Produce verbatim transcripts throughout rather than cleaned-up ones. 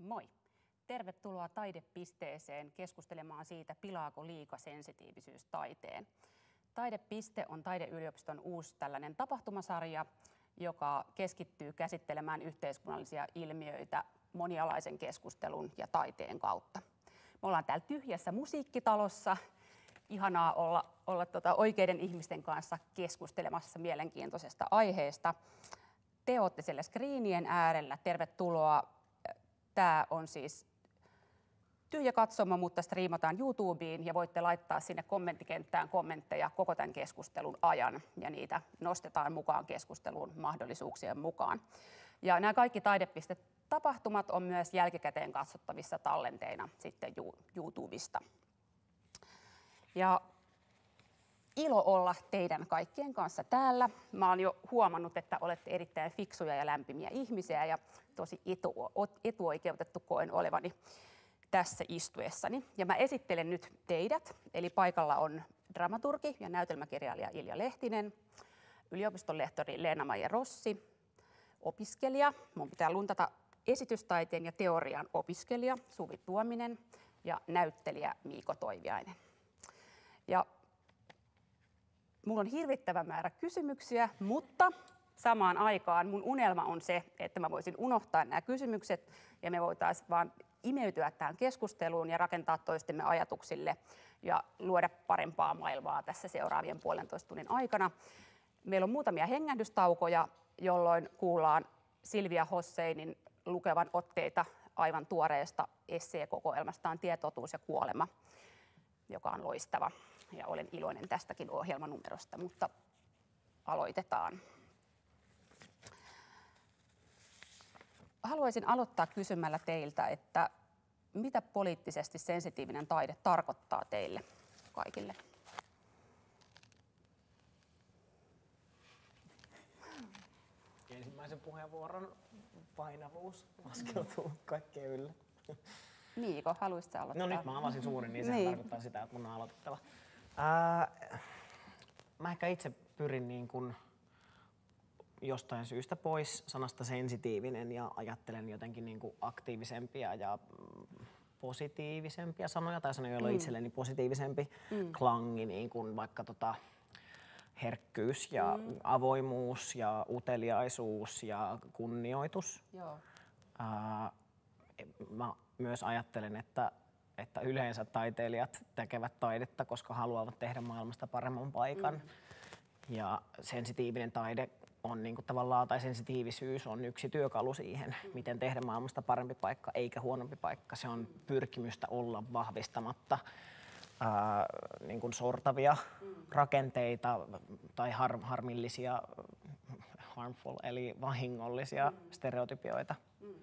Moi! Tervetuloa Taidepisteeseen keskustelemaan siitä, pilaako liika sensitiivisyys taiteen. Taidepiste on Taideyliopiston uusi tällainen tapahtumasarja, joka keskittyy käsittelemään yhteiskunnallisia ilmiöitä monialaisen keskustelun ja taiteen kautta. Me ollaan täällä tyhjässä musiikkitalossa. Ihanaa olla, olla tota oikeiden ihmisten kanssa keskustelemassa mielenkiintoisesta aiheesta. Te olette siellä screenien äärellä. Tervetuloa. Tämä on siis tyhjä katsomo, mutta striimataan YouTubeen ja voitte laittaa sinne kommenttikenttään kommentteja koko tämän keskustelun ajan ja niitä nostetaan mukaan keskusteluun mahdollisuuksien mukaan. Ja nämä kaikki Taidepiste-tapahtumat on myös jälkikäteen katsottavissa tallenteina sitten YouTubesta. Ja ilo olla teidän kaikkien kanssa täällä. Mä oon jo huomannut, että olette erittäin fiksuja ja lämpimiä ihmisiä ja tosi etu, etuoikeutettu koen olevani tässä istuessani. Ja mä esittelen nyt teidät, eli paikalla on dramaturgi ja näytelmäkirjailija Ilja Lehtinen, yliopiston lehtori Leena-Maija Rossi, opiskelija, mun pitää luntata esitystaiteen ja teorian opiskelija Suvi Tuominen ja näyttelijä Miiko Toiviainen. Ja mulla on hirvittävä määrä kysymyksiä, mutta samaan aikaan mun unelma on se, että mä voisin unohtaa nämä kysymykset ja me voitaisiin vaan imeytyä tähän keskusteluun ja rakentaa toistemme ajatuksille ja luoda parempaa maailmaa tässä seuraavien puolentoista tunnin aikana. Meillä on muutamia hengähdystaukoja, jolloin kuullaan Silvia Hosseinin lukevan otteita aivan tuoreesta esseekokoelmastaan Tie, totuus ja kuolema, joka on loistava. Ja olen iloinen tästäkin ohjelmanumerosta, mutta aloitetaan. Haluaisin aloittaa kysymällä teiltä, että mitä poliittisesti sensitiivinen taide tarkoittaa teille kaikille? Ensimmäisen puheenvuoron painavuus laskeutuu kaikkeen ylle. Miiko, haluaisitko aloittaa? No nyt mä avasin suurin, niin sehän niin. tarkoittaa sitä, että mun on aloitettava. Ää, mä ehkä itse pyrin niin kun jostain syystä pois sanasta sensitiivinen ja ajattelen jotenkin niin kuin aktiivisempia ja positiivisempia sanoja tai sanoja, joilla on mm. itselleni positiivisempi mm. klangi, niin kuin vaikka tota herkkyys ja mm. avoimuus ja uteliaisuus ja kunnioitus. Joo. Ää, mä myös ajattelen, että, että yleensä taiteilijat tekevät taidetta, koska haluavat tehdä maailmasta paremman paikan. Mm. Ja sensitiivinen taide on niin kuin tavallaan, tai sensitiivisyys on yksi työkalu siihen, mm. miten tehdä maailmasta parempi paikka eikä huonompi paikka. Se on pyrkimystä olla vahvistamatta ää, niin kuin sortavia mm. rakenteita tai har, harmillisia, harmful, eli vahingollisia mm. stereotypioita. Mm.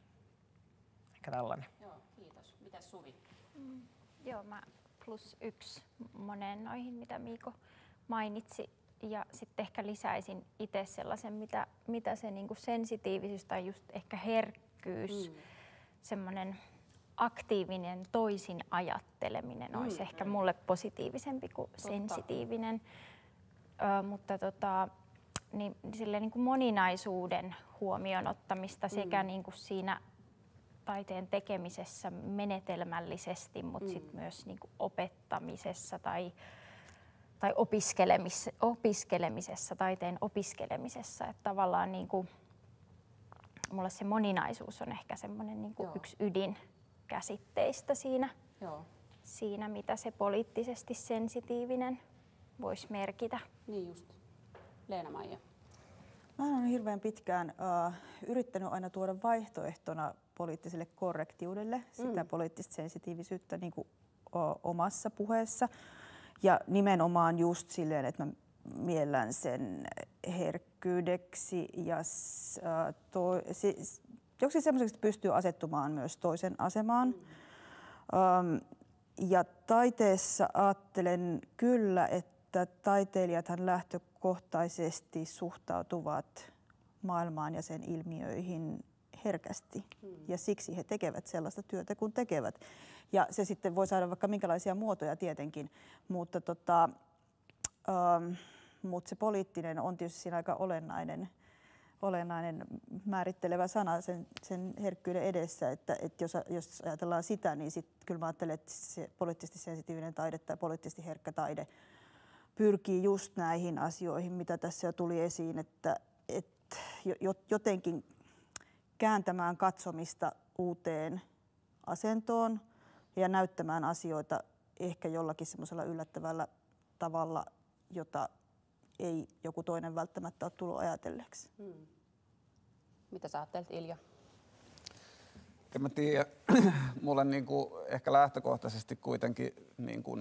Ehkä tällainen. Joo, kiitos. Mitäs Suvi? Mm, joo, mä plus yksi moneen noihin, mitä Miiko mainitsi. Ja sitten ehkä lisäisin itse sellaisen, mitä, mitä se niinku sensitiivisyys tai just ehkä herkkyys, mm. semmoinen aktiivinen toisin ajatteleminen mm. olisi ehkä mulle positiivisempi kuin Totta. sensitiivinen. Ö, mutta tota, niin, silleen niinku moninaisuuden huomioon ottamista mm. sekä niinku siinä taiteen tekemisessä menetelmällisesti, mutta mm. sitten myös niinku opettamisessa tai tai opiskelemis, opiskelemisessa, taiteen opiskelemisessa. Että tavallaan niin kuin, mulle se moninaisuus on ehkä semmoinen niin kuin yksi ydin käsitteistä siinä, Joo. siinä, mitä se poliittisesti sensitiivinen voisi merkitä. Niin just. Leena-Maija. Mä olen hirveän pitkään uh, yrittänyt aina tuoda vaihtoehtona poliittiselle korrektiudelle sitä mm. poliittista sensitiivisyyttä niin kuin, uh, omassa puheessa. Ja nimenomaan just silleen, että mä miellän sen herkkyydeksi ja äh, to, siis, joksi semmoiseksi, että pystyy asettumaan myös toisen asemaan. Mm. Ähm, ja taiteessa ajattelen kyllä, että taiteilijathan lähtökohtaisesti suhtautuvat maailmaan ja sen ilmiöihin herkästi. Hmm. Ja siksi he tekevät sellaista työtä, kun tekevät. Ja se sitten voi saada vaikka minkälaisia muotoja tietenkin, mutta, tota, ähm, mutta se poliittinen on tietysti siinä aika olennainen, olennainen määrittelevä sana sen, sen herkkyyden edessä, että, että jos, jos ajatellaan sitä, niin sit kyllä mä ajattelen, että se poliittisesti sensitiivinen taide tai poliittisesti herkkä taide pyrkii just näihin asioihin, mitä tässä jo tuli esiin, että, että jotenkin kääntämään katsomista uuteen asentoon ja näyttämään asioita ehkä jollakin semmoisella yllättävällä tavalla, jota ei joku toinen välttämättä ole tullut ajatelleeksi. Hmm. Mitä sä ajattelet, Ilja? En mä tiedä. Mulle niinku ehkä lähtökohtaisesti kuitenkin niinku,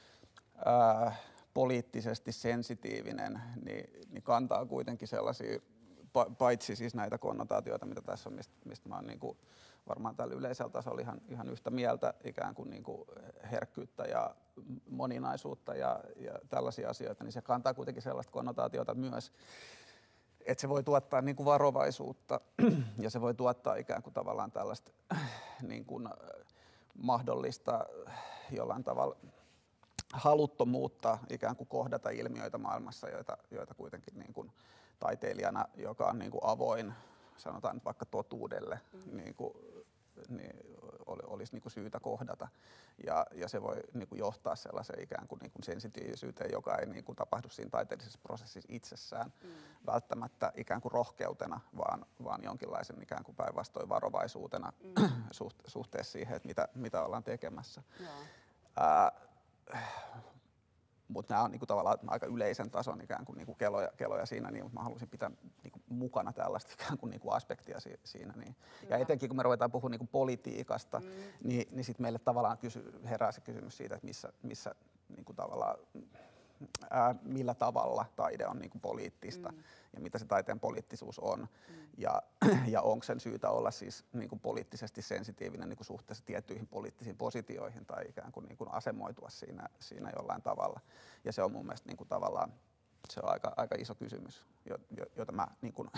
ää, poliittisesti sensitiivinen, niin, niin kantaa kuitenkin sellaisia, paitsi siis näitä konnotaatioita, mitä tässä on, mistä, mistä mä oon niinku varmaan tällä yleisellä tasolla ihan, ihan yhtä mieltä, ikään kuin, niinku herkkyyttä ja moninaisuutta ja, ja tällaisia asioita, niin se kantaa kuitenkin sellaista konnotaatiota myös, että se voi tuottaa niinku varovaisuutta ja se voi tuottaa ikään kuin tavallaan tällaista niin kuin mahdollista jollain tavalla haluttomuutta ikään kuin kohdata ilmiöitä maailmassa, joita, joita kuitenkin niin kuin taiteilijana, joka on niin kuin avoin, sanotaan nyt vaikka totuudelle, mm. niin kuin, niin olisi niin kuin syytä kohdata. Ja, ja se voi niin kuin johtaa sellaiseen ikään kuin, niin kuin sensitiivisyyteen, joka ei niin kuin tapahdu siinä taiteellisessa prosessissa itsessään mm. välttämättä ikään kuin rohkeutena, vaan, vaan jonkinlaisen ikään kuin päinvastoin varovaisuutena mm. suht, suhteessa siihen, että mitä, mitä ollaan tekemässä. Ää, mutta nämä on niinku tavallaan aika yleisen tason ikään kuin niinku keloja, keloja siinä, niin mä haluaisin pitää niinku mukana tällaista ikään kuin niinku aspektia si, siinä. Niin. Ja etenkin kun me ruvetaan puhumaan niinku politiikasta, mm. niin, niin sitten meille tavallaan kysy, herää se kysymys siitä, että missä, missä niinku tavallaan, ää, millä tavalla taide on niinku poliittista mm. ja mitä se taiteen poliittisuus on. Mm. Ja, ja onko sen syytä olla siis niinku poliittisesti sensitiivinen niinku suhteessa tiettyihin poliittisiin positioihin tai ikään kuin niinku asemoitua siinä, siinä jollain tavalla. Ja se on mun mielestä niinku tavallaan se on aika, aika iso kysymys, jota mä, niin kuin,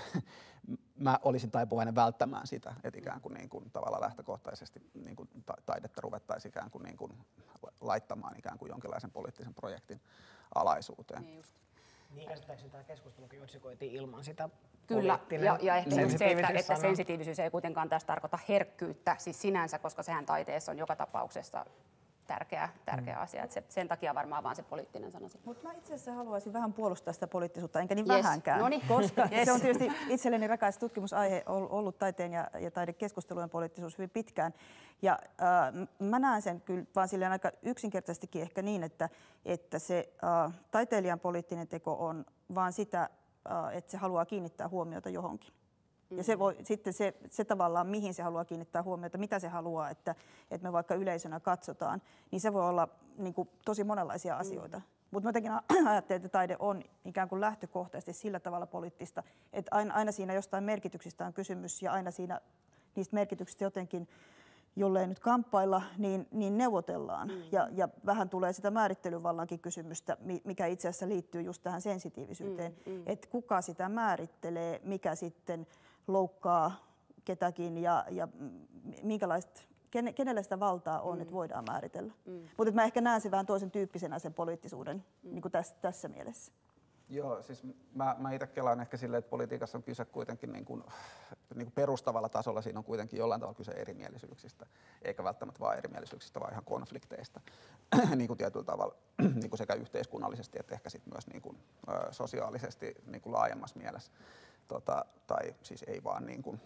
mä olisin taipuvainen välttämään sitä, että ikään kuin, niin kuin tavallaan lähtökohtaisesti niin kuin taidetta ruvettaisiin ikään kuin, niin kuin laittamaan ikään kuin jonkinlaisen poliittisen projektin alaisuuteen. Niin just. Niin käsittääkseni tämä keskustelukin otsikoitiin ilman sitä Kyllä, ja, ja ehkä just se, että, että sensitiivisyys ei kuitenkaan tässä tarkoita herkkyyttä siis sinänsä, koska sehän taiteessa on joka tapauksessa tärkeä, tärkeä mm. asia. Että se, sen takia varmaan vaan se poliittinen sana. Mutta mä itse asiassa haluaisin vähän puolustaa sitä poliittisuutta, enkä niin yes. vähänkään, Noniin. koska yes. se on tietysti itselleni rakas tutkimusaihe ollut taiteen ja, ja taidekeskustelujen poliittisuus hyvin pitkään. Ja äh, mä näen sen kyllä vaan silleen aika yksinkertaisestikin ehkä niin, että, että se äh, taiteilijan poliittinen teko on vaan sitä, äh, että se haluaa kiinnittää huomiota johonkin. Ja se voi, sitten se, se tavallaan, mihin se haluaa kiinnittää huomiota, mitä se haluaa, että, että me vaikka yleisönä katsotaan, niin se voi olla niin kuin, tosi monenlaisia asioita. Mm. Mutta mä jotenkin ajattelen, että taide on ikään kuin lähtökohtaisesti sillä tavalla poliittista, että aina, aina siinä jostain merkityksistä on kysymys ja aina siinä niistä merkityksistä jotenkin, jollei nyt kamppailla, niin, niin neuvotellaan. Mm. Ja, ja vähän tulee sitä määrittelyvallankin kysymystä, mikä itse asiassa liittyy just tähän sensitiivisyyteen, mm. Mm. että kuka sitä määrittelee, mikä sitten loukkaa ketäkin ja, ja minkälaista, kenellä sitä valtaa on, mm. että voidaan määritellä. Mm. Mutta mä ehkä näen sen vähän toisen tyyppisenä sen poliittisuuden mm. niin kuin tässä, tässä mielessä. Joo, siis mä, mä itse kelaan ehkä silleen, että politiikassa on kyse kuitenkin niin kuin, niin kuin perustavalla tasolla, siinä on kuitenkin jollain tavalla kyse erimielisyyksistä, eikä välttämättä vain erimielisyyksistä, vaan ihan konflikteista niin kuin tietyllä tavalla niin kuin sekä yhteiskunnallisesti että ehkä sit myös niin kuin, ö, sosiaalisesti niin kuin laajemmassa mielessä. Tota, tai siis ei vaan niin kuin,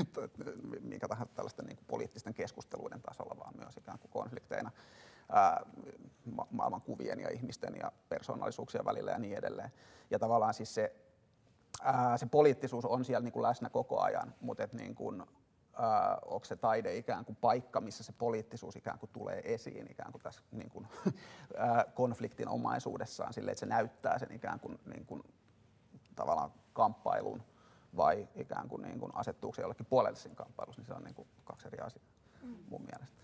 minkä tahansa tällaisten niin kuin poliittisten keskusteluiden tasolla, vaan myös ikään kuin konflikteina ää, ma- maailmankuvien ja ihmisten ja persoonallisuuksien välillä ja niin edelleen. Ja tavallaan siis se, ää, se poliittisuus on siellä niin kuin läsnä koko ajan, mutta et niin kuin, ää, onko se taide ikään kuin paikka, missä se poliittisuus ikään kuin tulee esiin ikään kuin tässä niin kuin, ää, konfliktin omaisuudessaan, silleen, että se näyttää sen ikään kuin, niin kuin tavallaan kamppailun vai ikään kuin, niin kuin asettuuko se jollekin puolelle siinä kamppailussa, niin se on niin kuin kaksi eri asiaa mm. mun mielestä.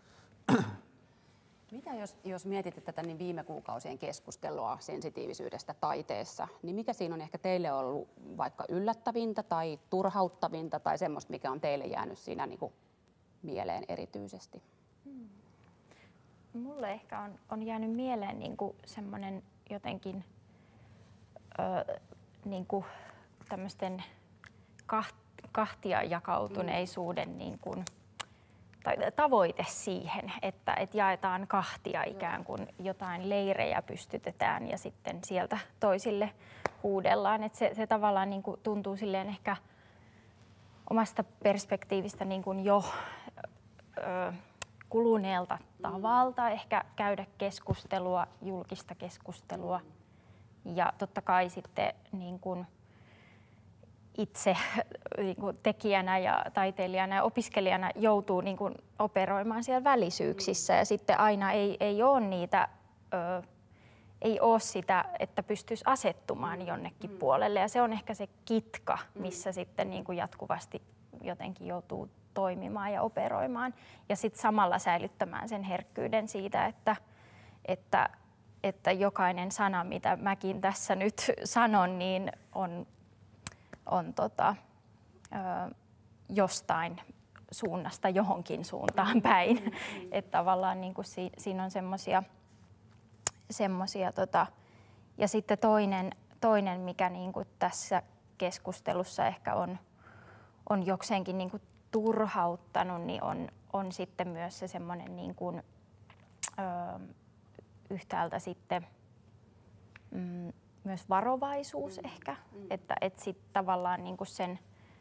Mitä jos, jos mietitte tätä niin viime kuukausien keskustelua sensitiivisyydestä taiteessa, niin mikä siinä on ehkä teille ollut vaikka yllättävintä tai turhauttavinta tai semmoista, mikä on teille jäänyt siinä niin kuin mieleen erityisesti? Hmm. Mulle ehkä on, on jäänyt mieleen niin kuin semmoinen jotenkin ö, niin kuin tämmöisten kahtia jakautuneisuuden niin kuin, tai tavoite siihen, että, että jaetaan kahtia ikään kuin jotain leirejä pystytetään ja sitten sieltä toisille huudellaan. Että se, se tavallaan niin kuin tuntuu silleen ehkä omasta perspektiivistä niin kuin jo ö, kuluneelta tavalta ehkä käydä keskustelua, julkista keskustelua. Ja totta kai sitten niin kuin itse niin kuin tekijänä ja taiteilijana ja opiskelijana joutuu niin kuin operoimaan siellä välisyyksissä. Ja sitten aina ei, ei ole niitä, ö, ei ole sitä, että pystyisi asettumaan jonnekin puolelle. Ja se on ehkä se kitka, missä sitten niin kuin jatkuvasti jotenkin joutuu toimimaan ja operoimaan. Ja sitten samalla säilyttämään sen herkkyyden siitä, että, että, että jokainen sana, mitä mäkin tässä nyt sanon, niin on, on tota, ö, jostain suunnasta johonkin suuntaan päin. Mm-hmm. Että tavallaan niin kuin si, siinä on semmoisia, semmoisia tota, ja sitten toinen, toinen mikä niin kuin tässä keskustelussa ehkä on, on jokseenkin niin kuin turhauttanut, niin on, on sitten myös se semmoinen niin kuin, ö, yhtäältä sitten mm, myös varovaisuus mm. ehkä, mm. että et sit tavallaan niin kuin sen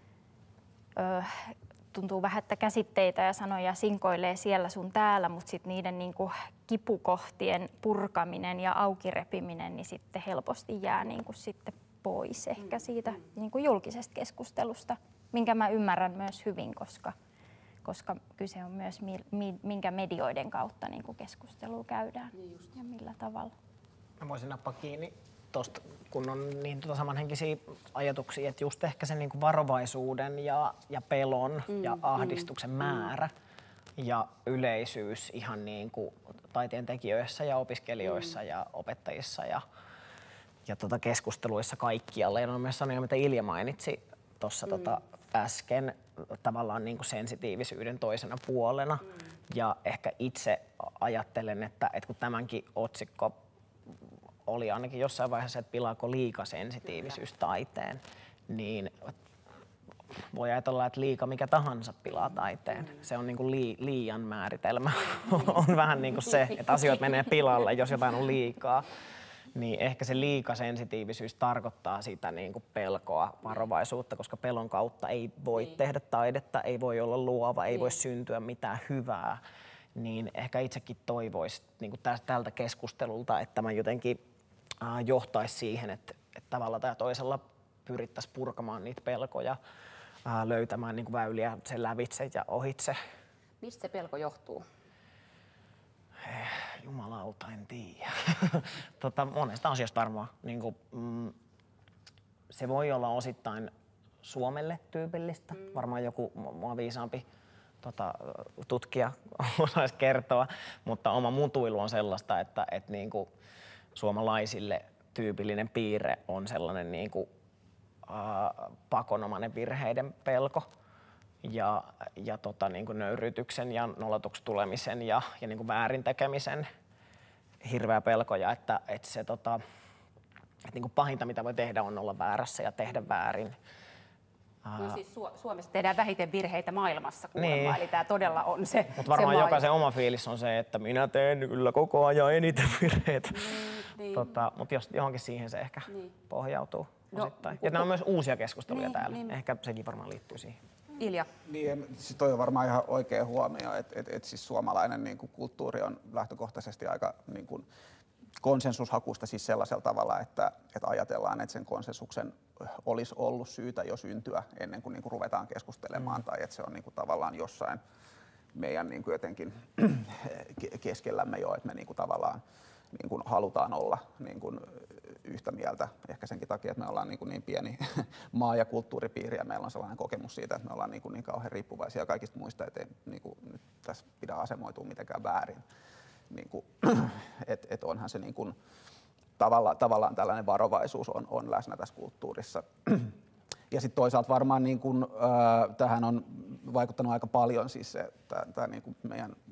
ö, tuntuu vähän, että käsitteitä ja sanoja sinkoilee siellä sun täällä, mutta sitten niiden niin kuin kipukohtien purkaminen ja aukirepiminen niin sitten helposti jää niin kuin sitten pois ehkä siitä niin kuin julkisesta keskustelusta, minkä mä ymmärrän myös hyvin, koska, koska kyse on myös mi, mi, minkä medioiden kautta niin kuin keskustelua käydään niin ja millä tavalla. Mä voisin nappaa kiinni tuosta, kun on niin tuota samanhenkisiä ajatuksia, että just ehkä sen niin kuin varovaisuuden ja, ja pelon mm, ja ahdistuksen mm, määrä mm. ja yleisyys ihan niin kuin taiteen tekijöissä ja opiskelijoissa mm. ja opettajissa ja, ja tuota keskusteluissa kaikkialla. Ja on myös sanoja, mitä Ilja mainitsi tuossa mm. tota äsken, tavallaan niin kuin sensitiivisyyden toisena puolena. Mm. Ja ehkä itse ajattelen, että, että kun tämänkin otsikko oli ainakin jossain vaiheessa, että pilaako liika sensitiivisyys taiteen, niin voi ajatella, että liika mikä tahansa pilaa taiteen. Se on niin kuin lii, liian määritelmä. On vähän niin kuin se, että asiat menee pilalle, jos jotain on liikaa. Niin ehkä se liikasensitiivisyys tarkoittaa sitä niin kuin pelkoa, varovaisuutta, koska pelon kautta ei voi niin. tehdä taidetta, ei voi olla luova, ei niin. voi syntyä mitään hyvää. Niin ehkä itsekin toivoisi niin kuin tältä keskustelulta, että mä jotenkin äh, johtaisi siihen, että, että tavalla tai toisella pyrittäisiin purkamaan niitä pelkoja, äh, löytämään niin kuin väyliä sen lävitse ja ohitse. Mistä se pelko johtuu? Jumalauta, en tiedä. tota, monesta asiasta varmaan. Niin kuin, mm, se voi olla osittain Suomelle tyypillistä. Mm. Varmaan joku mua viisaampi tota, tutkija osaisi kertoa, mutta oma mutuilu on sellaista, että et, niin kuin, suomalaisille tyypillinen piirre on sellainen niin kuin, äh, pakonomainen virheiden pelko. Ja, ja tota, niin kuin nöyryytyksen ja nollatuksi tulemisen ja, ja niin kuin väärin tekemisen hirveä pelkoja, että, että se tota, että niin kuin pahinta mitä voi tehdä on olla väärässä ja tehdä väärin. No siis Su- Suomessa tehdään vähiten virheitä maailmassa kuulemma, niin. Eli tämä todella on se. Mutta varmaan se jokaisen oma fiilis on se, että minä teen kyllä koko ajan eniten virheitä. Niin, niin. Tota, mutta jos johonkin siihen se ehkä niin. pohjautuu no, osittain. Ja nämä on myös uusia keskusteluja niin, täällä. Niin. Ehkä sekin varmaan liittyy siihen. Ilja. Niin, siis toi on varmaan ihan oikea huomio, että et, et siis suomalainen niin kuin kulttuuri on lähtökohtaisesti aika niin kuin konsensushakusta siis sellaisella tavalla, että, että ajatellaan, että sen konsensuksen olisi ollut syytä jo syntyä ennen kuin, niin kuin ruvetaan keskustelemaan, mm. tai että se on niin kuin tavallaan jossain meidän niin kuin jotenkin keskellämme jo, että me niin kuin tavallaan niin kuin halutaan olla niin kuin yhtä mieltä, ehkä senkin takia, että me ollaan niin, kuin niin pieni maa- ja kulttuuripiiri ja meillä on sellainen kokemus siitä, että me ollaan niin, kuin niin kauhean riippuvaisia kaikista muista, ettei niin kuin nyt tässä pidä asemoitua mitenkään väärin. Niin kuin, et, et onhan se niin kuin, tavalla, tavallaan tällainen varovaisuus on, on läsnä tässä kulttuurissa. Ja sitten toisaalta varmaan niin kuin, äh, tähän on vaikuttanut aika paljon siis se, tää, tää niin kuin meidän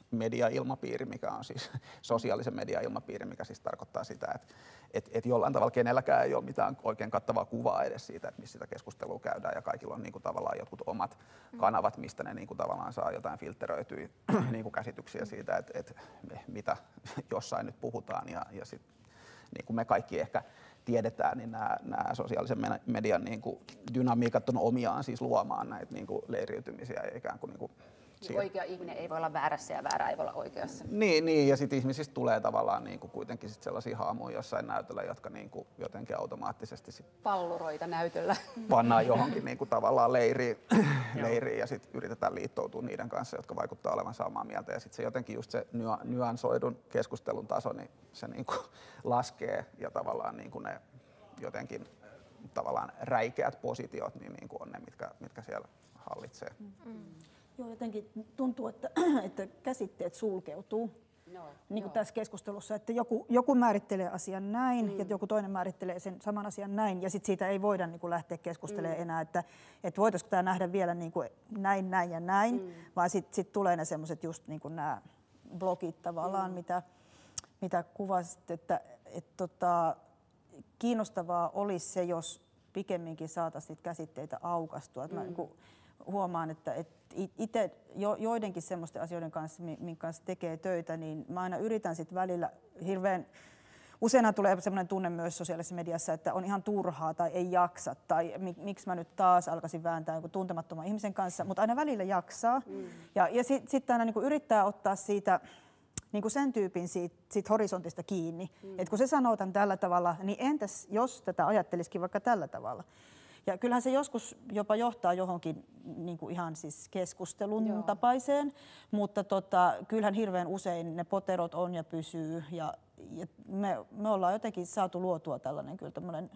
mediailmapiiri, mikä on siis sosiaalisen mediailmapiiri, mikä siis tarkoittaa sitä, että et, et jollain tavalla kenelläkään ei ole mitään oikein kattavaa kuvaa edes siitä, että missä sitä keskustelua käydään ja kaikilla on niin kuin tavallaan jotkut omat kanavat, mistä ne niin kuin tavallaan saa jotain filtteröityjä niin kuin käsityksiä siitä, että, että mitä jossain nyt puhutaan ja, ja sit, niin kuin me kaikki ehkä tiedetään, niin nämä, nämä sosiaalisen median niin kuin dynamiikat on omiaan siis luomaan näitä niin kuin leiriytymisiä ja ikään kuin, niin kuin Niin oikea ihminen ei voi olla väärässä ja väärä ei voi olla oikeassa. Niin, niin ja sitten ihmisistä tulee tavallaan niin kuin kuitenkin sit sellaisia haamuja jossain näytöllä, jotka niin kuin jotenkin automaattisesti sit palluroita näytöllä pannaan johonkin niin kuin tavallaan leiriin, leiriin ja sitten yritetään liittoutua niiden kanssa, jotka vaikuttaa olevan samaa mieltä. Ja sitten se jotenkin just se nyansoidun keskustelun taso, niin se niin kuin laskee ja tavallaan niin kuin ne jotenkin tavallaan räikeät positiot niin, niin kuin on ne, mitkä, mitkä siellä hallitsee. Mm. Joo, jotenkin tuntuu, että, että käsitteet sulkeutuu. No, niin kuin tässä keskustelussa, että joku, joku määrittelee asian näin mm. ja joku toinen määrittelee sen saman asian näin ja sitten siitä ei voida niin kuin lähteä keskustelemaan mm. enää, että, että voitaisiko tämä nähdä vielä niin kuin näin, näin ja näin, mm. vaan sitten sit tulee ne semmoiset just niin kuin nämä blogit tavallaan, mm. mitä, mitä kuvasit, että et tota, kiinnostavaa olisi se, jos pikemminkin saataisiin käsitteitä aukastua. Mm. Mä niin kuin huomaan, että, että itse jo, joidenkin semmoisten asioiden kanssa, minkä kanssa tekee töitä, niin mä aina yritän sitten välillä hirveän, usein tulee semmoinen tunne myös sosiaalisessa mediassa, että on ihan turhaa tai ei jaksa tai mik, miksi mä nyt taas alkaisin vääntää jonkun tuntemattoman ihmisen kanssa, mutta aina välillä jaksaa. Mm. Ja, ja sitten sit aina niin kuin yrittää ottaa siitä niin kuin sen tyypin siitä, siitä horisontista kiinni, mm. että kun se sanoo tämän tällä tavalla, niin entäs jos tätä ajattelisikin vaikka tällä tavalla? Ja kyllähän se joskus jopa johtaa johonkin niin kuin ihan siis keskustelun Joo. tapaiseen, mutta tota, kyllähän hirveän usein ne poterot on ja pysyy. Ja, ja me, me ollaan jotenkin saatu luotua tällainen kyllä tämmöinen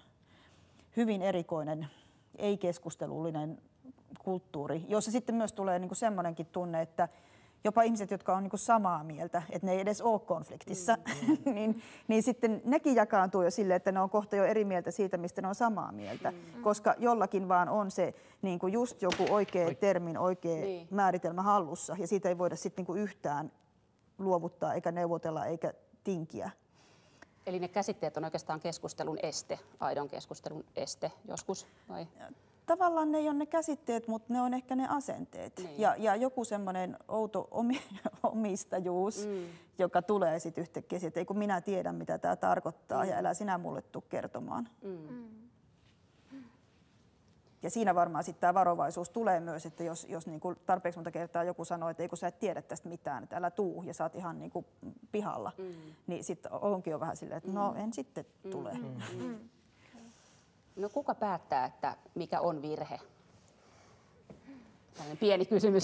hyvin erikoinen, ei-keskustelullinen kulttuuri, jossa sitten myös tulee niin kuin semmoinenkin tunne, että jopa ihmiset, jotka on niin kuin samaa mieltä, että ne ei edes ole konfliktissa, mm. niin, niin sitten nekin jakaantuu jo silleen, että ne on kohta jo eri mieltä siitä, mistä ne on samaa mieltä. Mm. Koska jollakin vaan on se niin kuin just joku oikea Oi. termin, oikea niin. määritelmä hallussa, ja siitä ei voida sitten niin kuin yhtään luovuttaa, eikä neuvotella, eikä tinkiä. Eli ne käsitteet on oikeastaan keskustelun este, aidon keskustelun este joskus, vai? Tavallaan ne ei ole ne käsitteet, mutta ne on ehkä ne asenteet. Niin. Ja, ja joku semmoinen outo omi, omistajuus, mm. joka tulee sitten yhtäkkiä, että ei kun minä tiedän, mitä tämä tarkoittaa, mm. ja älä sinä mulle tule kertomaan. Mm. Ja siinä varmaan sitten tämä varovaisuus tulee myös, että jos, jos niinku tarpeeksi monta kertaa joku sanoo, että ei kun sä et tiedä tästä mitään, että älä tuu, ja sä oot ihan niinku pihalla, mm. niin sitten onkin jo vähän silleen, että no en sitten tule. Mm. Mm. No kuka päättää, että mikä on virhe? Tällainen pieni kysymys.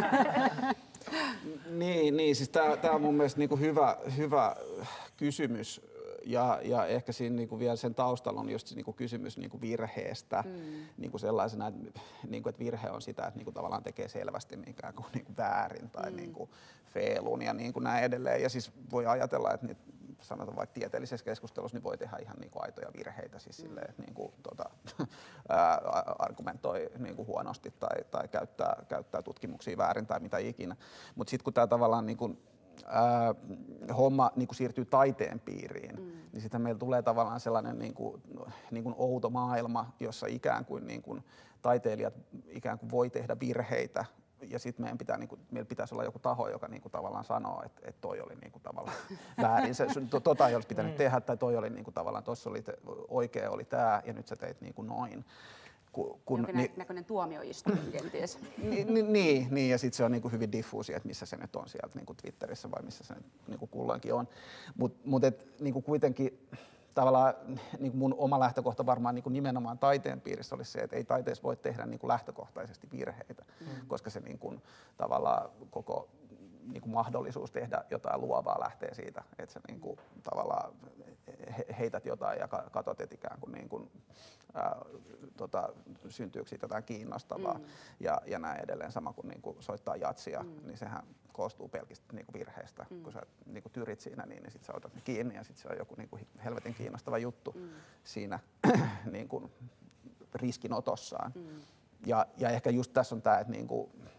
niin, niin, siis tämä on mun mielestä niinku hyvä, hyvä kysymys. Ja, ja ehkä siinä niinku vielä sen taustalla on just niinku kysymys niinku virheestä mm. niinku sellaisena, että, niinku, että virhe on sitä, että niinku tavallaan tekee selvästi ikään kuin niinku väärin tai mm. niinku feelun ja niinku näin edelleen. Ja siis voi ajatella, että niitä, sanotaan vaikka tieteellisessä keskustelussa, niin voi tehdä ihan niinku aitoja virheitä, siis mm. silleen, että niinku, tota, ää, argumentoi niinku huonosti tai, tai käyttää, käyttää tutkimuksia väärin tai mitä ikinä. Mutta sitten kun tämä tavallaan niinku, ää, homma niinku siirtyy taiteen piiriin, mm. niin sitten meillä tulee tavallaan sellainen niinku, niinku outo maailma, jossa ikään kuin niinku, taiteilijat ikään kuin voi tehdä virheitä. Ja sitten meidän pitää, niinku, meillä pitäisi olla joku taho, joka niinku, tavallaan sanoo, että et toi oli niinku, tavallaan väärin, se, to, tota ei olisi pitänyt mm. tehdä, tai toi oli niinku, tavallaan, tuossa oli te, oikea oli tämä, ja nyt sä teit niinku, noin. Kun, kun, Jonkin näköinen tuomioistuin kenties. Niin, niin, niin, ja sitten se on niinku, hyvin diffuusia, että missä se nyt on sieltä niinku, Twitterissä vai missä se nyt niinku, kulloinkin on. Mutta mut, niinku, kuitenkin tavallaan niin mun oma lähtökohta varmaan niin nimenomaan taiteen piirissä olisi se, että ei taiteessa voi tehdä niin lähtökohtaisesti virheitä, mm. koska se niin kuin, tavallaan koko niin kuin mahdollisuus tehdä jotain luovaa lähtee siitä, että sä niin kuin, tavallaan heität jotain ja katsot, että ikään kuin, niin kuin ää, tota, syntyykö siitä jotain kiinnostavaa mm. ja, ja näin edelleen. Sama kuin, niin kuin soittaa jatsia, mm. niin sehän koostuu pelkistä niin kuin virheistä. Mm. Kun sä niin kuin tyrit siinä, niin, niin sit sä otat ne kiinni ja sit se on joku niin kuin helvetin kiinnostava juttu mm. siinä niin kuin riskinotossaan. Mm. Ja, ja ehkä just tässä on tämä, että, niinku,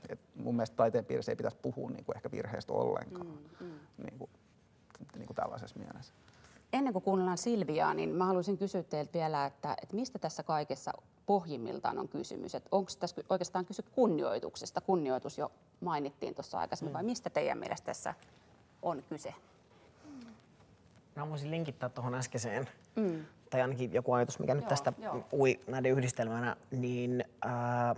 et mun mielestä taiteen piirissä ei pitäisi puhua niin kuin ehkä virheestä ollenkaan mm, mm. Niin kuin, niin kuin tällaisessa mielessä. Ennen kuin kuunnellaan Silviaa, niin mä haluaisin kysyä teiltä vielä, että, että mistä tässä kaikessa pohjimmiltaan on kysymys? Että onko tässä oikeastaan kyse kunnioituksesta? Kunnioitus jo mainittiin tuossa aikaisemmin, mm. vai mistä teidän mielestä tässä on kyse? Mä voisin linkittää tuohon äskeiseen, mm. tai ainakin joku ajatus, mikä nyt joo, tästä joo. ui näiden yhdistelmänä, niin ää,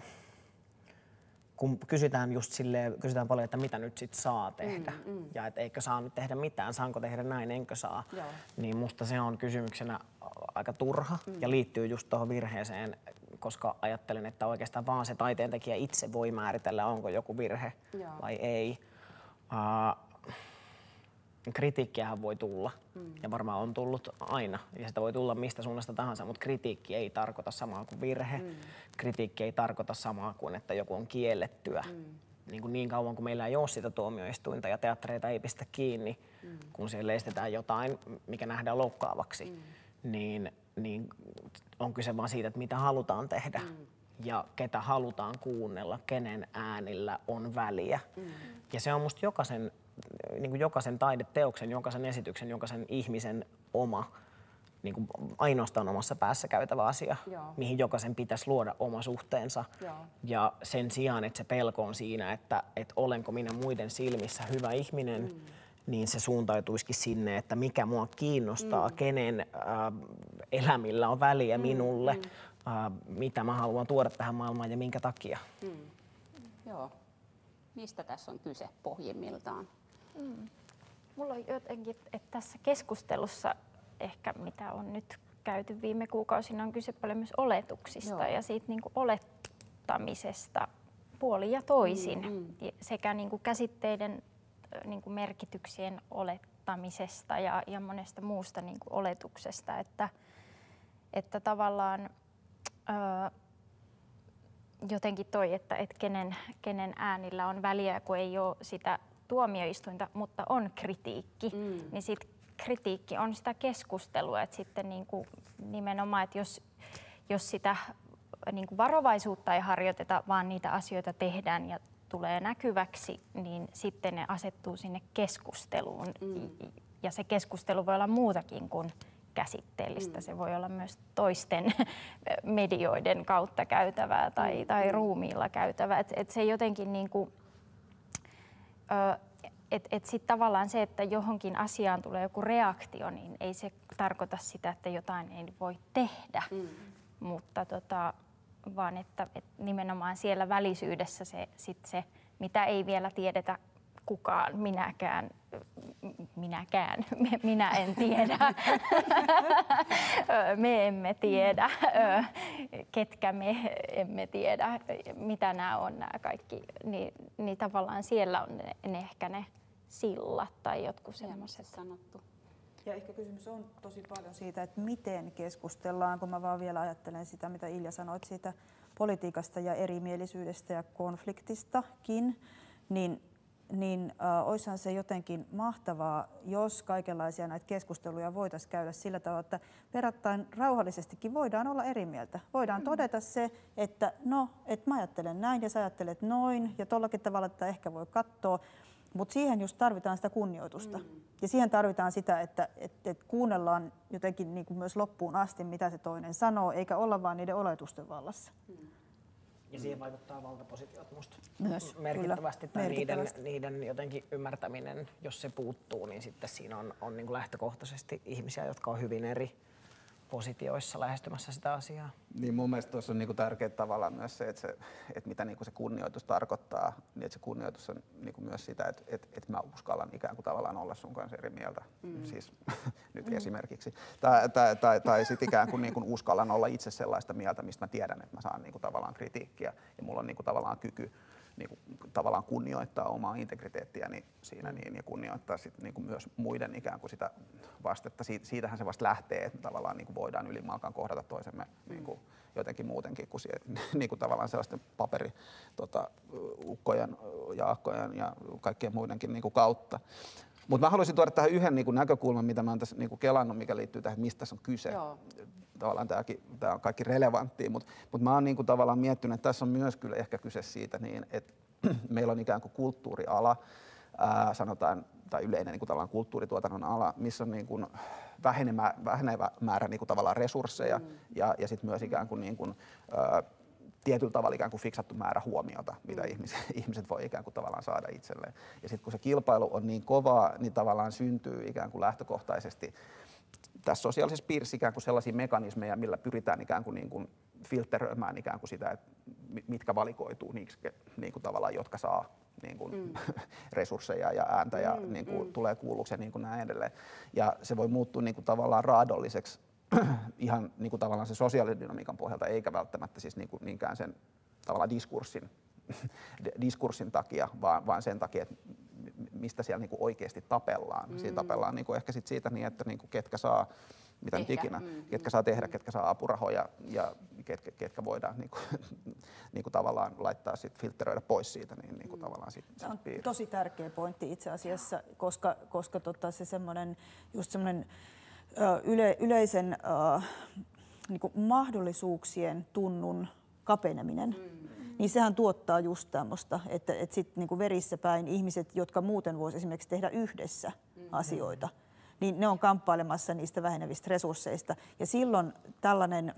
kun kysytään just silleen, kysytään paljon, että mitä nyt sit saa tehdä, mm, mm. ja että eikö saa nyt tehdä mitään, saanko tehdä näin, enkö saa, joo. niin musta se on kysymyksenä aika turha mm. ja liittyy just tuohon virheeseen, koska ajattelen, että oikeastaan vaan se taiteentekijä itse voi määritellä, onko joku virhe joo. vai ei. Uh, Kritiikkiähän voi tulla, mm. ja varmaan on tullut aina, ja sitä voi tulla mistä suunnasta tahansa, mutta kritiikki ei tarkoita samaa kuin virhe. Mm. Kritiikki ei tarkoita samaa kuin, että joku on kiellettyä. Mm. Niin, kuin niin kauan kuin meillä ei ole sitä tuomioistuinta ja teattereita ei pistä kiinni, mm. kun siellä estetään jotain, mikä nähdään loukkaavaksi, mm. niin, niin on kyse vaan siitä, että mitä halutaan tehdä. Mm. Ja ketä halutaan kuunnella, kenen äänillä on väliä. Mm. Ja se on musta jokaisen, niin kuin jokaisen taideteoksen, jokaisen esityksen, jokaisen ihmisen oma, niin kuin ainoastaan omassa päässä käytävä asia, joo. mihin jokaisen pitäisi luoda oma suhteensa. Joo. Ja sen sijaan, että se pelko on siinä, että, että olenko minä muiden silmissä hyvä ihminen, mm. niin se suuntautuisikin sinne, että mikä mua kiinnostaa, mm. kenen äh, elämillä on väliä mm. minulle. Mm. Uh, mitä mä haluan tuoda tähän maailmaan ja minkä takia. Mm. Joo. Mistä tässä on kyse pohjimmiltaan? Mm. Mulla on jotenkin, että tässä keskustelussa ehkä mitä on nyt käyty viime kuukausina on kyse paljon myös oletuksista joo. ja siitä niin kuin olettamisesta puolin ja toisin mm, mm. sekä niin kuin käsitteiden niin kuin merkityksien olettamisesta ja, ja monesta muusta niin kuin oletuksesta, että, että tavallaan Öö, jotenkin toi, että et kenen, kenen äänillä on väliä, kun ei ole sitä tuomioistuinta, mutta on kritiikki, mm. niin sit kritiikki on sitä keskustelua, että sitten niinku nimenomaan, että jos, jos sitä niinku varovaisuutta ei harjoiteta, vaan niitä asioita tehdään ja tulee näkyväksi, niin sitten ne asettuu sinne keskusteluun mm. ja se keskustelu voi olla muutakin kuin käsitteellistä. Mm. Se voi olla myös toisten medioiden kautta käytävää tai, mm. tai ruumiilla käytävää. Et, et se jotenkin niinku, et, et sit tavallaan se, että johonkin asiaan tulee joku reaktio, niin ei se tarkoita sitä, että jotain ei voi tehdä, mm. mutta tota, vaan että et nimenomaan siellä välisyydessä se, sit se, mitä ei vielä tiedetä kukaan, minäkään, minäkään, minä en tiedä, me emme tiedä, ketkä me emme tiedä, mitä nämä on nämä kaikki, niin, niin tavallaan siellä on ne, ne ehkä ne sillat tai jotkut semmoiset sanottu. Ja ehkä kysymys on tosi paljon siitä, että miten keskustellaan, kun mä vaan vielä ajattelen sitä, mitä Ilja sanoit siitä politiikasta ja erimielisyydestä ja konfliktistakin, niin niin äh, olisihan se jotenkin mahtavaa, jos kaikenlaisia näitä keskusteluja voitaisiin käydä sillä tavalla, että verrattain rauhallisestikin voidaan olla eri mieltä. Voidaan mm. todeta se, että no, että mä ajattelen näin ja sä ajattelet noin ja tollakin tavalla, että ehkä voi katsoa, mutta siihen just tarvitaan sitä kunnioitusta. Mm. Ja siihen tarvitaan sitä, että et, et kuunnellaan jotenkin niin kuin myös loppuun asti, mitä se toinen sanoo, eikä olla vaan niiden oletusten vallassa. Mm. Ja siihen vaikuttaa valtapositiot musta myös merkittävästi. Kyllä, tai merkittävästi. Niiden, niiden jotenkin ymmärtäminen, jos se puuttuu, niin sitten siinä on, on niin kuin lähtökohtaisesti ihmisiä, jotka on hyvin eri positioissa lähestymässä sitä asiaa. Niin mun mielestä tuossa on niinku tärkeää tavallaan myös se, että, se, että mitä niinku se kunnioitus tarkoittaa, niin että se kunnioitus on niinku myös sitä, että, että, että mä uskallan ikään kuin tavallaan olla sun kanssa eri mieltä, mm. siis nyt mm. esimerkiksi. Tai, tai, tai, tai sitten ikään kuin, niinku uskallan olla itse sellaista mieltä, mistä mä tiedän, että mä saan niinku tavallaan kritiikkiä ja mulla on niinku tavallaan kyky niinku tavallaan kunnioittaa omaa integriteettiäni siinä niin, ja kunnioittaa sit niinku myös muiden ikään kuin sitä vastetta. Siit, siitähän se vasta lähtee, että tavallaan niinku voidaan ylimalkaan kohdata toisemme mm. niinku jotenkin muutenkin kuin sie, niinku tavallaan sellaisten paperi tota, ukkojen ja akkojen ja kaikkien muidenkin niinku kautta. Mutta mä haluaisin tuoda tähän yhden niinku näkökulman, mitä mä oon tässä niinku kelannut, mikä liittyy tähän, että mistä tässä on kyse. Joo. Tavallaan tämä on kaikki relevanttia, mutta mut mä oon niinku tavallaan miettinyt, että tässä on myös kyllä ehkä kyse siitä, niin, että meillä on ikään kuin kulttuuriala, ää, sanotaan, tai yleinen niin kuin tavallaan kulttuurituotannon ala, missä on niin kuin vähenevä, vähenevä määrä niin kuin tavallaan resursseja mm. ja, ja sitten myös ikään kuin, niin kuin ää, tietyllä tavalla ikään kuin fiksattu määrä huomiota, mitä mm. ihmiset, ihmiset voi ikään kuin tavallaan saada itselleen. Ja sitten kun se kilpailu on niin kovaa, niin tavallaan syntyy ikään kuin lähtökohtaisesti tässä sosiaalisessa piirissä ikään kuin sellaisia mekanismeja, millä pyritään ikään kuin, niin kuin filtteröimään ikään kuin sitä, että mitkä valikoituu niiksi, niin kuin tavallaan, jotka saa niin kuin mm. resursseja ja ääntä ja mm, niin kuin mm. tulee kuulluksi ja niin kuin näin edelleen. Ja se voi muuttua niin kuin tavallaan raadolliseksi ihan niin kuin tavallaan sen sosiaalidynamiikan pohjalta, eikä välttämättä siis niin kuin niinkään sen tavallaan diskurssin, diskurssin takia, vaan, vaan sen takia, että mistä siellä niin kuin oikeasti tapellaan. Mm. Siinä tapellaan niin kuin ehkä sit siitä niin, että niin kuin ketkä saa mitä nyt ikinä, mm, ketkä saa tehdä, mm. ketkä saa apurahoja ja ketkä, ketkä voidaan niin kuin, niin kuin tavallaan laittaa sit, filtteröidä pois siitä. Niin, niin kuin mm. tavallaan sit, se on piirre. Tosi tärkeä pointti itse asiassa, koska, koska tota se semmoinen, just semmoinen yle, yleisen uh, niin kuin mahdollisuuksien tunnun kapeneminen, mm. niin sehän tuottaa just tämmöistä, että, että sitten niin kuin verissä päin ihmiset, jotka muuten voisi esimerkiksi tehdä yhdessä mm. asioita, niin ne on kamppailemassa niistä vähenevistä resursseista. Ja silloin tällainen,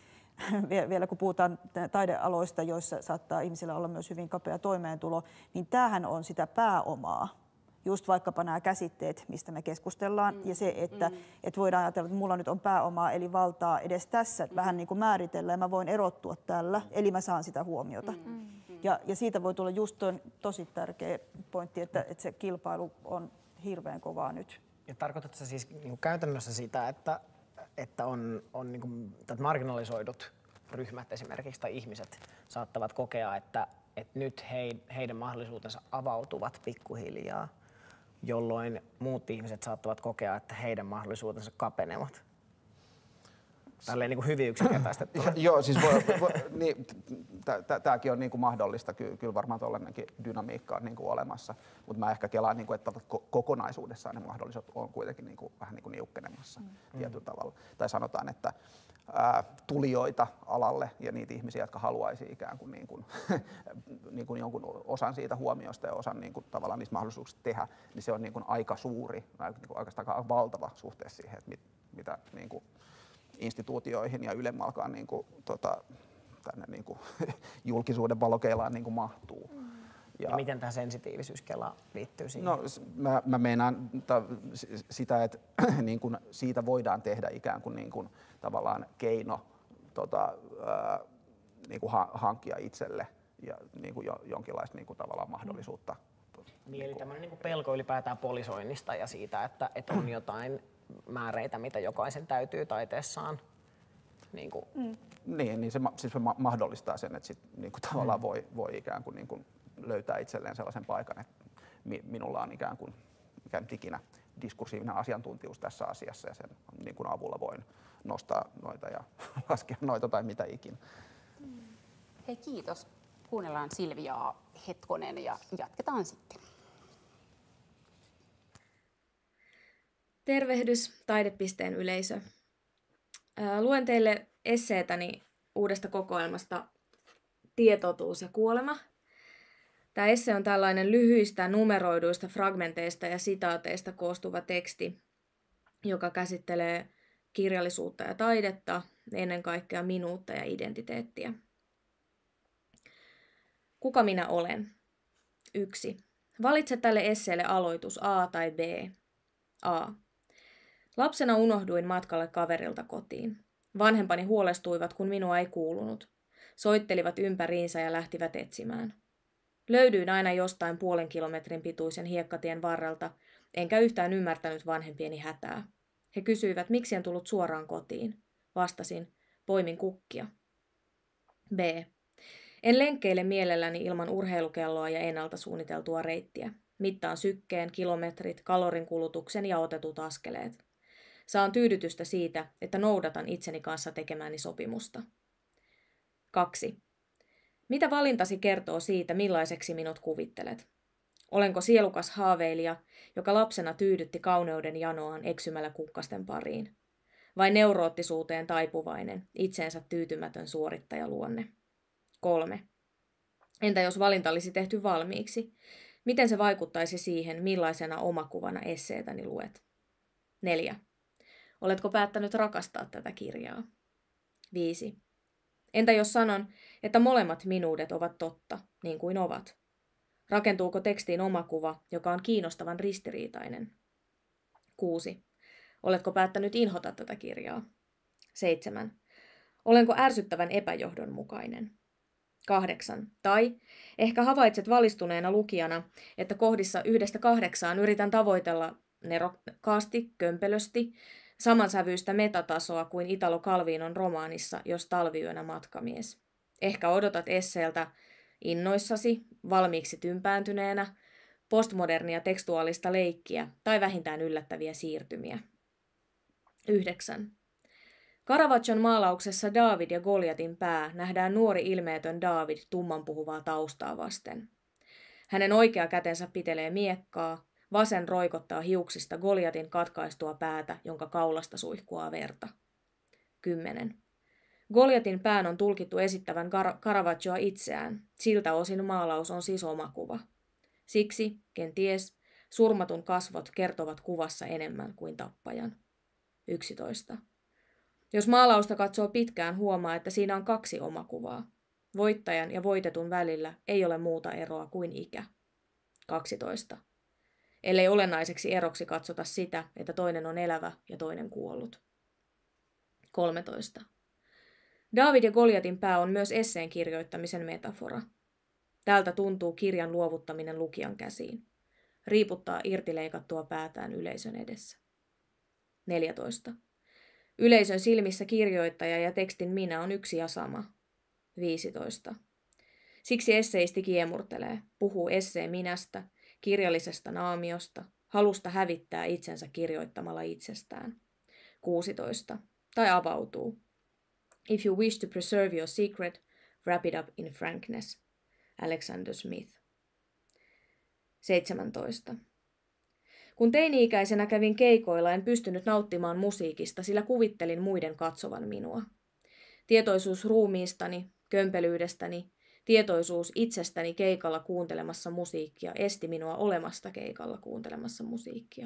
vielä kun puhutaan taidealoista, joissa saattaa ihmisillä olla myös hyvin kapea toimeentulo, niin tämähän on sitä pääomaa. Just vaikkapa nämä käsitteet, mistä me keskustellaan, mm, ja se, että mm. et voidaan ajatella, että mulla nyt on pääomaa, eli valtaa edes tässä, että mm. vähän niin kuin määritellä, ja mä voin erottua tällä, eli mä saan sitä huomiota. Mm. Mm. Ja, ja siitä voi tulla just tuon tosi tärkeä pointti, että, että se kilpailu on hirveän kovaa nyt. Ja tarkoitatko se siis niin kuin käytännössä sitä, että, että on, on niin kuin, marginalisoidut ryhmät esimerkiksi tai ihmiset saattavat kokea, että, että nyt he, heidän mahdollisuutensa avautuvat pikkuhiljaa, jolloin muut ihmiset saattavat kokea, että heidän mahdollisuutensa kapenevat? Tälleen niin kuin hyvin yksinkertaistettu. Joo, siis voi, voi, niin, tämäkin on niin kuin mahdollista, Ky, kyllä varmaan tuollainenkin dynamiikka on niin kuin olemassa, mutta mä ehkä kelaan, niin kuin, että kokonaisuudessaan ne mahdollisuudet on kuitenkin niin kuin, vähän niin kuin niukkenemassa mm. tietyllä tavalla. Tai sanotaan, että ää, tulijoita alalle ja niitä ihmisiä, jotka haluaisi ikään kuin, niin kuin, niin kuin jonkun osan siitä huomiosta ja osan niin kuin, tavallaan niistä mahdollisuuksista tehdä, niin se on niin kuin aika suuri, niin kuin oikeastaan valtava suhteessa siihen, että mit, mitä niin kuin, instituutioihin ja ylemmalkaan niin kuin, tota, tänne niin kuin, julkisuuden valokeilaan niin kuin mahtuu. Mm. Ja, ja miten tämä sensitiivisyyskela liittyy siihen? No, mä, mä meinaan ta, sitä, että niin kuin, siitä voidaan tehdä ikään kuin, niin kuin tavallaan keino tota, ää, niin kuin ha, hankkia itselle ja niin kuin jo, jonkinlaista niin kuin, tavallaan mahdollisuutta. Mm. Niin, eli tämmöinen niin kuin pelko ylipäätään polisoinnista ja siitä, että, että on jotain määreitä, mitä jokaisen täytyy taiteessaan. Niin, kuin. Mm. niin, niin se, siis se mahdollistaa sen, että sit, niin kuin, tavallaan mm. voi, voi ikään kuin, niin kuin löytää itselleen sellaisen paikan, että mi, minulla on ikään kuin mikä nyt ikinä diskursiivinen asiantuntijuus tässä asiassa ja sen niin kuin avulla voin nostaa noita ja laskea noita tai mitä ikinä. Hei, kiitos. Kuunnellaan Silviaa hetkonen ja jatketaan sitten. Tervehdys Taidepisteen yleisö. Luen teille esseetäni uudesta kokoelmasta Tietotuus ja kuolema. Tämä esse on tällainen lyhyistä numeroiduista fragmenteista ja sitaateista koostuva teksti, joka käsittelee kirjallisuutta ja taidetta, ennen kaikkea minuutta ja identiteettiä. Kuka minä olen? Yksi. Valitse tälle esseelle aloitus A tai B. A. Lapsena unohduin matkalle kaverilta kotiin. Vanhempani huolestuivat, kun minua ei kuulunut. Soittelivat ympäriinsä ja lähtivät etsimään. Löydyin aina jostain puolen kilometrin pituisen hiekkatien varrelta, enkä yhtään ymmärtänyt vanhempieni hätää. He kysyivät, miksi en tullut suoraan kotiin. Vastasin, poimin kukkia. B. En lenkkeile mielelläni ilman urheilukelloa ja ennalta suunniteltua reittiä. Mittaan sykkeen, kilometrit, kalorinkulutuksen ja otetut askeleet. Saan tyydytystä siitä, että noudatan itseni kanssa tekemääni sopimusta. Kaksi. Mitä valintasi kertoo siitä, millaiseksi minut kuvittelet? Olenko sielukas haaveilija, joka lapsena tyydytti kauneuden janoaan eksymällä kukkasten pariin? Vai neuroottisuuteen taipuvainen, itseensä tyytymätön suorittajaluonne? Kolme. Entä jos valinta olisi tehty valmiiksi? Miten se vaikuttaisi siihen, millaisena omakuvana esseetäni luet? Neljä. Oletko päättänyt rakastaa tätä kirjaa? Viisi. Entä jos sanon, että molemmat minuudet ovat totta, niin kuin ovat? Rakentuuko tekstiin omakuva, joka on kiinnostavan ristiriitainen? Kuusi. Oletko päättänyt inhota tätä kirjaa? Seitsemän. Olenko ärsyttävän epäjohdonmukainen? Kahdeksan. Tai ehkä havaitset valistuneena lukijana, että kohdissa yhdestä kahdeksaan yritän tavoitella nerokkaasti, kömpelösti, samansävyistä metatasoa kuin Italo Calvinon romaanissa Jos talviyönä matkamies. Ehkä odotat esseeltä innoissasi, valmiiksi tympääntyneenä, postmodernia tekstuaalista leikkiä tai vähintään yllättäviä siirtymiä. Yhdeksän. Caravaggion maalauksessa Daavid ja Goliatin pää nähdään nuori ilmeetön Daavid tummanpuhuvaa taustaa vasten. Hänen oikea kätensä pitelee miekkaa, vasen roikottaa hiuksista Goliatin katkaistua päätä, jonka kaulasta suihkuaa verta. Kymmenen. Goliatin pään on tulkittu esittävän Caravaggioa itseään, siltä osin maalaus on siis omakuva. Siksi, kenties, surmatun kasvot kertovat kuvassa enemmän kuin tappajan. Yksitoista. Jos maalausta katsoo pitkään, huomaa, että siinä on kaksi omakuvaa. Voittajan ja voitetun välillä ei ole muuta eroa kuin ikä. Kaksitoista. Ellei olennaiseksi eroksi katsota sitä, että toinen on elävä ja toinen kuollut. Kolmetoista. Daavid ja Goliatin pää on myös esseen kirjoittamisen metafora. Täältä tuntuu kirjan luovuttaminen lukijan käsiin. Riiputtaa irtileikattua päätään yleisön edessä. neljätoista. Yleisön silmissä kirjoittaja ja tekstin minä on yksi ja sama. viisitoista. Siksi esseisti kiemurtelee, puhuu esseen minästä, kirjallisesta naamiosta, halusta hävittää itsensä kirjoittamalla itsestään. kuusitoista. Tai avautuu. If you wish to preserve your secret, wrap it up in frankness. Alexander Smith. seitsemäntoista. Kun teini-ikäisenä kävin keikoilla, en pystynyt nauttimaan musiikista, sillä kuvittelin muiden katsovan minua. Tietoisuus ruumiistani, kömpelyydestäni, tietoisuus itsestäni keikalla kuuntelemassa musiikkia esti minua olemasta keikalla kuuntelemassa musiikkia.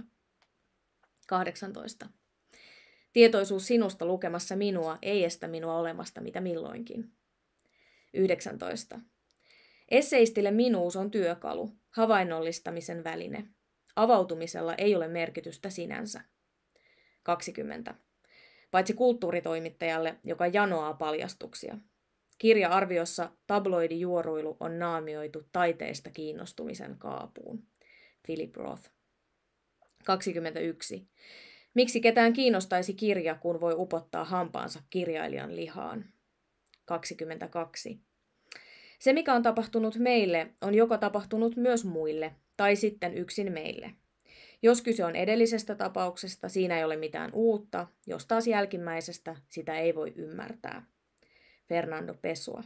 kahdeksantoista. Tietoisuus sinusta lukemassa minua ei estä minua olemasta mitä milloinkin. yhdeksäntoista. Esseistille minuus on työkalu, havainnollistamisen väline. Avautumisella ei ole merkitystä sinänsä. kaksikymmentä. Paitsi kulttuuritoimittajalle, joka janoaa paljastuksia. Kirja-arviossa tabloidijuoruilu on naamioitu taiteesta kiinnostumisen kaapuun. Philip Roth. kaksikymmentäyksi. Miksi ketään kiinnostaisi kirja, kun voi upottaa hampaansa kirjailijan lihaan? kaksikymmentäkaksi. Se, mikä on tapahtunut meille, on joko tapahtunut myös muille, tai sitten yksin meille. Jos kyse on edellisestä tapauksesta, siinä ei ole mitään uutta, jos taas jälkimmäisestä sitä ei voi ymmärtää. Fernando Pessoa.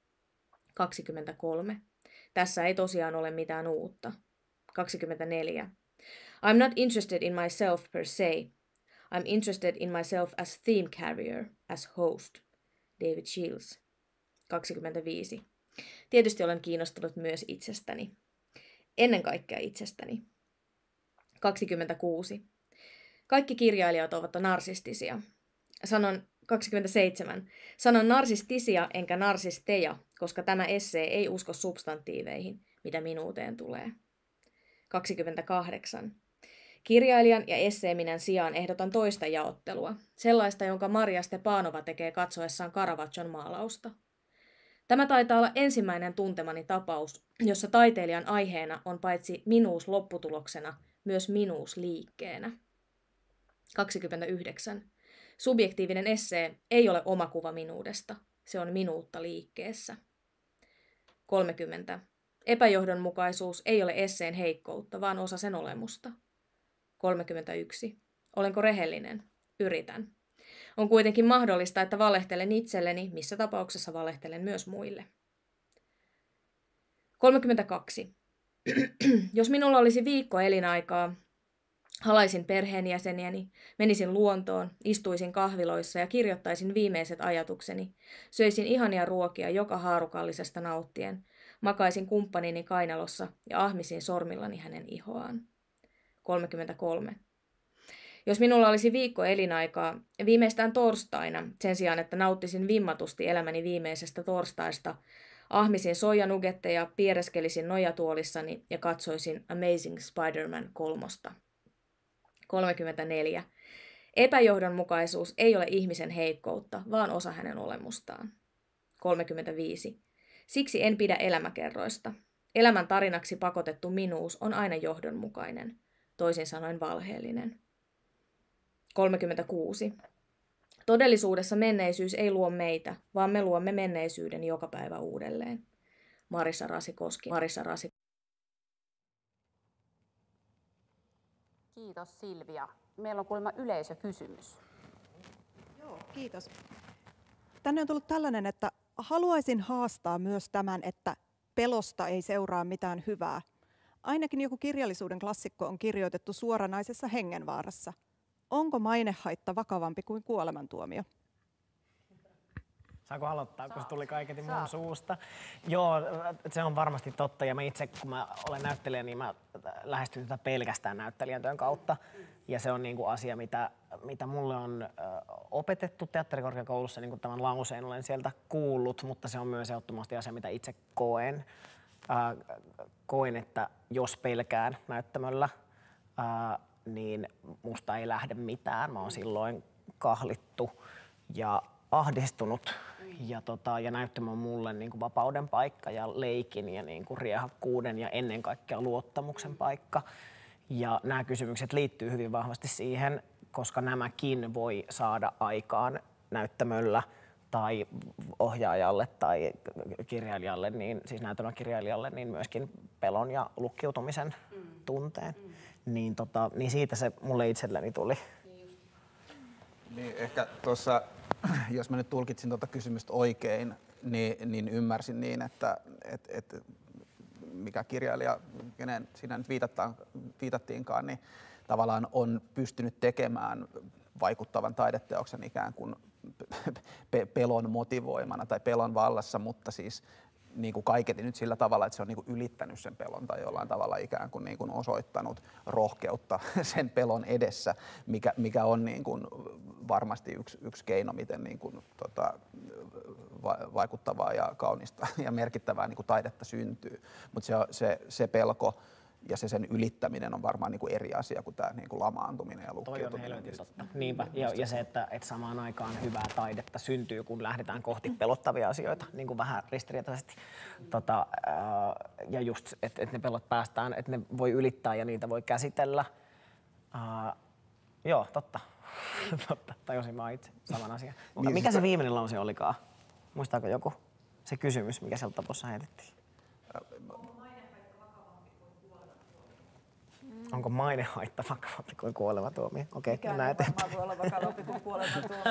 kaksikymmentäkolme. Tässä ei tosiaan ole mitään uutta. kaksikymmentäneljä. I'm not interested in myself per se. I'm interested in myself as theme carrier, as host. David Shields. kaksikymmentäviisi. Tietysti olen kiinnostunut myös itsestäni. Ennen kaikkea itsestäni. kaksikymmentäkuusi. Kaikki kirjailijat ovat narsistisia. Sanon kaksikymmentäseitsemän. Sanon narsistisia enkä narsisteja, koska tämä essee ei usko substantiiveihin, mitä minuuteen tulee. kaksikymmentäkahdeksan. Kirjailijan ja esseeminän sijaan ehdotan toista jaottelua, sellaista, jonka Maria Stepanova tekee katsoessaan Caravaggion maalausta. Tämä taitaa olla ensimmäinen tuntemani tapaus, jossa taiteilijan aiheena on paitsi minuus lopputuloksena, myös minuus liikkeenä. kaksikymmentäyhdeksän. Subjektiivinen essee ei ole omakuva minuudesta, se on minuutta liikkeessä. kolmekymmentä. Epäjohdonmukaisuus ei ole esseen heikkoutta, vaan osa sen olemusta. kolmekymmentäyksi. Olenko rehellinen? Yritän. On kuitenkin mahdollista, että valehtelen itselleni, missä tapauksessa valehtelen myös muille. kolmekymmentäkaksi. Jos minulla olisi viikko elinaikaa, halaisin perheenjäseniäni, menisin luontoon, istuisin kahviloissa ja kirjoittaisin viimeiset ajatukseni, söisin ihania ruokia joka haarukallisesta nauttien, makaisin kumppanini kainalossa ja ahmisin sormillani hänen ihoaan. kolmekymmentäkolme. Jos minulla olisi viikko elinaikaa, viimeistään torstaina, sen sijaan että nauttisin vimmatusti elämäni viimeisestä torstaista, ahmisin soijanugetteja, piereskelisin nojatuolissani ja katsoisin Amazing Spider-Man kolmosta. kolmekymmentäneljä. Epäjohdonmukaisuus ei ole ihmisen heikkoutta, vaan osa hänen olemustaan. kolmekymmentäviisi. Siksi en pidä elämäkerroista. Elämän tarinaksi pakotettu minuus on aina johdonmukainen, toisin sanoen valheellinen. kolmekymmentäkuusi. Todellisuudessa menneisyys ei luo meitä, vaan me luomme menneisyyden joka päivä uudelleen. Marissa Rasikoski. Marissa Rasi. Kiitos Silvia. Meillä on kuulemma yleisökysymys. Joo, kiitos. Tänne on tullut tällainen, että haluaisin haastaa myös tämän, että pelosta ei seuraa mitään hyvää. Ainakin joku kirjallisuuden klassikko on kirjoitettu suoranaisessa hengenvaarassa. Onko mainehaitta vakavampi kuin kuolemantuomio? Saanko aloittaa, kun se tuli kaiketi mun suusta? Joo, se on varmasti totta. Ja mä itse, kun mä olen näyttelijä, niin mä lähestyn tätä pelkästään näyttelijän työn kautta. Ja se on niin kuin asia, mitä, mitä mulle on ö, opetettu teatterikorkeakoulussa, niin kuin tämän lauseen olen sieltä kuullut, mutta se on myös ehdottomasti asia, mitä itse koen. Ö, koen, että jos pelkään näyttämöllä, ö, niin musta ei lähde mitään. Mä oon silloin kahlittu ja ahdistunut. Ja, tota, ja näyttämö on mulle niin kuin vapauden paikka ja leikin ja niin kuin riehakkuuden ja ennen kaikkea luottamuksen paikka. Ja nämä kysymykset liittyy hyvin vahvasti siihen, koska nämäkin voi saada aikaan näyttämöllä tai ohjaajalle tai kirjailijalle, niin, siis näytelmäkirjailijalle, niin myöskin pelon ja lukkiutumisen mm. tunteen. Mm. Niin, tota, niin siitä se mulle itselleni tuli. Niin, ehkä tuossa, jos mä nyt tulkitsin tuota kysymystä oikein, niin, niin ymmärsin niin, että et, et, mikä kirjailija, kenen siinä nyt viitattiinkaan, niin tavallaan on pystynyt tekemään vaikuttavan taideteoksen ikään kuin pelon motivoimana tai pelon vallassa, mutta siis niin kuin kaiketi nyt sillä tavalla, että se on niin kuin ylittänyt sen pelon tai jollain tavalla ikään kuin, niin kuin osoittanut rohkeutta sen pelon edessä, mikä, mikä on niin kuin varmasti yksi, yksi keino, miten niin kuin, tota, vaikuttavaa ja kaunista ja merkittävää niin kuin taidetta syntyy. Mutta se, se, se pelko ja se sen ylittäminen on varmaan niin kuin eri asia kuin tämä niin kuin lamaantuminen ja lukkiutuminen. Toi on helvetin totta. Niinpä. Ja, ja se, että, että samaan aikaan hyvää taidetta syntyy, kun lähdetään kohti pelottavia asioita, niin kuin vähän ristiriitaisesti. Tota, ää, ja just, että, että ne pelot päästään, että ne voi ylittää ja niitä voi käsitellä. Ää, joo, totta. totta. Tajusin mä itse saman asian. Mutta mikä se viimeinen lause olikaan? Muistaako joku se kysymys, mikä sieltä tapossa heitettiin? Onko mainehaitta vakavampi kuin kuolematuomio? Okei, okay, mennään eteenpäin. Mikään ei varmaan voi olla vakavampi kuin kuolematuomio.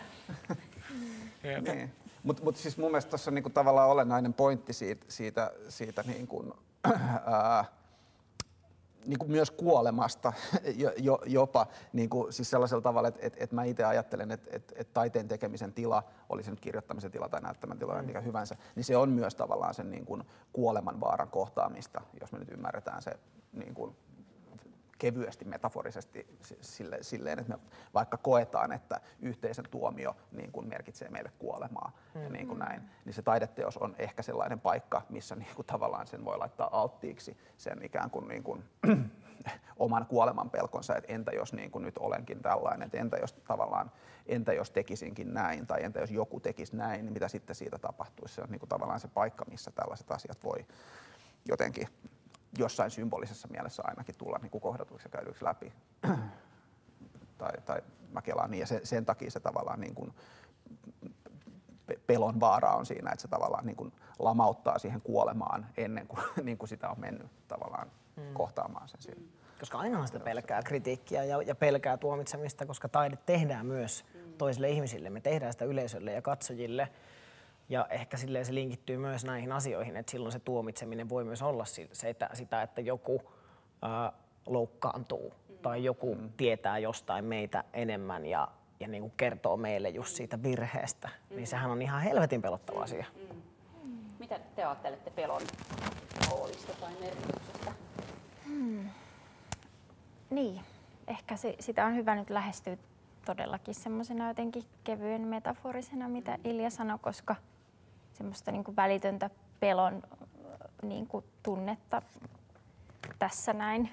niin. Mutta mut siis mun mielestä tuossa on niinku tavallaan olennainen pointti siitä, siitä, siitä niinku, ää, niinku myös kuolemasta jo, jo, jopa niinku, siis sellaisella tavalla, että et, et mä itse ajattelen, että et, et taiteen tekemisen tila, oli se nyt kirjoittamisen tila tai näyttämän tila, mm. mikä hyvänsä, niin se on myös tavallaan sen niinku, kuoleman vaaran kohtaamista, jos me nyt ymmärretään se niinku, kevyesti metaforisesti sille, silleen, että me vaikka koetaan, että yhteisön tuomio niin kuin merkitsee meille kuolemaa mm. ja niin kuin näin, niin se taideteos on ehkä sellainen paikka, missä niin kuin tavallaan sen voi laittaa alttiiksi sen ikään kuin, niin kuin oman kuoleman pelkonsa, että entä jos niin kuin nyt olenkin tällainen, että entä jos tavallaan, entä jos tekisinkin näin tai entä jos joku tekisi näin, niin mitä sitten siitä tapahtuisi. Se on niin kuin tavallaan se paikka, missä tällaiset asiat voi jotenkin jossain symbolisessa mielessä ainakin tulla niin kuin kohdatuiksi ja käydyiksi läpi. tai, tai mä kelaan niin, ja sen, sen takia se tavallaan niin kuin pelon vaara on siinä, että se tavallaan niin kuin lamauttaa siihen kuolemaan ennen kuin, niin kuin sitä on mennyt tavallaan hmm. kohtaamaan sen siinä. Koska aina sitä pelkää kritiikkiä ja, ja pelkää tuomitsemista, koska taide tehdään myös toisille ihmisille. Me tehdään sitä yleisölle ja katsojille. Ja ehkä silleen se linkittyy myös näihin asioihin, että silloin se tuomitseminen voi myös olla se, että, sitä, että joku ää, loukkaantuu mm. tai joku mm. tietää jostain meitä enemmän ja, ja niin kuin kertoo meille just siitä virheestä. Mm. Niin sehän on ihan helvetin pelottava asia. Mm. Mitä te ajattelette pelon roolista tai merkityksestä? Hmm. Niin, ehkä se, sitä on hyvä nyt lähestyä todellakin semmoisena jotenkin kevyen metaforisena, mitä Ilja sanoi, koska semmoista niin kuin välitöntä pelon niin kuin tunnetta tässä näin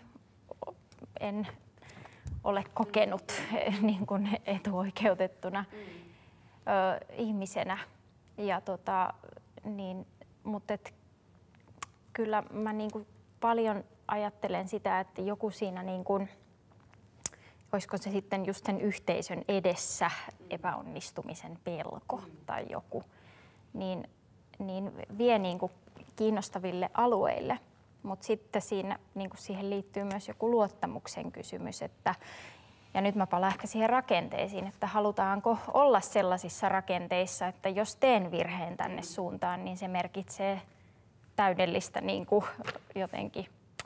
en ole kokenut niin kuin etuoikeutettuna ö, ihmisenä. Ja tota, niin, mutta et, kyllä mä niin kuin paljon ajattelen sitä, että joku siinä, niin kuin, olisiko se sitten just sen yhteisön edessä epäonnistumisen pelko tai joku, niin, niin vie niin kuin kiinnostaville alueille. Mutta sitten siinä, niin kuin siihen liittyy myös joku luottamuksen kysymys, että, ja nyt mä palaan ehkä siihen rakenteisiin, että halutaanko olla sellaisissa rakenteissa, että jos teen virheen tänne suuntaan, niin se merkitsee täydellistä niin kuin jotenkin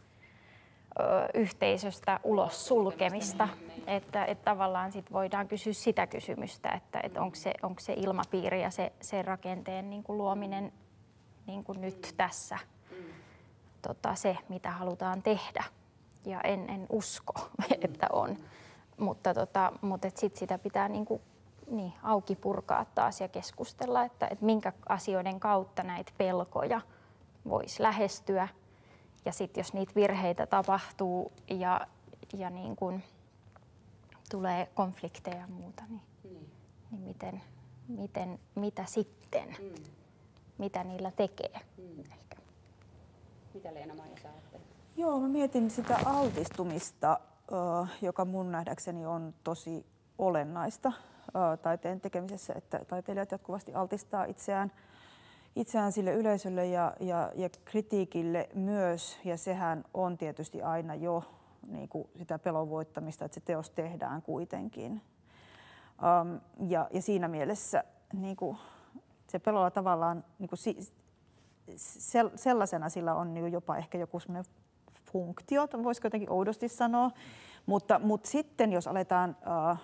ö, yhteisöstä ulos sulkemista. Että, että tavallaan sit voidaan kysyä sitä kysymystä, että, että onko se, onko se ilmapiiri ja se, se rakenteen niin kuin luominen niin kuin nyt tässä tota, se, mitä halutaan tehdä. Ja en, en usko, että on. Mutta, tota, mutta sitten sitä pitää niin kuin, niin, auki purkaa taas ja keskustella, että, että minkä asioiden kautta näitä pelkoja voisi lähestyä. Ja sitten jos niitä virheitä tapahtuu ja, ja niin kuin tulee konflikteja ja muuta, niin, mm. niin miten, miten, mitä sitten? Mm. Mitä niillä tekee? Mm. Ehkä. Mitä Leena-Maija sä ajattelet? Joo, mä mietin sitä altistumista, joka mun nähdäkseni on tosi olennaista taiteen tekemisessä, että taiteilijat jatkuvasti altistaa itseään, itseään sille yleisölle ja, ja, ja kritiikille myös, ja sehän on tietysti aina jo niin kuin sitä pelon voittamista, että se teos tehdään kuitenkin. Um, ja, ja siinä mielessä niin kuin se pelolla tavallaan niin kuin si, se, sellaisena sillä on niin jopa ehkä joku semmoinen funktio, voisiko jotenkin oudosti sanoa, mutta, mutta sitten jos aletaan uh,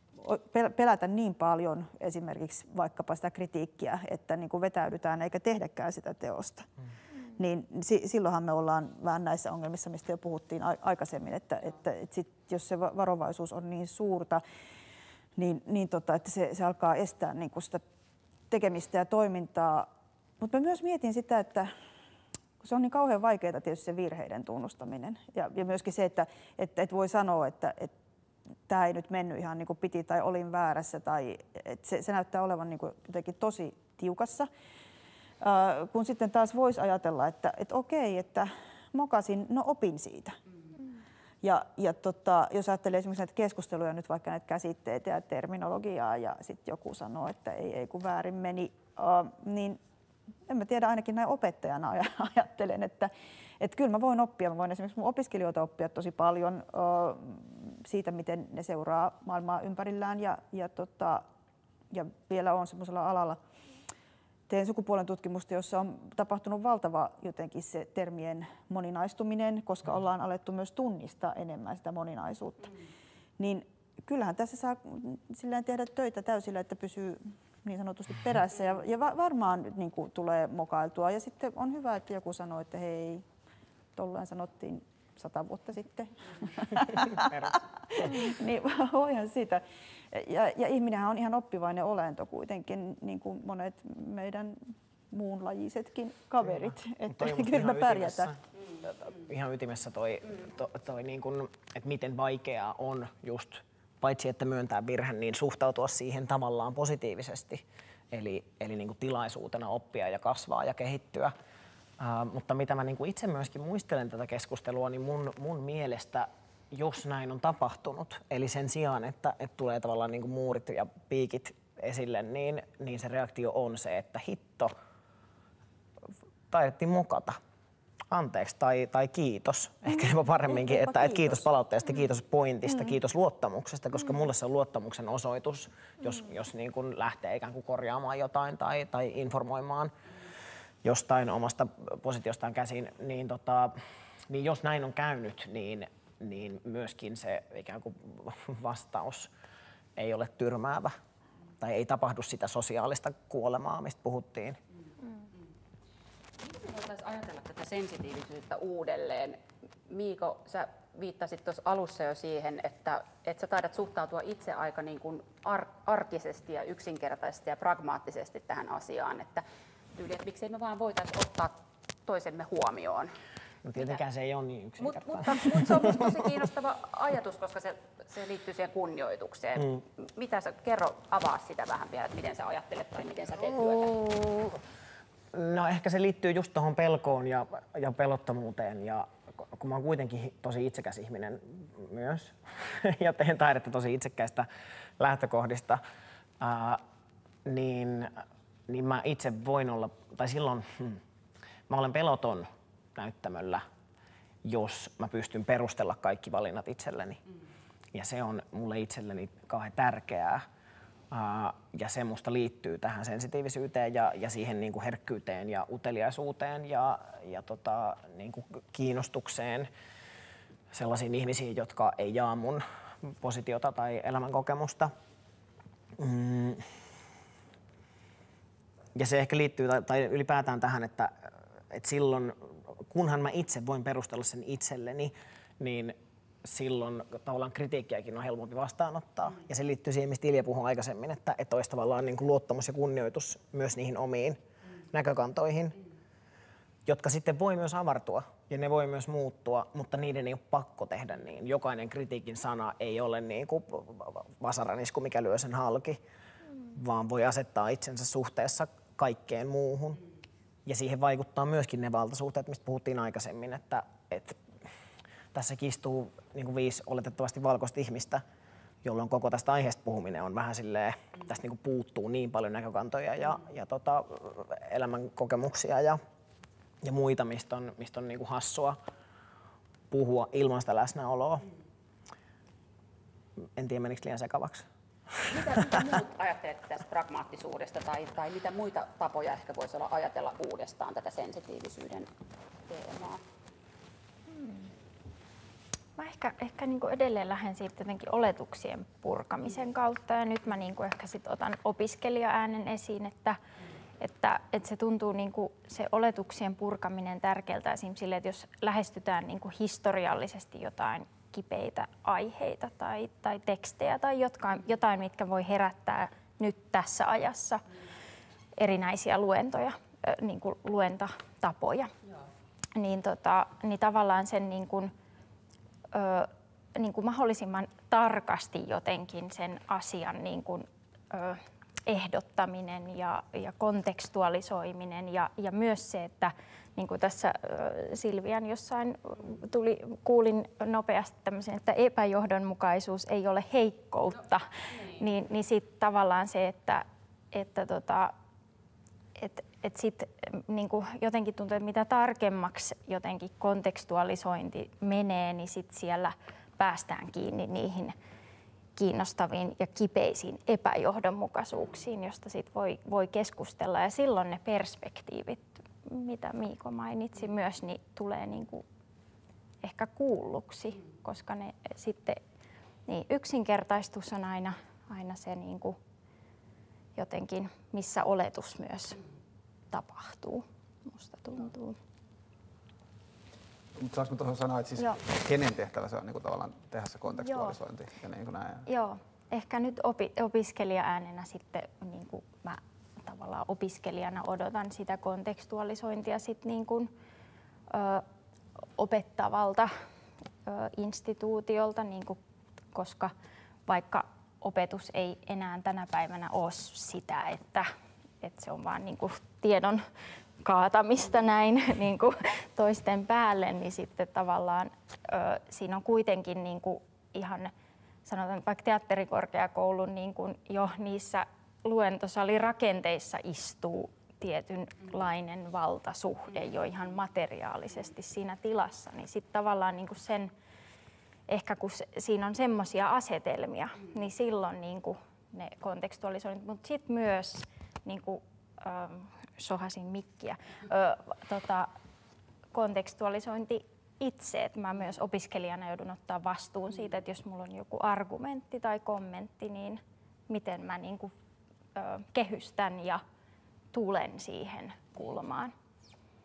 pelätä niin paljon esimerkiksi vaikkapa sitä kritiikkiä, että niin kuin vetäydytään eikä tehdäkään sitä teosta, mm. niin si, silloinhan me ollaan vähän näissä ongelmissa, mistä jo puhuttiin a, aikaisemmin, että, että, että sit, jos se varovaisuus on niin suurta, niin, niin tota, että se, se alkaa estää niin kuin sitä tekemistä ja toimintaa. Mutta mä myös mietin sitä, että se on niin kauhean vaikeaa tietysti se virheiden tunnustaminen ja, ja myöskin se, että, että, että voi sanoa, että, että tämä ei nyt mennyt ihan niin kuin piti tai olin väärässä, tai että se, se näyttää olevan niin kuin jotenkin tosi tiukassa, äh, kun sitten taas voisi ajatella, että, että okei, että mokasin, no opin siitä. Mm. Ja, ja tota, jos ajattelee esimerkiksi näitä keskusteluja, nyt vaikka näitä käsitteitä ja terminologiaa, ja sitten joku sanoo, että ei, ei kun väärin meni, äh, niin en mä tiedä, ainakin näin opettajana ajattelen, että, että kyllä mä voin oppia. Mä voin esimerkiksi mun opiskelijoilta oppia tosi paljon ö, siitä, miten ne seuraa maailmaa ympärillään. Ja, ja, tota, ja vielä on semmoisella alalla, teen sukupuolen tutkimusta, jossa on tapahtunut valtava jotenkin se termien moninaistuminen, koska ollaan alettu myös tunnistaa enemmän sitä moninaisuutta. Mm. Niin kyllähän tässä saa silleen tehdä töitä täysillä, että pysyy niin sanotusti perässä ja, ja varmaan niin kuin, tulee mokailtua. Ja sitten on hyvä, että joku sanoo, että hei, tolleen sanottiin sata vuotta sitten. Niin voihan sitä. Ja, ja ihminenhän on ihan oppivainen olento kuitenkin, niin kuin monet meidän muunlajisetkin kaverit. Kyllä. Että kyllä me pärjätään. Ihan ytimessä toi, toi, toi niin kuin, että miten vaikeaa on just paitsi että myöntää virhe, niin suhtautua siihen tavallaan positiivisesti, eli, eli niin kuin tilaisuutena oppia ja kasvaa ja kehittyä. Uh, mutta mitä mä niin kuin itse myöskin muistelen tätä keskustelua, niin mun, mun mielestä, jos näin on tapahtunut, eli sen sijaan, että, että tulee tavallaan niin kuin muurit ja piikit esille, niin, niin se reaktio on se, että hitto, taidettiin mokata. Anteeksi tai, tai kiitos, ehkä jopa paremminkin, mm, että, että kiitos palautteesta, kiitos pointista, mm. kiitos luottamuksesta, koska mm. mulle se on luottamuksen osoitus, jos, mm. jos niin kun lähtee ikään kuin korjaamaan jotain tai, tai informoimaan jostain omasta positiostaan käsin, niin, tota, niin jos näin on käynyt, niin, niin myöskin se ikään kuin vastaus ei ole tyrmäävä tai ei tapahdu sitä sosiaalista kuolemaa, mistä puhuttiin. sensitiivisyyttä uudelleen. Miiko, sä viittasit tuossa alussa jo siihen, että, että sä taidat suhtautua itse aika niin kuin ar- arkisesti ja yksinkertaisesti ja pragmaattisesti tähän asiaan, että tyyli, että miksei me vaan voitaisiin ottaa toisemme huomioon. No tietenkään se ei ole niin yksinkertainen. Mut, mutta, mutta se on musta tosi kiinnostava ajatus, koska se, se liittyy siihen kunnioitukseen. Mm. Mitä sä, kerro, avaa sitä vähän vielä, että miten sä ajattelet tai miten sä teet työtä? No ehkä se liittyy just tuohon pelkoon ja, ja pelottomuuteen. Ja kun mä oon kuitenkin tosi itsekäs ihminen myös ja teen taidetta tosi itsekkäistä lähtökohdista, ää, niin, niin mä itse voin olla, tai silloin hmm, mä olen peloton näyttämöllä, jos mä pystyn perustella kaikki valinnat itselleni. Mm. Ja se on mulle itselleni kauhean tärkeää. Uh, ja se musta liittyy tähän sensitiivisyyteen ja, ja siihen niin kuin herkkyyteen ja uteliaisuuteen ja, ja tota, niin kuin kiinnostukseen sellaisiin ihmisiin, jotka ei jaa mun positiota tai elämänkokemusta. Mm. Ja se ehkä liittyy tai, tai ylipäätään tähän, että, että silloin kunhan mä itse voin perustella sen itselleni, niin silloin tavallaan kritiikkiäkin on helpompi vastaanottaa. Mm. Ja se liittyy siihen, mistä Ilja puhui aikaisemmin, että, että olisi tavallaan niin kuin luottamus ja kunnioitus myös niihin omiin mm. näkökantoihin, mm. jotka sitten voi myös avartua ja ne voi myös muuttua, mutta niiden ei ole pakko tehdä niin. Jokainen kritiikin sana ei ole niin kuin vasaranisku, mikä lyö sen halki, mm. vaan voi asettaa itsensä suhteessa kaikkeen muuhun. Mm. Ja siihen vaikuttaa myöskin ne valtasuhteet, mistä puhuttiin aikaisemmin, että, että tässä istuu niin kuin viisi oletettavasti valkoista ihmistä, jolloin koko tästä aiheesta puhuminen on vähän silleen, tästä niin kuin puuttuu niin paljon näkökantoja ja, ja tota, elämänkokemuksia ja, ja muita, mistä on, mistä on niin kuin hassua puhua ilman sitä läsnäoloa. En tiedä, menikö liian sekavaksi. Mitä, mitä muut ajattelet tästä pragmaattisuudesta tai, tai mitä muita tapoja ehkä voisi olla ajatella uudestaan tätä sensitiivisyyden teemaa? Hmm. Mä ehkä, ehkä niin kuin edelleen lähden siitä jotenkin oletuksien purkamisen kautta ja nyt mä niin kuin ehkä sit otan opiskelija-äänen esiin, että, että, että se tuntuu niin kuin se oletuksien purkaminen tärkeältä esimerkiksi sille, että jos lähestytään niin kuin historiallisesti jotain kipeitä aiheita tai, tai tekstejä tai jotain, jotain, mitkä voi herättää nyt tässä ajassa erinäisiä luentoja, niin kuin luentatapoja, niin, tota, niin tavallaan sen niin kuin, ö, niin kuin mahdollisimman tarkasti jotenkin sen asian niin kuin, ö, ehdottaminen ja, ja kontekstualisoiminen ja, ja myös se, että niin kuin tässä Silvian jossain tuli, kuulin nopeasti tämmöisen, että epäjohdonmukaisuus ei ole heikkoutta, no, niin, niin, niin sitten tavallaan se, että, että tota, et, et sit, niin kuin jotenkin tuntuu, että mitä tarkemmaksi jotenkin kontekstualisointi menee, niin sit siellä päästään kiinni niihin kiinnostaviin ja kipeisiin epäjohdonmukaisuuksiin, josta sit voi, voi keskustella ja silloin ne perspektiivit, mitä Miiko mainitsi myös, niin tulee niin kuin ehkä kuulluksi, koska ne sitten niin yksinkertaistus on aina, aina se niin kuin jotenkin, missä oletus myös tapahtuu, musta tuntuu. Mutta saanko tuohon sanoa, että siis kenen tehtävä se on niin kuin tavallaan tehdä se kontekstualisointi? Joo. Ja niin kuin näin. Joo, ehkä nyt opi, opiskelija-äänenä sitten niin kuin mä tavallaan opiskelijana odotan sitä kontekstualisointia sit niin kuin, ö, opettavalta ö, instituutiolta, niin kuin, koska vaikka opetus ei enää tänä päivänä ole sitä, että, että se on vaan niin kuin tiedon kaatamista näin niin kuin toisten päälle, niin sitten tavallaan ö, siinä on kuitenkin niin kuin ihan sanotaan vaikka teatterikorkeakoulun niin kuin jo niissä luentosalirakenteissa istuu tietynlainen valtasuhde jo ihan materiaalisesti siinä tilassa, niin sitten tavallaan niin kuin sen, ehkä kun se, siinä on semmoisia asetelmia, niin silloin niin kuin ne kontekstualisoinnit, mutta sitten myös, niin kuin ähm, sohasin mikkiä, äh, tota, kontekstualisointi itse, että mä myös opiskelijana joudun ottaa vastuun siitä, että jos mulla on joku argumentti tai kommentti, niin miten mä niin kuin kehystän ja tulen siihen kulmaan.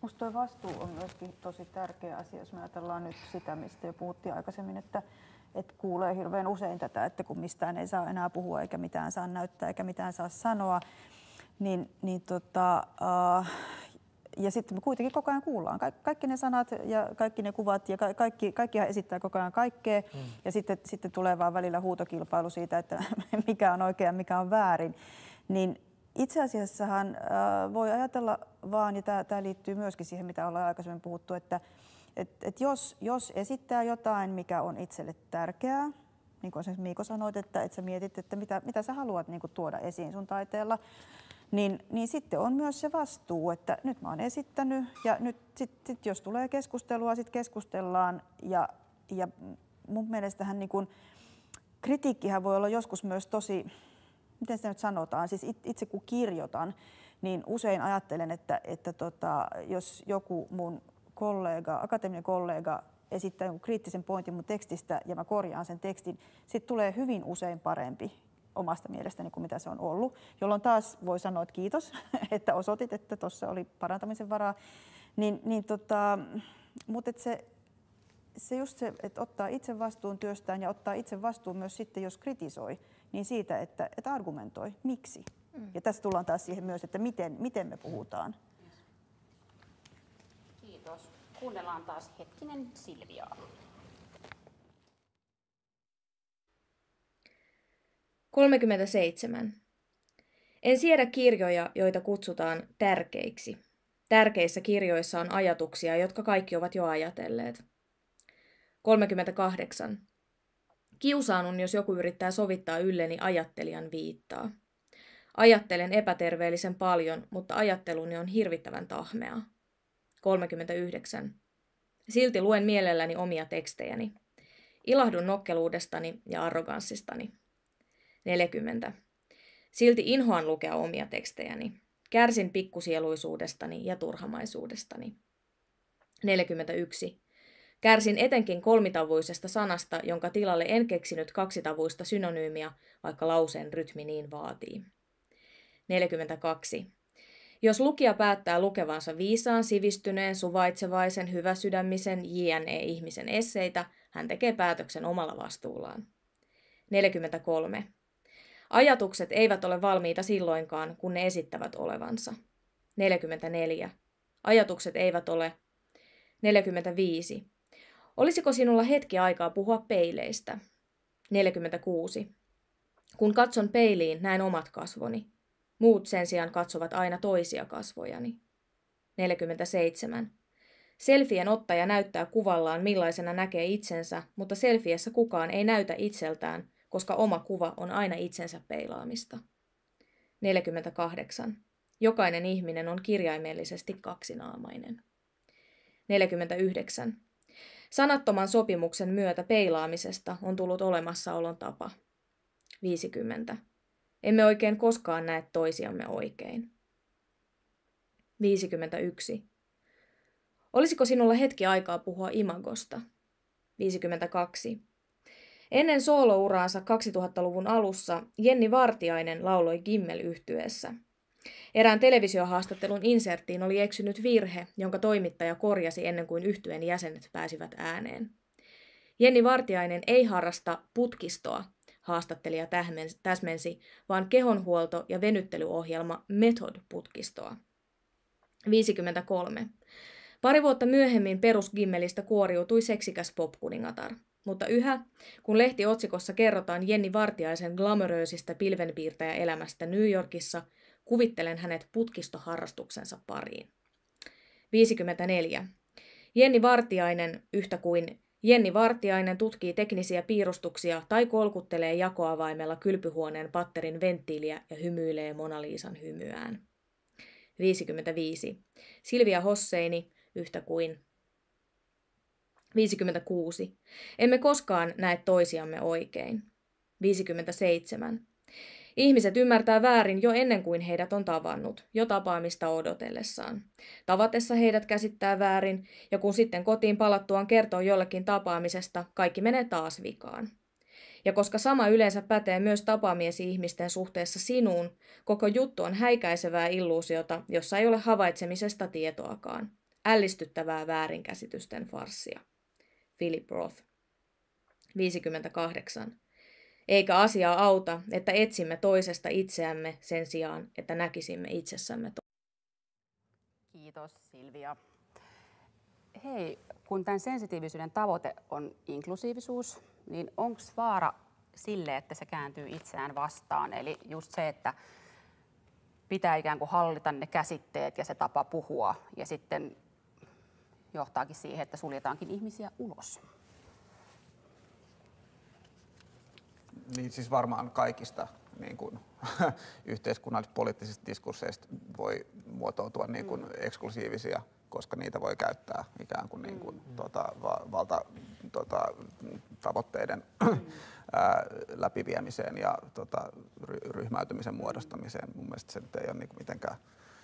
Musta tuo vastuu on myöskin tosi tärkeä asia, jos me ajatellaan nyt sitä, mistä jo puhuttiin aikaisemmin, että, että kuulee hirveän usein tätä, että kun mistään ei saa enää puhua eikä mitään saa näyttää eikä mitään saa sanoa, niin, niin tota, uh, ja sitten me kuitenkin koko ajan kuullaan. Ka- kaikki ne sanat ja kaikki ne kuvat ja ka- kaikki, kaikkihan esittää koko ajan kaikkea. Mm. Ja sitten, sitten tulee vaan välillä huutokilpailu siitä, että mikä on oikein ja mikä on väärin. Niin itse asiassahan äh, voi ajatella vaan, ja tämä liittyy myöskin siihen, mitä ollaan aikaisemmin puhuttu, että et, et jos, jos esittää jotain, mikä on itselle tärkeää, niin kuin esimerkiksi Miiko sanoit, että, että sä mietit, että mitä, mitä sä haluat niin kuin tuoda esiin sun taiteella, Niin, niin sitten on myös se vastuu, että nyt mä oon esittänyt ja nyt sit, sit jos tulee keskustelua, sitten keskustellaan ja, ja mun mielestähän niin kun, kritiikkihän voi olla joskus myös tosi, miten sitä nyt sanotaan, siis itse kun kirjoitan, niin usein ajattelen, että, että tota, jos joku mun kollega, akateeminen kollega esittää jonkun kriittisen pointin mun tekstistä ja mä korjaan sen tekstin, sitten tulee hyvin usein parempi omasta mielestäni kuin mitä se on ollut, jolloin taas voi sanoa, että kiitos, että osoitit, että tuossa oli parantamisen varaa. Niin, niin tota, mutta se, se just se, että ottaa itse vastuun työstään ja ottaa itse vastuun myös sitten, jos kritisoi, niin siitä, että, että argumentoi, miksi. Mm. Ja tässä tullaan taas siihen myös, että miten, miten me puhutaan. Kiitos. Kuunnellaan taas hetkinen Silviaa. kolmekymmentäseitsemän. En siedä kirjoja, joita kutsutaan tärkeiksi. Tärkeissä kirjoissa on ajatuksia, jotka kaikki ovat jo ajatelleet. kolmekymmentäkahdeksan. Kiusaannun, jos joku yrittää sovittaa ylleni ajattelijan viittaa. Ajattelen epäterveellisen paljon, mutta ajatteluni on hirvittävän tahmeaa. kolmekymmentäyhdeksän. Silti luen mielelläni omia tekstejäni. Ilahdun nokkeluudestani ja arroganssistani. neljäkymmentä. Silti inhoan lukea omia tekstejäni. Kärsin pikkusieluisuudestani ja turhamaisuudestani. neljäkymmentäyksi. Kärsin etenkin kolmitavuisesta sanasta, jonka tilalle en keksinyt kaksitavuista synonyymiä, vaikka lauseen rytmi niin vaatii. neljäkymmentäkaksi. Jos lukija päättää lukevansa viisaan, sivistyneen, suvaitsevaisen, hyväsydämisen, jne-ihmisen esseitä, hän tekee päätöksen omalla vastuullaan. neljäkymmentäkolme. Ajatukset eivät ole valmiita silloinkaan, kun ne esittävät olevansa. neljäkymmentäneljä. Ajatukset eivät ole. neljäkymmentäviisi. Olisiko sinulla hetki aikaa puhua peileistä? neljäkymmentäkuusi. Kun katson peiliin, näen omat kasvoni. Muut sen sijaan katsovat aina toisia kasvojani. neljäkymmentäseitsemän. Selfien ottaja näyttää kuvallaan, millaisena näkee itsensä, mutta selfiessä kukaan ei näytä itseltään, koska oma kuva on aina itsensä peilaamista. neljäkymmentäkahdeksan. Jokainen ihminen on kirjaimellisesti kaksinaamainen. neljäkymmentäyhdeksän. Sanattoman sopimuksen myötä peilaamisesta on tullut olemassaolon tapa. viisikymmentä. Emme oikein koskaan näe toisiamme oikein. viisikymmentäyksi. Olisiko sinulla hetki aikaa puhua imagosta? viisikymmentäkaksi. Ennen soolouraansa kaksituhattaluvun alussa Jenni Vartiainen lauloi Gimmel-yhtyeessä. Erään televisiohaastattelun inserttiin oli eksynyt virhe, jonka toimittaja korjasi ennen kuin yhtyeen jäsenet pääsivät ääneen. Jenni Vartiainen ei harrasta putkistoa, haastattelija täsmensi, vaan kehonhuolto- ja venyttelyohjelma Method-putkistoa. viisikymmentäkolme. Pari vuotta myöhemmin perusgimmelistä kuoriutui seksikäs popkuningatar. Mutta yhä, kun lehtiotsikossa kerrotaan Jenni Vartiaisen glamouröisistä pilvenpiirtäjäelämästä New Yorkissa, kuvittelen hänet putkistoharrastuksensa pariin. viisikymmentäneljä. Jenni Vartiainen, yhtä kuin Jenni Vartiainen tutkii teknisiä piirustuksia tai kolkuttelee jakoavaimella kylpyhuoneen patterin venttiiliä ja hymyilee Mona Liisan hymyään. viisikymmentäviisi. Silvia Hosseini, yhtä kuin viisikymmentäkuusi. Emme koskaan näe toisiamme oikein. viisikymmentäseitsemän. Ihmiset ymmärtää väärin jo ennen kuin heidät on tavannut, jo tapaamista odotellessaan. Tavatessa heidät käsittää väärin, ja kun sitten kotiin palattuaan kertoo jollekin tapaamisesta, kaikki menee taas vikaan. Ja koska sama yleensä pätee myös tapaamiesi-ihmisten suhteessa sinuun, koko juttu on häikäisevää illuusiota, jossa ei ole havaitsemisesta tietoakaan. ällistyttävää väärinkäsitysten farssia. Philip Roth. viisikymmentäkahdeksan. Eikä asiaa auta, että etsimme toisesta itseämme sen sijaan, että näkisimme itsessämme to- Kiitos Silvia. Hei, kun tämän sensitiivisyyden tavoite on inklusiivisuus, niin onko vaara sille, että se kääntyy itseään vastaan? Eli just se, että pitää ikään kuin hallita ne käsitteet ja se tapa puhua ja sitten johtaakin siihen, että suljetaankin ihmisiä ulos. Niin siis varmaan kaikista niin kuin, yhteiskunnallisista poliittisista diskursseista voi muotoutua niin kuin, eksklusiivisia, koska niitä voi käyttää ikään kuin, niin kuin mm. tota, va, valta tota, tavoitteiden mm. ää, läpiviemiseen ja tota, ry, ryhmäytymisen muodostamiseen. Mun mielestä se nyt ei ole niin kuin, mitenkään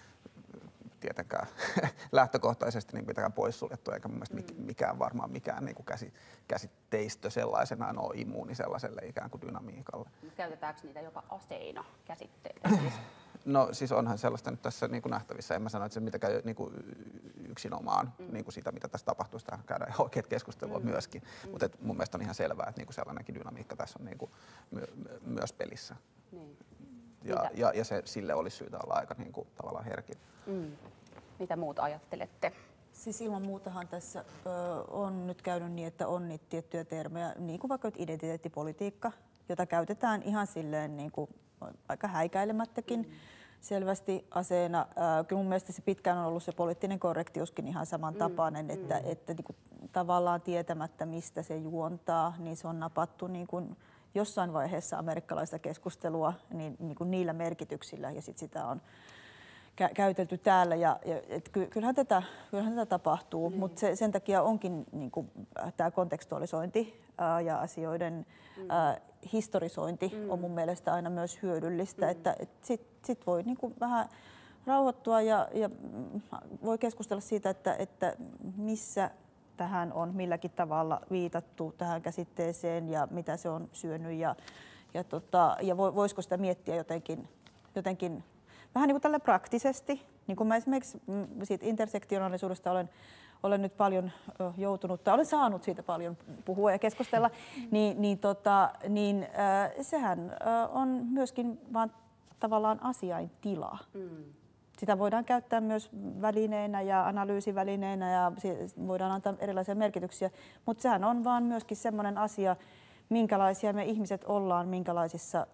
tietenkään lähtökohtaisesti niin mitenkään poissuljettu, eikä mun mielestä mm. mikään varmaan mikään niin kuin käsi, käsitteistö sellaisenaan ole immuuni sellaiselle ikään kuin dynamiikalle. Käytetäänkö niitä jopa aseina käsitteitä? No siis onhan sellaista nyt tässä niin kuin nähtävissä. En mä sano, että se mitenkään niin kuin yksinomaan mm. niin kuin sitä, mitä tässä tapahtuu, sitä käydään ihan oikeat keskustelua mm. myöskin. Mm. Mutta mun mielestä on ihan selvää, että niin kuin sellainenkin dynamiikka tässä on niin kuin my, myös pelissä. Niin. Ja, ja, ja se, sille olisi syytä olla aika niin kuin, tavallaan herkin. Mm. Mitä muut ajattelette? Siis ilman muutahan tässä ö, on nyt käynyt niin, että on niitä tiettyjä termejä, niin kuin vaikka identiteettipolitiikka, jota käytetään ihan silleen niin kuin aika häikäilemättäkin mm. selvästi aseena. Ö, kyllä mun mielestä se pitkään on ollut se poliittinen korrektiuskin ihan samantapainen, mm. että, mm. että niin kuin, tavallaan tietämättä mistä se juontaa, niin se on napattu niin kuin jossain vaiheessa amerikkalaista keskustelua niin, niin kuin niillä merkityksillä ja sit sitä on kä- käytelty täällä. Ja, ja, et ky- kyllähän, tätä, kyllähän tätä tapahtuu, mm. mutta se, sen takia onkin niin kuin, tämä kontekstualisointi ää, ja asioiden mm. ää, historisointi mm. on mun mielestä aina myös hyödyllistä, mm. että et sit, sit voi niin kuin vähän rauhoittua ja, ja voi keskustella siitä, että, että missä tähän on milläkin tavalla viitattu tähän käsitteeseen ja mitä se on syönyt ja, ja, tota, ja voisiko sitä miettiä jotenkin, jotenkin vähän niin kuin tällä praktisesti. Niin kuin mä esimerkiksi siitä intersektionaalisuudesta olen, olen nyt paljon joutunut, tai olen saanut siitä paljon puhua ja keskustella, mm. niin, niin, tota, niin äh, sehän äh, on myöskin vaan tavallaan asiaintila. Mm. Sitä voidaan käyttää myös välineenä ja analyysivälineenä ja voidaan antaa erilaisia merkityksiä, mutta sehän on vaan myöskin semmoinen asia, minkälaisia me ihmiset ollaan, minkälaisissa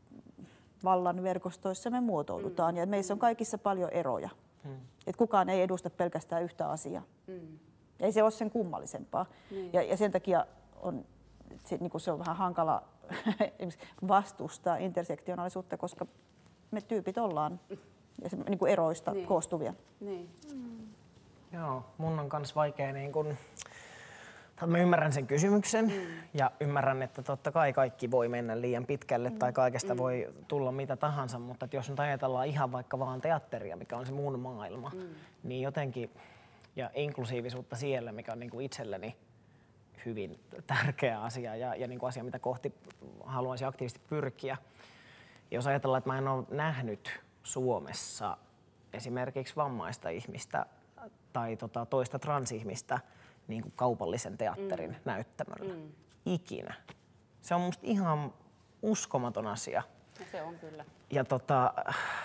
vallan verkostoissa me muotoudutaan. Mm. Ja meissä on kaikissa paljon eroja. Mm. Et kukaan ei edusta pelkästään yhtä asiaa. Mm. Ei se ole sen kummallisempaa. Mm. Ja, ja sen takia on, se, niin se on vähän hankala vastustaa intersektionaalisuutta, koska me tyypit ollaan ja se, niin kuin eroista niin. koostuvia. Niin. Mm. Joo, mun on kans vaikea niin kun, mä ymmärrän sen kysymyksen mm. ja ymmärrän, että totta kai kaikki voi mennä liian pitkälle mm. tai kaikesta mm. voi tulla mitä tahansa, mutta jos nyt ajatellaan ihan vaikka vaan teatteria, mikä on se mun maailma, mm. niin jotenkin, ja inklusiivisuutta siellä, mikä on niin kuin itselleni hyvin tärkeä asia ja, ja niin kuin asia, mitä kohti haluaisin aktiivisesti pyrkiä. Jos ajatellaan, että mä en ole nähnyt Suomessa esimerkiksi vammaista ihmistä tai tota, toista transihmistä niin kuin kaupallisen teatterin mm. näyttämöllä. Mm. Ikinä. Se on musta ihan uskomaton asia. Ja se on kyllä. Ja, tota,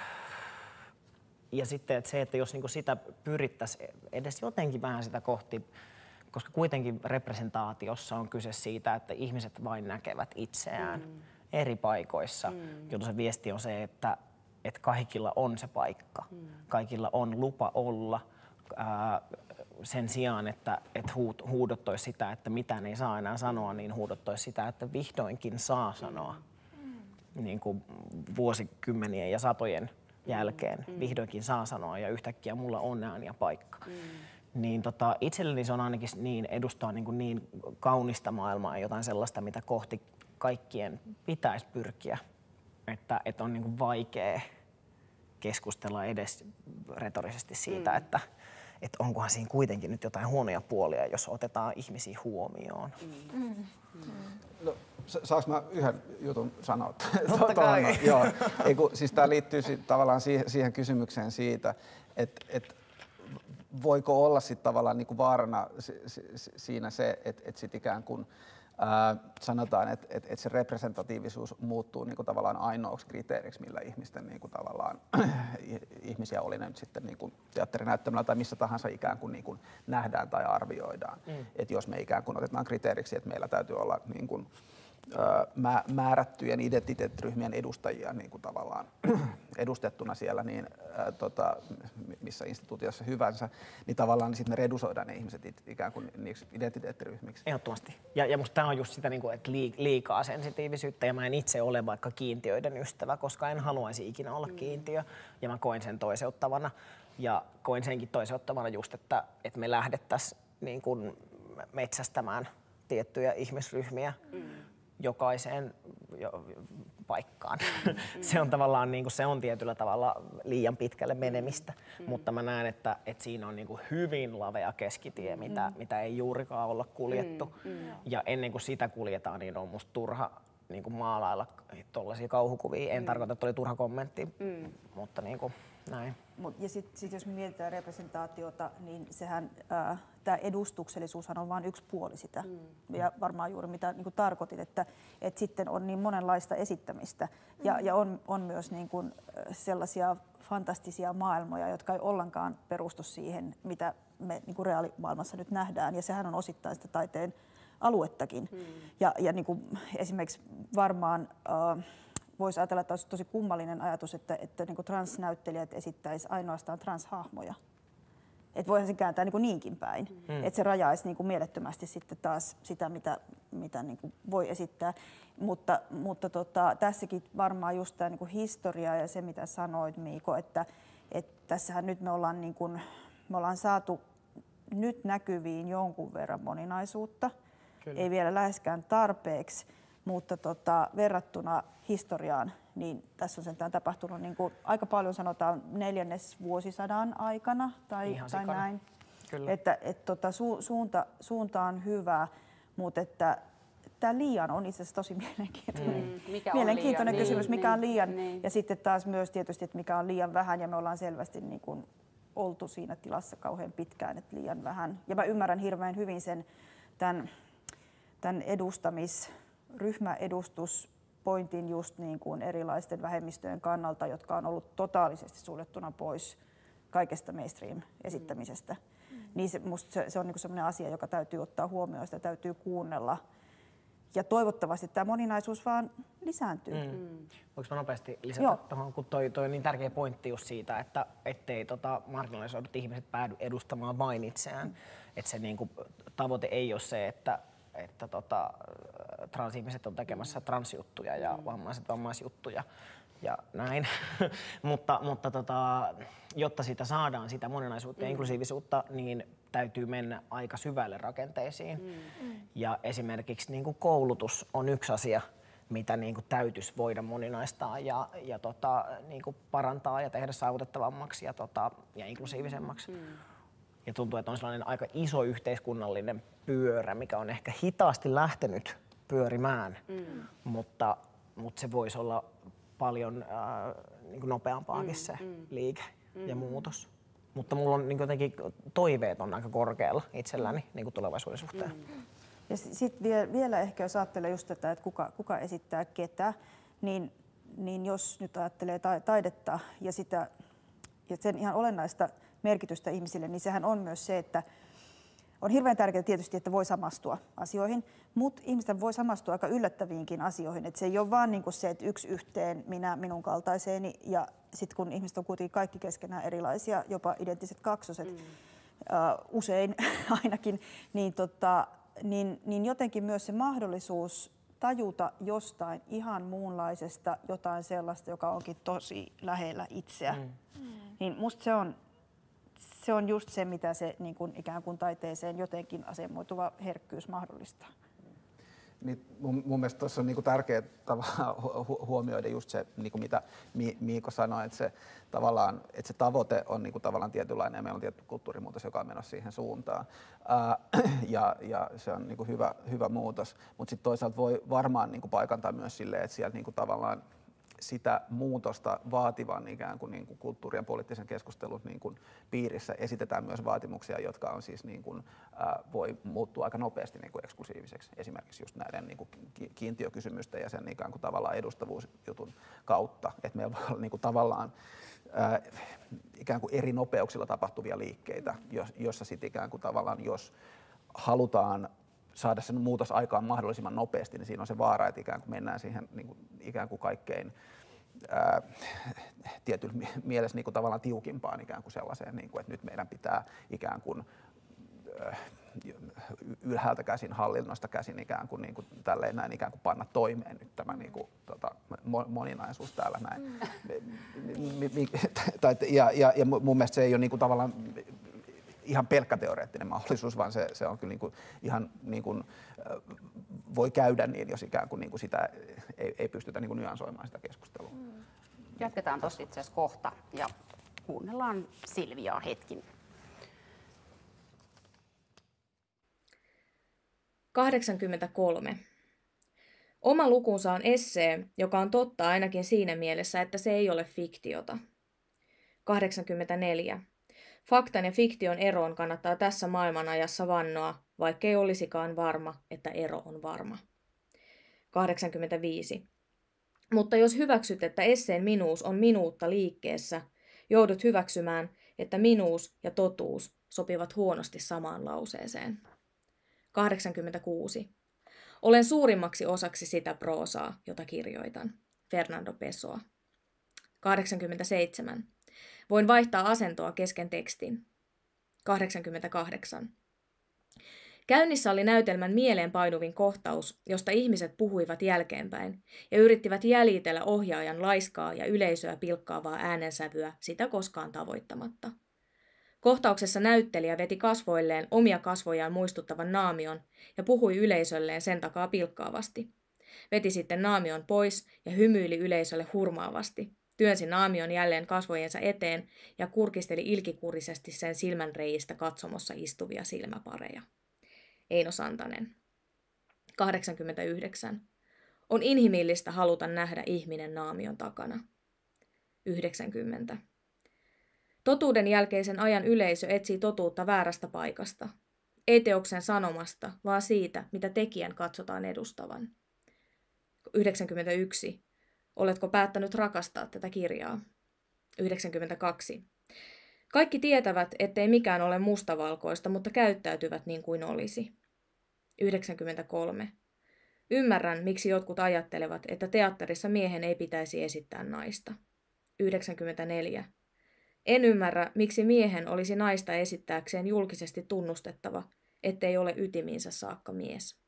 ja sitten että se, että jos niinku sitä pyrittäisiin edes jotenkin vähän sitä kohti, koska kuitenkin representaatiossa on kyse siitä, että ihmiset vain näkevät itseään mm. eri paikoissa, mm. jolloin se viesti on se, että että kaikilla on se paikka, mm. kaikilla on lupa olla ää, sen sijaan, että et huud, huudottoisi sitä, että mitään ei saa enää sanoa, niin huudottoisi sitä, että vihdoinkin saa sanoa. Mm. Niin kuin vuosikymmenien ja satojen jälkeen mm. vihdoinkin saa sanoa ja yhtäkkiä mulla on ääni ja paikka. Mm. Niin tota, itselleni se on ainakin niin, edustaa niin, kuin niin kaunista maailmaa ja jotain sellaista, mitä kohti kaikkien pitäisi pyrkiä. Että, että on niin kuin vaikea keskustella edes retorisesti siitä, mm. että, että onkohan siinä kuitenkin nyt jotain huonoja puolia, jos otetaan ihmisiä huomioon. Mm. Mm. No, saanko mä yhden jutun sanoa? Totta kai. Joo. Eiku, siis tämä liittyy si- tavallaan siihen, siihen kysymykseen siitä, että, että voiko olla sitten tavallaan niin kuin vaarana siinä se, että et sit ikään kuin ää, sanotaan, että et, et se representatiivisuus muuttuu niin kuin tavallaan ainoaksi kriteeriksi, millä ihmisten niin kuin tavallaan ihmisiä oli ne nyt sitten niin kuin teatterinäyttämällä tai missä tahansa ikään kuin, niin kuin nähdään tai arvioidaan. Mm. Että jos me ikään kuin otetaan kriteeriksi, että meillä täytyy olla niin kuin määrättyjen identiteettiryhmien edustajia niin kuin tavallaan edustettuna siellä, niin, ää, tota, missä instituutiossa hyvänsä, niin tavallaan niin sitten me redusoidaan ne ihmiset ikään kuin niiksi identiteettiryhmiksi. Ehdottomasti. Ja, ja musta tämä on just sitä, niin kuin, että liikaa sensitiivisyyttä, ja mä en itse ole vaikka kiintiöiden ystävä, koska en haluaisi ikinä olla kiintiö, ja mä koen sen toiseuttavana. Ja koen senkin toiseuttavana just, että, että me lähdettäisiin niin kuin metsästämään tiettyjä ihmisryhmiä mm. jokaiseen jo, paikkaan. Mm. se on tavallaan niin kuin, se on tietyllä tavalla liian pitkälle menemistä, mm. mutta mä näen, että, että siinä on niin kuin hyvin lavea keskitie, mm. mitä, mitä ei juurikaan olla kuljettu. Mm. Mm. Ja ennen kuin sitä kuljetaan, niin on musta turha niin kuin maalailla tuollaisia kauhukuvia. En mm. tarkoita, että oli turha kommentti, mm. mutta niin kuin, näin. Ja sitten sit jos me mietitään representaatiota, niin sehän äh, tämä edustuksellisuushan on vain yksi puoli sitä. Mm. Ja varmaan juuri mitä niin kuin tarkoitit, että, että sitten on niin monenlaista esittämistä. Mm. Ja, ja on, on myös niin kuin sellaisia fantastisia maailmoja, jotka ei ollenkaan perustu siihen, mitä me niin kuin reaalimaailmassa nyt nähdään. Ja sehän on osittain sitä taiteen aluettakin. Mm. Ja, ja niin kuin esimerkiksi varmaan Äh, voisi ajatella, että olisi tosi kummallinen ajatus, että, että niin kuin transnäyttelijät esittäisi ainoastaan transhahmoja. Että voihan se kääntää niin kuin niinkin päin. Mm. Että se rajaisi niin kuin mielettömästi sitten taas sitä, mitä, mitä niin kuin voi esittää. Mutta, mutta tota, tässäkin varmaan just tämä niin kuin historia ja se, mitä sanoit, Miiko, että, että tässähän nyt me ollaan, niin kuin, me ollaan saatu nyt näkyviin jonkun verran moninaisuutta. Kyllä. Ei vielä läheskään tarpeeksi. Mutta tota, verrattuna historiaan, niin tässä on sentään tapahtunut niin kuin aika paljon, sanotaan neljännesvuosisadan aikana tai, tai näin. Kyllä. Että et, tota, su, suunta, suunta on hyvä, mutta että tämä liian on itse asiassa tosi mielenkiintoinen, mm. mikä mielenkiintoinen liian? kysymys, mikä niin, on liian. Niin. Ja sitten taas myös tietysti, että mikä on liian vähän, ja me ollaan selvästi niin kuin oltu siinä tilassa kauhean pitkään, että liian vähän. Ja mä ymmärrän hirveän hyvin sen tämän, tämän edustamis ryhmäedustuspointin just niin kuin erilaisten vähemmistöjen kannalta, jotka on ollut totaalisesti suljettuna pois kaikesta mainstream-esittämisestä. Mm. Niin se, musta se, se on niin kuin sellainen asia, joka täytyy ottaa huomioon, sitä täytyy kuunnella. Ja toivottavasti tämä moninaisuus vaan lisääntyy. Mm. Mm. Voinko mä nopeasti lisätä tuohon, kun toi, toi on niin tärkeä pointti just siitä, että ettei tota marginalisoidut ihmiset päädy edustamaan vain itseään. Mm. Että se niin kuin, tavoite ei ole se, että että tota, transihmiset on tekemässä transjuttuja ja mm. vammaiset vammaisjuttuja ja näin. mutta mutta tota, jotta sitä saadaan, sitä moninaisuutta mm. ja inklusiivisuutta, niin täytyy mennä aika syvälle rakenteisiin. Mm. Ja esimerkiksi niin kuin koulutus on yksi asia, mitä niin kuin täytyisi voida moninaistaa ja, ja tota, niin kuin parantaa ja tehdä saavutettavammaksi ja, tota, ja inklusiivisemmaksi. Mm. Ja tuntuu, että on sellainen aika iso yhteiskunnallinen pyörä, mikä on ehkä hitaasti lähtenyt pyörimään, mm. mutta, mutta se voisi olla paljon äh, niin kuin nopeampaakin mm. se mm. liike mm. ja muutos. Mutta mulla on niin kuin jotenkin toiveet on aika korkealla itselläni niin kuin tulevaisuuden suhteen. Mm. Ja sitten vie, vielä ehkä jos ajattelee just tätä, että kuka, kuka esittää ketä, niin, niin jos nyt ajattelee ta- taidetta ja, sitä, ja sen ihan olennaista merkitystä ihmisille, niin sehän on myös se, että on hirveän tärkeää tietysti, että voi samastua asioihin, mutta ihmisten voi samastua aika yllättäviinkin asioihin. Että se ei ole vaan niin kuin se, että yksi yhteen minä minun kaltaiseeni ja sitten kun ihmiset on kuitenkin kaikki keskenään erilaisia, jopa identtiset kaksoset, mm. uh, usein ainakin, niin, tota, niin, niin jotenkin myös se mahdollisuus tajuta jostain ihan muunlaisesta jotain sellaista, joka onkin tosi lähellä itseä. Mm. Niin musta se on Se on just se, mitä se niin kuin ikään kuin taiteeseen jotenkin asemoituva herkkyys mahdollistaa. Niin mun, mun mielestä tuossa on niin kuin tärkeää hu- huomioida just se, niin kuin mitä Mi- Miiko sanoi, että se, tavallaan, että se tavoite on niin kuin tavallaan tietynlainen ja meillä on tietty kulttuurimuutos, joka on menossa siihen suuntaan. Ää, ja, ja se on niin kuin hyvä, hyvä muutos, mutta sitten toisaalta voi varmaan niin kuin paikantaa myös silleen, että siellä niin kuin tavallaan sitä muutosta vaativan ikään kuin, niin kuin kulttuuri- ja poliittisen keskustelun niin kuin piirissä esitetään myös vaatimuksia, jotka on siis niin kuin, ää, voi muuttua aika nopeasti niin kuin eksklusiiviseksi. Esimerkiksi just näiden niin kuin kiintiökysymysten ja sen ikään kuin tavallaan edustavuusjutun kautta. Että meillä voi olla niin kuin tavallaan ää, ikään kuin eri nopeuksilla tapahtuvia liikkeitä, jossa sitten ikään kuin tavallaan jos halutaan saada sen muutos aikaan mahdollisimman nopeasti, niin siinä on se vaara, että ikään kuin mennään siihen niin kuin, ikään kuin kaikkein ää, tietyllä mielessä niin kuin tavallaan tiukimpaan ikään kuin sellaiseen, niin kuin, että nyt meidän pitää ikään kuin ää, ylhäältä käsin, hallinnosta käsin ikään kuin, niin kuin tälleen näin ikään kuin panna toimeen nyt tämä niin kuin, tota, moninaisuus täällä näin. Mm. ja, ja, ja mun mielestä se ei ole niin kuin tavallaan ihan pelkkä teoreettinen mahdollisuus, vaan se, se on kyllä niin kuin ihan niin kuin, voi käydä niin, jos ikään kuin, niin kuin sitä ei, ei pystytä niin kuin nyansoimaan sitä keskustelua. Mm. Jatketaan tuossa itse asiassa kohta ja kuunnellaan Silviaa hetkin. kahdeksankymmentäkolme. Oma lukunsa on essee, joka on totta ainakin siinä mielessä, että se ei ole fiktiota. kahdeksankymmentäneljä. Faktan ja fiktion eroon kannattaa tässä maailmanajassa vannoa, vaikkei olisikaan varma, että ero on varma. kahdeksankymmentäviisi. Mutta jos hyväksyt, että esseen minuus on minuutta liikkeessä, joudut hyväksymään, että minuus ja totuus sopivat huonosti samaan lauseeseen. kahdeksankymmentäkuusi. Olen suurimmaksi osaksi sitä proosaa, jota kirjoitan. Fernando Pessoa. kahdeksankymmentäseitsemän. Voin vaihtaa asentoa kesken tekstin. kahdeksankymmentäkahdeksan. Käynnissä oli näytelmän mieleenpainuvin kohtaus, josta ihmiset puhuivat jälkeenpäin ja yrittivät jäljitellä ohjaajan laiskaa ja yleisöä pilkkaavaa äänensävyä sitä koskaan tavoittamatta. Kohtauksessa näyttelijä veti kasvoilleen omia kasvojaan muistuttavan naamion ja puhui yleisölleen sen takaa pilkkaavasti. Veti sitten naamion pois ja hymyili yleisölle hurmaavasti. Työnsi naamion jälleen kasvojensa eteen ja kurkisteli ilkikurisesti sen silmänreiistä katsomossa istuvia silmäpareja. Eino Santanen. kahdeksankymmentäyhdeksän. On inhimillistä haluta nähdä ihminen naamion takana. yhdeksänkymmentä. Totuuden jälkeisen ajan yleisö etsii totuutta väärästä paikasta. Ei teoksen sanomasta, vaan siitä, mitä tekijän katsotaan edustavan. yhdeksänkymmentäyksi. Oletko päättänyt rakastaa tätä kirjaa? yhdeksänkymmentäkaksi. Kaikki tietävät, ettei mikään ole mustavalkoista, mutta käyttäytyvät niin kuin olisi. yhdeksänkymmentäkolme. Ymmärrän, miksi jotkut ajattelevat, että teatterissa miehen ei pitäisi esittää naista. yhdeksänkymmentäneljä. En ymmärrä, miksi miehen olisi naista esittääkseen julkisesti tunnustettava, ettei ole ytimiinsä saakka mies.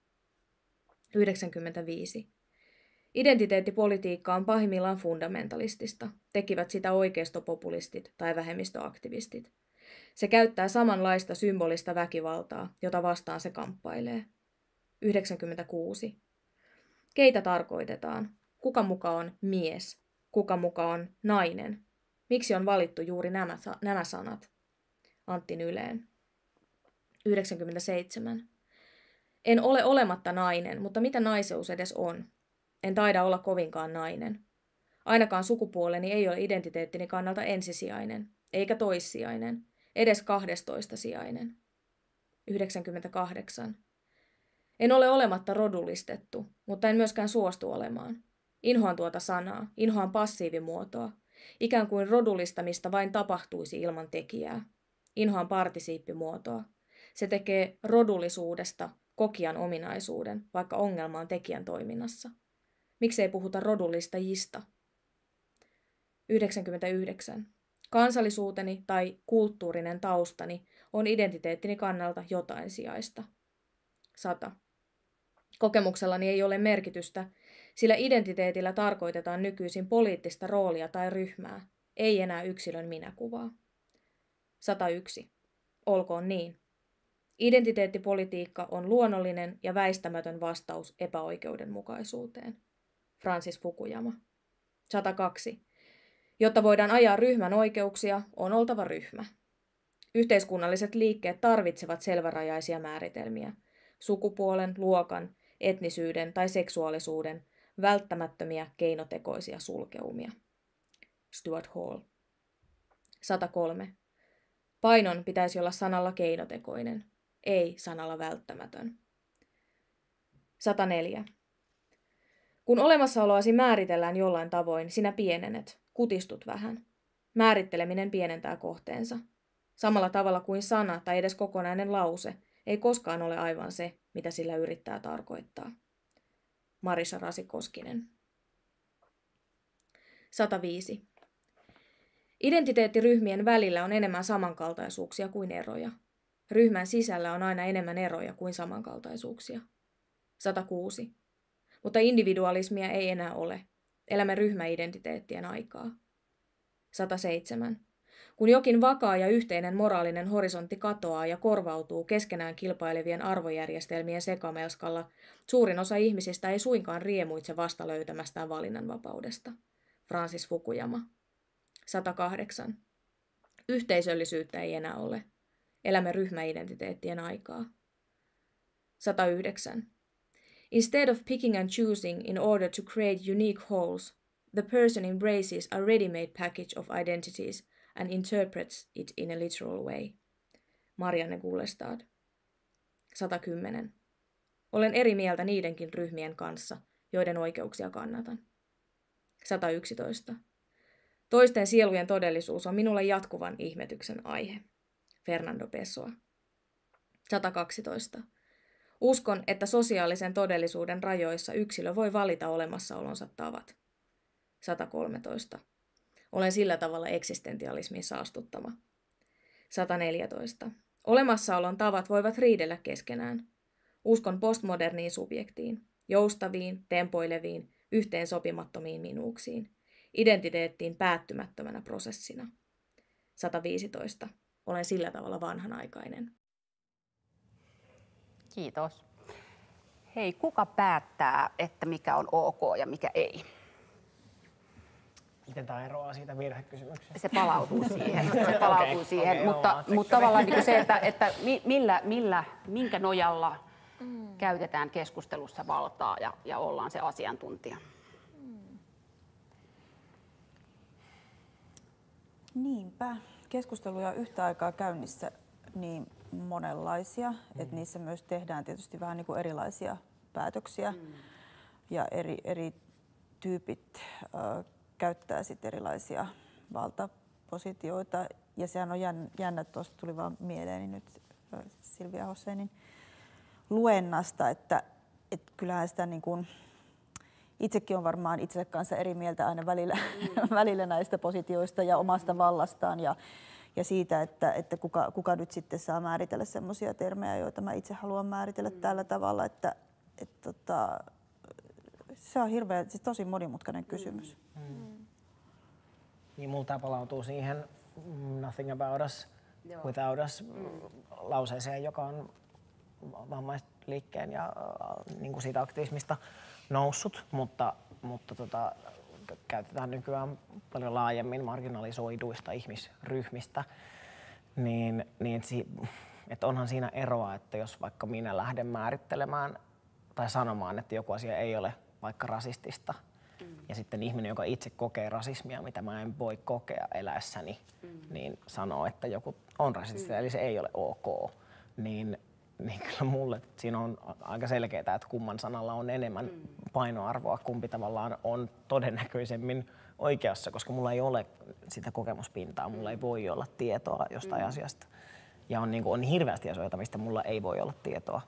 yhdeksänkymmentäviisi. Identiteettipolitiikka on pahimmillaan fundamentalistista, tekivät sitä oikeistopopulistit tai vähemmistöaktivistit. Se käyttää samanlaista symbolista väkivaltaa, jota vastaan se kamppailee. yhdeksänkymmentäkuusi. Keitä tarkoitetaan? Kuka muka on mies? Kuka muka on nainen? Miksi on valittu juuri nämä, nämä sanat? Antti Nyleen. yhdeksänkymmentäseitsemän. En ole olematta nainen, mutta mitä naiseus edes on? En taida olla kovinkaan nainen. Ainakaan sukupuoleni ei ole identiteettini kannalta ensisijainen, eikä toissijainen, edes kahdestoista sijainen. yhdeksänkymmentäkahdeksan. En ole olematta rodullistettu, mutta en myöskään suostu olemaan. Inhoan tuota sanaa, inhoan passiivimuotoa, ikään kuin rodullistamista vain tapahtuisi ilman tekijää. Inhoan partisiippimuotoa. Se tekee rodullisuudesta kokijan ominaisuuden, vaikka ongelma on tekijän toiminnassa. Miksei puhuta rodullistajista? yhdeksänkymmentäyhdeksän. Kansallisuuteni tai kulttuurinen taustani on identiteettini kannalta jotain sijaista. sata. Kokemuksellani ei ole merkitystä, sillä identiteetillä tarkoitetaan nykyisin poliittista roolia tai ryhmää, ei enää yksilön minäkuvaa. sata yksi. Olkoon niin. Identiteettipolitiikka on luonnollinen ja väistämätön vastaus epäoikeudenmukaisuuteen. Francis Fukuyama. sata kaksi. Jotta voidaan ajaa ryhmän oikeuksia, on oltava ryhmä. Yhteiskunnalliset liikkeet tarvitsevat selvärajaisia määritelmiä. Sukupuolen, luokan, etnisyyden tai seksuaalisuuden, välttämättömiä keinotekoisia sulkeumia. Stuart Hall. sata kolme. Painon pitäisi olla sanalla keinotekoinen, ei sanalla välttämätön. sata neljä. Kun olemassaoloasi määritellään jollain tavoin, sinä pienenet, kutistut vähän. Määritteleminen pienentää kohteensa. Samalla tavalla kuin sana tai edes kokonainen lause ei koskaan ole aivan se, mitä sillä yrittää tarkoittaa. Marisa Rasi-Koskinen. sata viisi. Identiteettiryhmien välillä on enemmän samankaltaisuuksia kuin eroja. Ryhmän sisällä on aina enemmän eroja kuin samankaltaisuuksia. sata kuusi. Mutta individualismia ei enää ole. Elämme ryhmäidentiteettien aikaa. sata seitsemän. Kun jokin vakaa ja yhteinen moraalinen horisontti katoaa ja korvautuu keskenään kilpailevien arvojärjestelmien sekamelskalla, suurin osa ihmisistä ei suinkaan riemuitse vasta löytämästään valinnanvapaudesta. Francis Fukuyama. sata kahdeksan. Yhteisöllisyyttä ei enää ole. Elämme ryhmäidentiteettien aikaa. sata yhdeksän. Instead of picking and choosing in order to create unique wholes, the person embraces a ready-made package of identities and interprets it in a literal way. Marianne Gullestad. sata kymmenen. Olen eri mieltä niidenkin ryhmien kanssa, joiden oikeuksia kannatan. sata yksitoista. Toisten sielujen todellisuus on minulle jatkuvan ihmetyksen aihe. Fernando Pessoa. sata kaksitoista. Uskon, että sosiaalisen todellisuuden rajoissa yksilö voi valita olemassaolonsa tavat. sata kolmetoista. Olen sillä tavalla eksistentialismin saastuttama. sata neljätoista. Olemassaolon tavat voivat riidellä keskenään. Uskon postmoderniin subjektiin, joustaviin, tempoileviin, yhteensopimattomiin minuuksiin, identiteettiin päättymättömänä prosessina. sata viisitoista. Olen sillä tavalla vanhanaikainen. Kiitos. Hei, kuka päättää, että mikä on ok ja mikä ei? Miten tämä eroaa siitä virhekysymyksestä? Se palautuu siihen, se palautuu okay, siihen. okay, mutta, joo, mutta tavallaan niin se, että, että millä, millä, minkä nojalla mm. käytetään keskustelussa valtaa ja, ja ollaan se asiantuntija. Mm. Niinpä. Keskusteluja on yhtä aikaa käynnissä niin monenlaisia, mm. että niissä myös tehdään tietysti vähän niin kuin erilaisia päätöksiä mm. ja eri, eri tyypit äh, käyttää sitten erilaisia valtapositioita. Ja sehän on jännä, tuosta tuli vaan mieleeni nyt Silvia Hosseinin luennasta, että, että kyllähän sitä niin kuin, itsekin on varmaan itsensä kanssa eri mieltä aina välillä, mm. välillä näistä positioista ja omasta vallastaan ja, ja siitä, että, että kuka, kuka nyt sitten saa määritellä semmoisia termejä, joita mä itse haluan määritellä mm. tällä tavalla, että, että, että se on hirveän, siis tosi monimutkainen kysymys. Mm. Mm. Niin mulla tämä palautuu siihen Nothing About Us, Joo. Without Us mm. lauseeseen, joka on vammaisliikkeen ja äh, niin kuin siitä aktivismista noussut, mutta, mutta tota, käytetään nykyään paljon laajemmin marginalisoiduista ihmisryhmistä, niin, niin si, että onhan siinä eroa, että jos vaikka minä lähden määrittelemään tai sanomaan, että joku asia ei ole vaikka rasistista, mm. ja sitten ihminen, joka itse kokee rasismia, mitä mä en voi kokea eläessäni, mm. niin sanoo, että joku on rasistista, mm. eli se ei ole ok, niin, niin kyllä mulle siinä on aika selkeää, että kumman sanalla on enemmän mm. painoarvoa, kumpi tavallaan on todennäköisemmin oikeassa, koska mulla ei ole sitä kokemuspintaa, mulla ei voi olla tietoa jostain mm. asiasta. Ja on, niin kuin, on hirveästi asioita, mistä mulla ei voi olla tietoa.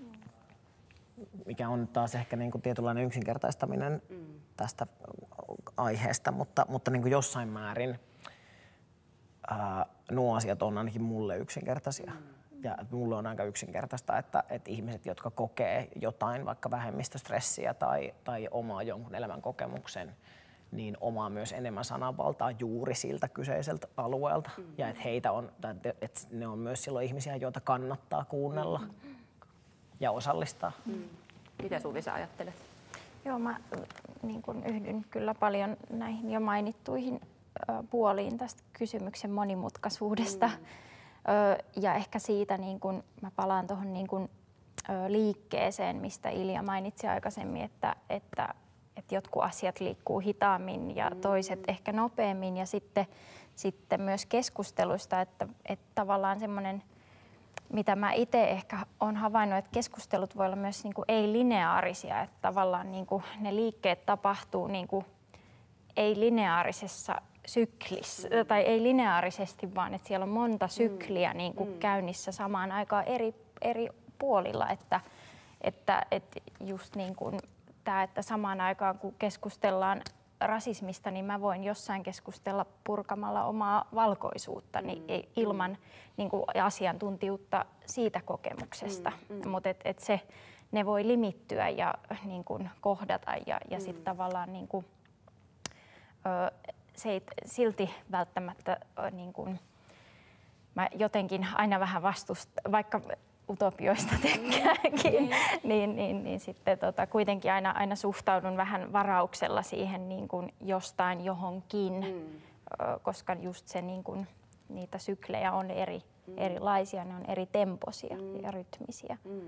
Mikä on taas ehkä niin kuin tietynlainen yksinkertaistaminen mm. tästä aiheesta, mutta, mutta niin kuin jossain määrin ää, nuo asiat on ainakin mulle yksinkertaisia. Mm. Ja mulle on aika yksinkertaista, että, että ihmiset, jotka kokee jotain, vaikka vähemmistöstressiä tai, tai omaa jonkun elämän kokemuksen, niin omaa myös enemmän sananvaltaa juuri siltä kyseiseltä alueelta. Mm. Ja että heitä on, että ne on myös silloin ihmisiä, joita kannattaa kuunnella mm. ja osallistaa. Mm. Mitä Suvi sä ajattelet? Joo, mä niin kun yhdyn kyllä paljon näihin jo mainittuihin ö, puoliin tästä kysymyksen monimutkaisuudesta. Mm. Ö, ja ehkä siitä niin kun mä palaan tuohon niin kun, ö, liikkeeseen, mistä Ilja mainitsi aikaisemmin, että, että että jotkut asiat liikkuu hitaammin ja toiset ehkä nopeammin ja sitten, sitten myös keskusteluista, että, että tavallaan semmoinen, mitä mä itse ehkä olen havainnut, että keskustelut voi olla myös niin kuin ei-lineaarisia, että tavallaan niin kuin ne liikkeet tapahtuu niin kuin ei-lineaarisessa syklissä, mm. tai ei lineaarisesti, vaan että siellä on monta sykliä niin kuin mm. käynnissä samaan aikaan eri, eri puolilla, että, että, että just niin kuin tämä, että samaan aikaan kun keskustellaan rasismista, niin mä voin jossain keskustella purkamalla omaa valkoisuutta niin mm. ilman niin kuin asiantuntijuutta siitä kokemuksesta, mm. Mm. mutta et, et se, ne voi limittyä ja niin kuin kohdata ja, ja mm. sitten tavallaan niin kuin, ö, se ei silti välttämättä niin kuin, mä jotenkin aina vähän vastustan, vaikka utopioista tekääkin, mm. niin, niin, niin sitten tota, kuitenkin aina, aina suhtaudun vähän varauksella siihen niin kuin jostain johonkin, mm. ö, koska just se niin kuin, niitä syklejä on eri, mm. erilaisia, ne on eri temposia mm. ja rytmisiä. Mm.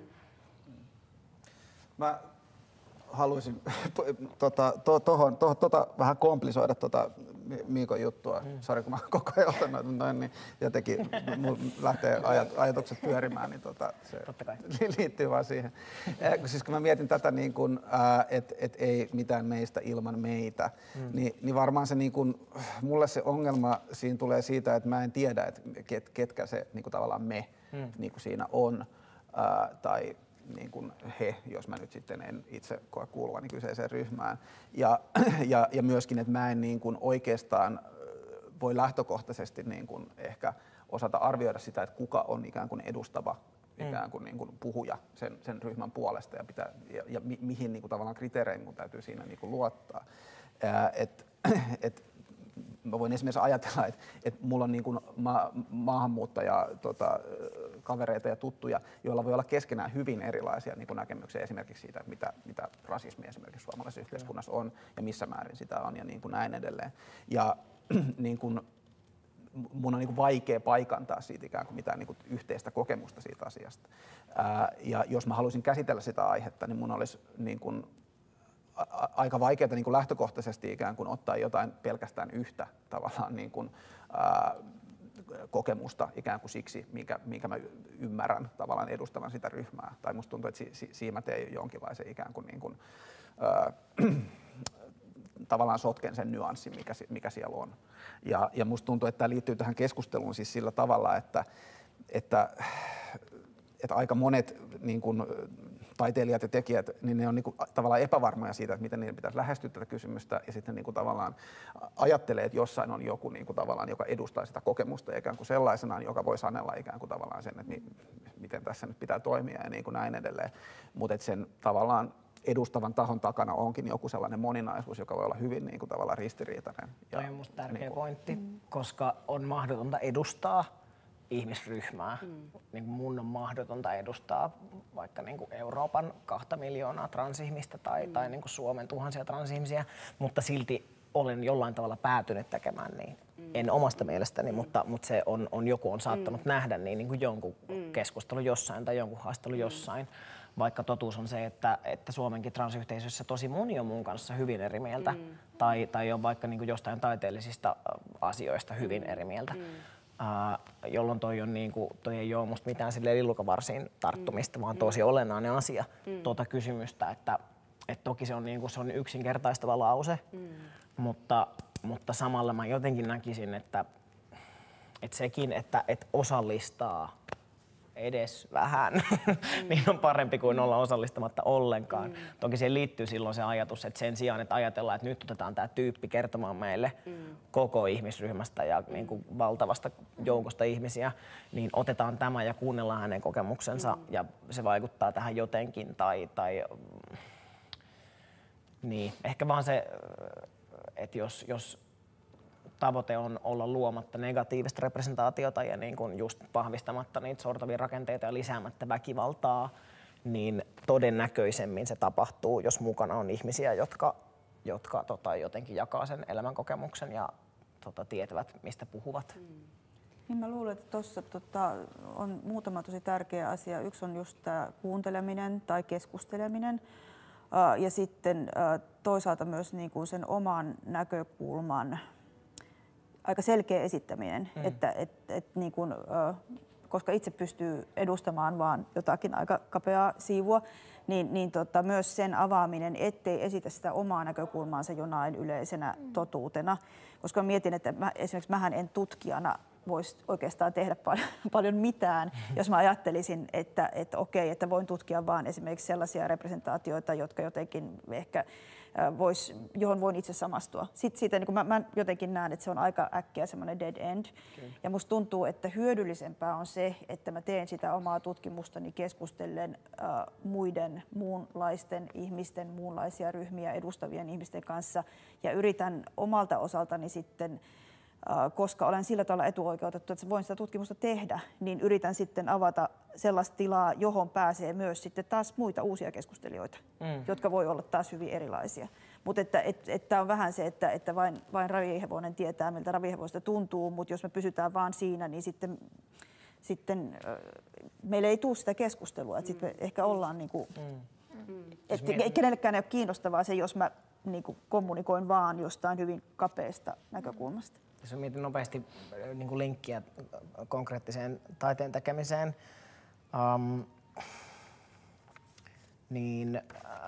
Mä haluaisin tuota, to, tohon, to, tota, vähän komplisoida tuota Miikon juttua. Mm. Sori, kun mä koko ajan otan noin, niin jotenkin lähtee ajat, ajatukset pyörimään, niin tota, se liittyy vaan siihen. Siis kun mä mietin tätä, niin että et ei mitään meistä ilman meitä, mm. niin, niin varmaan se, niin kun, mulle se ongelma siinä tulee siitä, että mä en tiedä, että ket, ketkä se niin kun tavallaan me mm. niin kun siinä on. Ää, tai niin kuin he, jos mä nyt sitten en itse koe kuuluvani kyseiseen ryhmään. Ja, ja, ja myöskin, että mä en niin kuin oikeastaan voi lähtökohtaisesti niin kuin ehkä osata arvioida sitä, että kuka on ikään kuin edustava ikään kuin, niin kuin puhuja sen, sen ryhmän puolesta ja, pitää, ja, ja mi, mihin niin kuin tavallaan kriteereihin mun täytyy siinä niin kuin luottaa. Ää, et, et, Mä voin esimerkiksi ajatella, että, että mulla on niin kuin ma- maahanmuuttaja tota, kavereita ja tuttuja, joilla voi olla keskenään hyvin erilaisia niin kuin näkemyksiä esimerkiksi siitä, mitä, mitä rasismi esimerkiksi suomalaisessa yhteiskunnassa on ja missä määrin sitä on ja niin kuin näin edelleen. Ja niin kuin, mun on niin kuin vaikea paikantaa siitä ikään kuin mitään niin kuin yhteistä kokemusta siitä asiasta. Ää, ja jos mä haluaisin käsitellä sitä aihetta, niin mun olisi niin kuin aika vaikeaa niin kuin lähtökohtaisesti ikään kuin ottaa jotain pelkästään yhtä tavallaan niin kuin, ää, kokemusta ikään kuin siksi, minkä, minkä mä ymmärrän tavallaan edustavan sitä ryhmää. Tai musta tuntuu, että si, si, siinä mä teen jonkinlaisen ikään kuin, niin kuin ää, tavallaan sotken sen nyanssin, mikä, mikä siellä on. Ja, ja musta tuntuu, että tämä liittyy tähän keskusteluun siis sillä tavalla, että, että, että aika monet niin kuin, taiteilijat ja tekijät, niin ne on niinku tavallaan epävarmoja siitä, että miten niiden pitäisi lähestyä tätä kysymystä ja sitten niinku tavallaan ajattelee, että jossain on joku niinku tavallaan, joka edustaa sitä kokemusta ikään kuin sellaisenaan, joka voi sanella ikään kuin tavallaan sen, että mi, miten tässä nyt pitää toimia ja niin kuin näin edelleen. Mutta sen tavallaan edustavan tahon takana onkin joku sellainen moninaisuus, joka voi olla hyvin niin kuin tavallaan ristiriitainen. Toi on musta tärkeä niin kuin pointti, mm. koska on mahdotonta edustaa ihmisryhmää. Mm. Niin kuin mun on mahdotonta edustaa vaikka niin kuin Euroopan kahta miljoonaa transihmistä tai, mm. tai niin kuin Suomen tuhansia transihmisiä, mutta silti olen jollain tavalla päätynyt tekemään niin. Mm. En omasta mielestäni, mm. mutta, mutta se on, on joku on saattanut mm. nähdä niin, niin kuin jonkun mm. keskustelu jossain tai jonkun haastelu mm. jossain. Vaikka totuus on se, että, että Suomenkin transyhteisössä tosi moni on mun kanssa hyvin eri mieltä mm. tai, tai on vaikka niin kuin jostain taiteellisista asioista hyvin mm. eri mieltä. Mm. Uh, jolloin toi, on niinku, toi ei ole musta mitään lillukavarsiin tarttumista, mm. vaan tosi mm. olennainen asia mm. tuota kysymystä, että et toki se on, niinku, se on yksinkertaistava lause, mm. mutta, mutta samalla mä jotenkin näkisin, että et sekin, että et osallistaa edes vähän, mm. niin on parempi kuin olla osallistamatta ollenkaan. Mm. Toki siihen liittyy silloin se ajatus, että sen sijaan, että ajatellaan, että nyt otetaan tämä tyyppi kertomaan meille mm. koko ihmisryhmästä ja mm. niin kuin valtavasta joukosta ihmisiä, niin otetaan tämä ja kuunnellaan hänen kokemuksensa mm. ja se vaikuttaa tähän jotenkin. Tai, tai, niin, ehkä vaan se, että jos, jos tavoite on olla luomatta negatiivista representaatiota ja niin kuin just vahvistamatta niitä sortavia rakenteita ja lisäämättä väkivaltaa, niin todennäköisemmin se tapahtuu, jos mukana on ihmisiä, jotka, jotka tota, jotenkin jakaa sen elämänkokemuksen ja tota, tietävät, mistä puhuvat. Mm. Niin mä luulen, että tuossa tota, on muutama tosi tärkeä asia. Yksi on just tämä kuunteleminen tai keskusteleminen. Ja sitten toisaalta myös niin kuin sen oman näkökulman aika selkeä esittäminen, mm. että et, et niin kuin, koska itse pystyy edustamaan vaan jotakin aika kapeaa siivua, niin, niin tota, myös sen avaaminen, ettei esitä sitä omaa näkökulmaansa jonain yleisenä mm. totuutena. Koska mietin, että mä, esimerkiksi mähän en tutkijana voisi oikeastaan tehdä paljon, paljon mitään, jos mä ajattelisin, että, että okei, että voin tutkia vaan esimerkiksi sellaisia representaatioita, jotka jotenkin ehkä vois, johon voin itse samastua. Sitten siitä niin mä, mä jotenkin näen, että se on aika äkkiä semmoinen dead end. Okay. Ja musta tuntuu, että hyödyllisempää on se, että mä teen sitä omaa tutkimustani keskustellen äh, muiden muunlaisten ihmisten, muunlaisia ryhmiä edustavien ihmisten kanssa ja yritän omalta osaltani sitten, koska olen sillä tavalla etuoikeutettu, että voin sitä tutkimusta tehdä, niin yritän sitten avata sellaista tilaa, johon pääsee myös sitten taas muita uusia keskustelijoita, mm. jotka voi olla taas hyvin erilaisia. Mutta että, että, että on vähän se, että, että vain, vain ravihevonen tietää, miltä ravihevosta tuntuu, mutta jos me pysytään vaan siinä, niin sitten, sitten meillä ei tule sitä keskustelua. Että mm. sitten me ehkä ollaan, niin kuin, mm. että mm. kenellekään ei ole kiinnostavaa se, jos mä niin kuin kommunikoin vaan jostain hyvin kapeasta näkökulmasta. Jos mietin nopeasti niin kuin linkkiä konkreettiseen taiteen tekemiseen, um, niin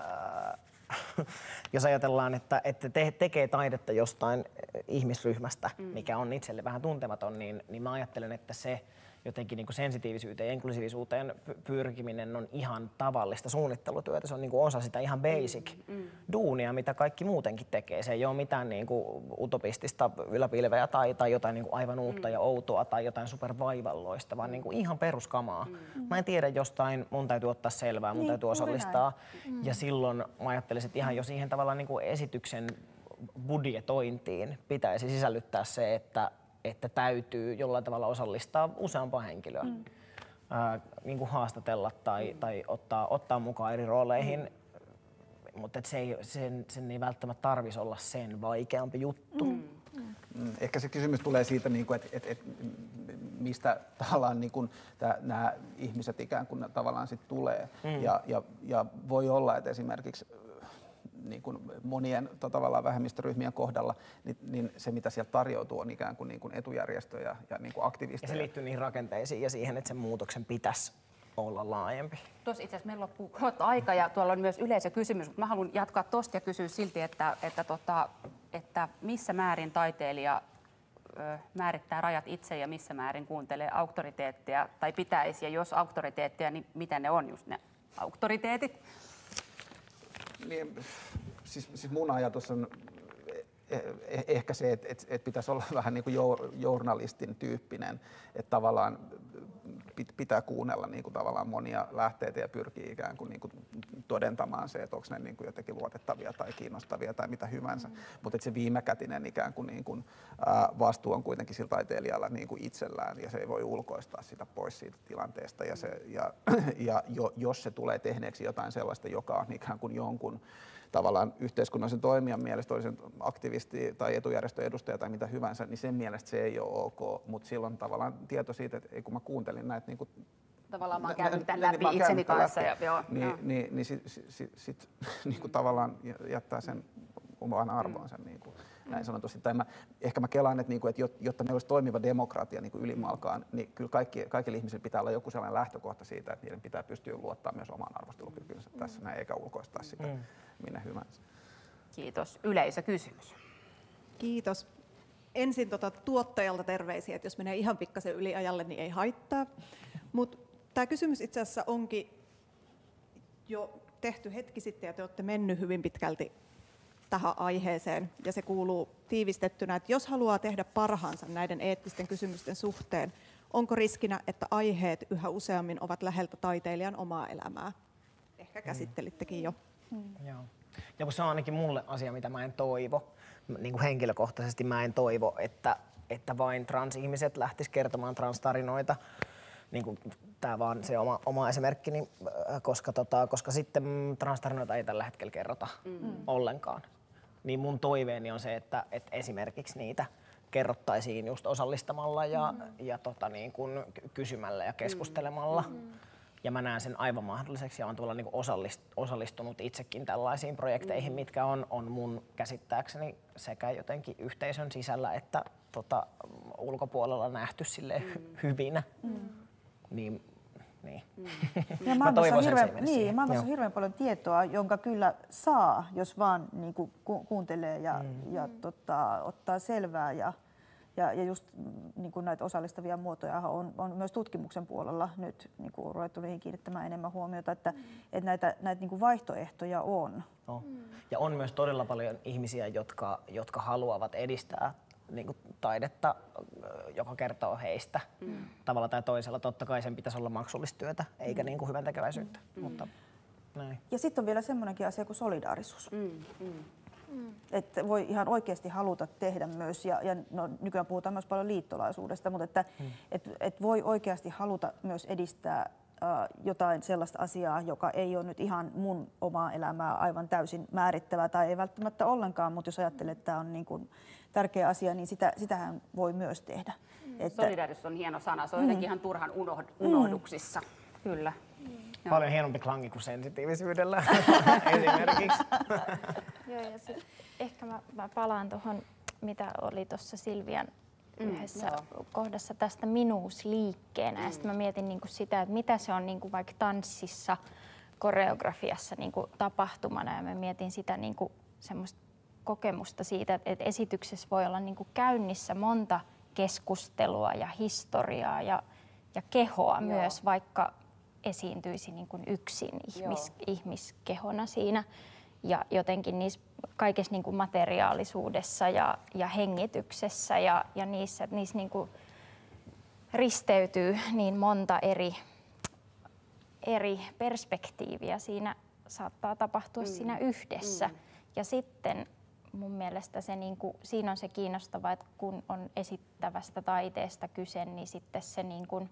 äh, jos ajatellaan, että, että te, tekee taidetta jostain ihmisryhmästä, mm. mikä on itselle vähän tuntematon, niin, niin mä ajattelen, että se jotenkin niin kuin sensitiivisyyteen ja inklusiivisuuteen pyrkiminen on ihan tavallista suunnittelutyötä. Se on niin kuin osa sitä ihan basic mm, mm. duunia, mitä kaikki muutenkin tekee. Se ei ole mitään niin kuin utopistista yläpilveä tai, tai jotain niin kuin aivan uutta mm. ja outoa tai jotain supervaivalloista, vaan niin kuin ihan peruskamaa. Mm. Mä en tiedä jostain, mun täytyy ottaa selvää, mun niin, täytyy osallistaa. Mm. Ja silloin mä ajattelisin, että ihan jo siihen tavallaan niin kuin esityksen budjetointiin pitäisi sisällyttää se, että että täytyy jollain tavalla osallistaa useampaa henkilöä, mm. ää, niin kuin haastatella tai, mm. tai ottaa, ottaa mukaan eri rooleihin, mm. mutta se ei, sen, sen ei välttämättä tarvitsisi olla sen vaikeampi juttu. Mm. Mm. Ehkä se kysymys tulee siitä, että et, et, mistä tavallaan niin kuin nämä ihmiset ikään kuin tavallaan sit tulee. Mm. Ja, ja, ja voi olla, että esimerkiksi niin kuin monien tavallaan vähemmistöryhmien kohdalla, niin, niin se mitä sieltä tarjoutuu on ikään kuin, niin kuin etujärjestöjä ja niin kuin aktivisteja. Ja se liittyy niihin rakenteisiin ja siihen, että sen muutoksen pitäisi olla laajempi. Tuossa itse asiassa meillä loppuu aika ja tuolla on myös yleisökysymys, mutta mä haluan jatkaa tosta ja kysyä silti, että, että, tota, että missä määrin taiteilija ö, määrittää rajat itse ja missä määrin kuuntelee auktoriteettia tai pitäisi, ja jos auktoriteettia, niin mitä ne on just ne auktoriteetit? Niin, siis, siis mun ajatus on eh, ehkä se, että et, et pitäisi olla vähän niin kuin journalistin tyyppinen, että tavallaan pitää kuunnella niin kuin tavallaan monia lähteitä ja pyrkii ikään kuin, niin kuin todentamaan se, että onko ne niin kuin jotenkin luotettavia tai kiinnostavia tai mitä hyvänsä. Mm. Mutta se viimekätinen ikään kuin, niin kuin, ää, vastuu on kuitenkin sillä taiteilijalla niin kuin itsellään ja se ei voi ulkoistaa sitä pois siitä tilanteesta. Ja, se, ja, ja jo, jos se tulee tehneeksi jotain sellaista, joka on ikään kuin jonkun tavallaan yhteiskunnallisen toimijan mielestä, oli sen aktivisti tai etujärjestön edustaja tai mitä hyvänsä, niin sen mielestä se ei ole ok, mutta silloin tavallaan tieto siitä, että kun mä kuuntelin näitä niin kuin, tavallaan mä oon käynyt tämän läpi niin, itseni kanssa. Ja, joo, niin, joo. niin, niin sitten sit, sit, sit, niin kuin tavallaan jättää sen oman arvoonsa. Mm. Niin kuin, näin sanotusti. Tai mä, ehkä mä kelaan, että, niinku, että jotta meillä olisi toimiva demokratia niin kuin ylimalkaan, niin kyllä kaikki, kaikilla ihmisillä pitää olla joku sellainen lähtökohta siitä, että niiden pitää pystyä luottaa myös omaan arvostelukykynsä mm. tässä näin, eikä ulkoistaa sitä mm. minne hyvänsä. Kiitos. Yleisökysymys. Kiitos. Ensin tuota tuottajalta terveisiä, että jos menee ihan pikkasen yli ajalle, niin ei haittaa. Mutta tämä kysymys itse asiassa onkin jo tehty hetki sitten ja te olette mennyt hyvin pitkälti tähän aiheeseen ja se kuuluu tiivistettynä, että jos haluaa tehdä parhaansa näiden eettisten kysymysten suhteen, onko riskinä, että aiheet yhä useammin ovat läheltä taiteilijan omaa elämää? Ehkä käsittelittekin jo. Hmm. Joo. Ja kun se on ainakin mulle asia, mitä mä en toivo. Niin kuin henkilökohtaisesti mä en toivo, että, että vain transihmiset lähtis kertomaan transtarinoita. Niin kuin tää vaan se oma, oma esimerkkini, koska, tota, koska sitten transtarinoita ei tällä hetkellä kerrota mm. ollenkaan. Niin mun toiveeni on se, että, että esimerkiksi niitä kerrottaisiin just osallistamalla ja, mm. ja tota, niin kuin kysymällä ja keskustelemalla. Mm. Ja mä näen sen aivan mahdolliseksi ja olen tuolla niin osallist, osallistunut itsekin tällaisiin projekteihin, mm. mitkä on, on mun käsittääkseni sekä jotenkin yhteisön sisällä että tota, ulkopuolella nähty silleen mm. hyvinä. Mm. Niin, niin. Mm. Ja mä toivoisin hirveän, niin, maailmassa on hirveän paljon tietoa, jonka kyllä saa, jos vaan niin kuin ku, kuuntelee ja, mm. ja tota, ottaa selvää. Ja, Ja, ja just niin kuin näitä osallistavia muotoja on, on myös tutkimuksen puolella nyt niin kuin ruvettu niihin kiinnittämään enemmän huomiota, että, mm. että näitä, näitä niin kuin vaihtoehtoja on. No. Mm. Ja on myös todella paljon ihmisiä, jotka, jotka haluavat edistää niin kuin taidetta, joka kertoo heistä mm. tavalla tai toisella. Totta kai sen pitäisi olla maksullista työtä, eikä mm. niin kuin hyväntekeväisyyttä. Mm. Mutta, näin. Ja sitten on vielä semmoinenkin asia kuin solidaarisuus. Mm. Mm. Mm. Että voi ihan oikeasti haluta tehdä myös, ja, ja no, nykyään puhutaan myös paljon liittolaisuudesta, mutta että mm. et, et voi oikeasti haluta myös edistää uh, jotain sellaista asiaa, joka ei ole nyt ihan mun omaa elämää aivan täysin määrittävää tai ei välttämättä ollenkaan, mutta jos ajattelee, että tämä on niin kuin tärkeä asia, niin sitä, sitähän voi myös tehdä. Mm. Että solidaarisuus on hieno sana, se on mm. jotenkin ihan turhan unohd- unohduksissa. Mm. Kyllä. Mm. Paljon hienompi klangi kuin sensitiivisyydellä esimerkiksi. Joo, ja sit ehkä mä, mä palaan tuohon, mitä oli tuossa Silvian mm, yhdessä joo. kohdassa tästä minuusliikkeenä. Mm. Ja sitten mä mietin niinku sitä, että mitä se on niinku vaikka tanssissa, koreografiassa niinku tapahtumana. Ja mä mietin sitä niinku semmoista kokemusta siitä, että et esityksessä voi olla niinku käynnissä monta keskustelua ja historiaa ja, ja kehoa joo. myös, vaikka esiintyisi niin kuin yksin ihmis, ihmiskehona siinä. Ja jotenkin niissä kaikessa niin kuin materiaalisuudessa ja, ja hengityksessä ja, ja niissä, että niissä niin kuin risteytyy niin monta eri, eri perspektiiviä. Siinä saattaa tapahtua mm. siinä yhdessä. Mm. Ja sitten mun mielestä se, niin kuin, siinä on se kiinnostavaa, että kun on esittävästä taiteesta kyse, niin sitten se niin kuin,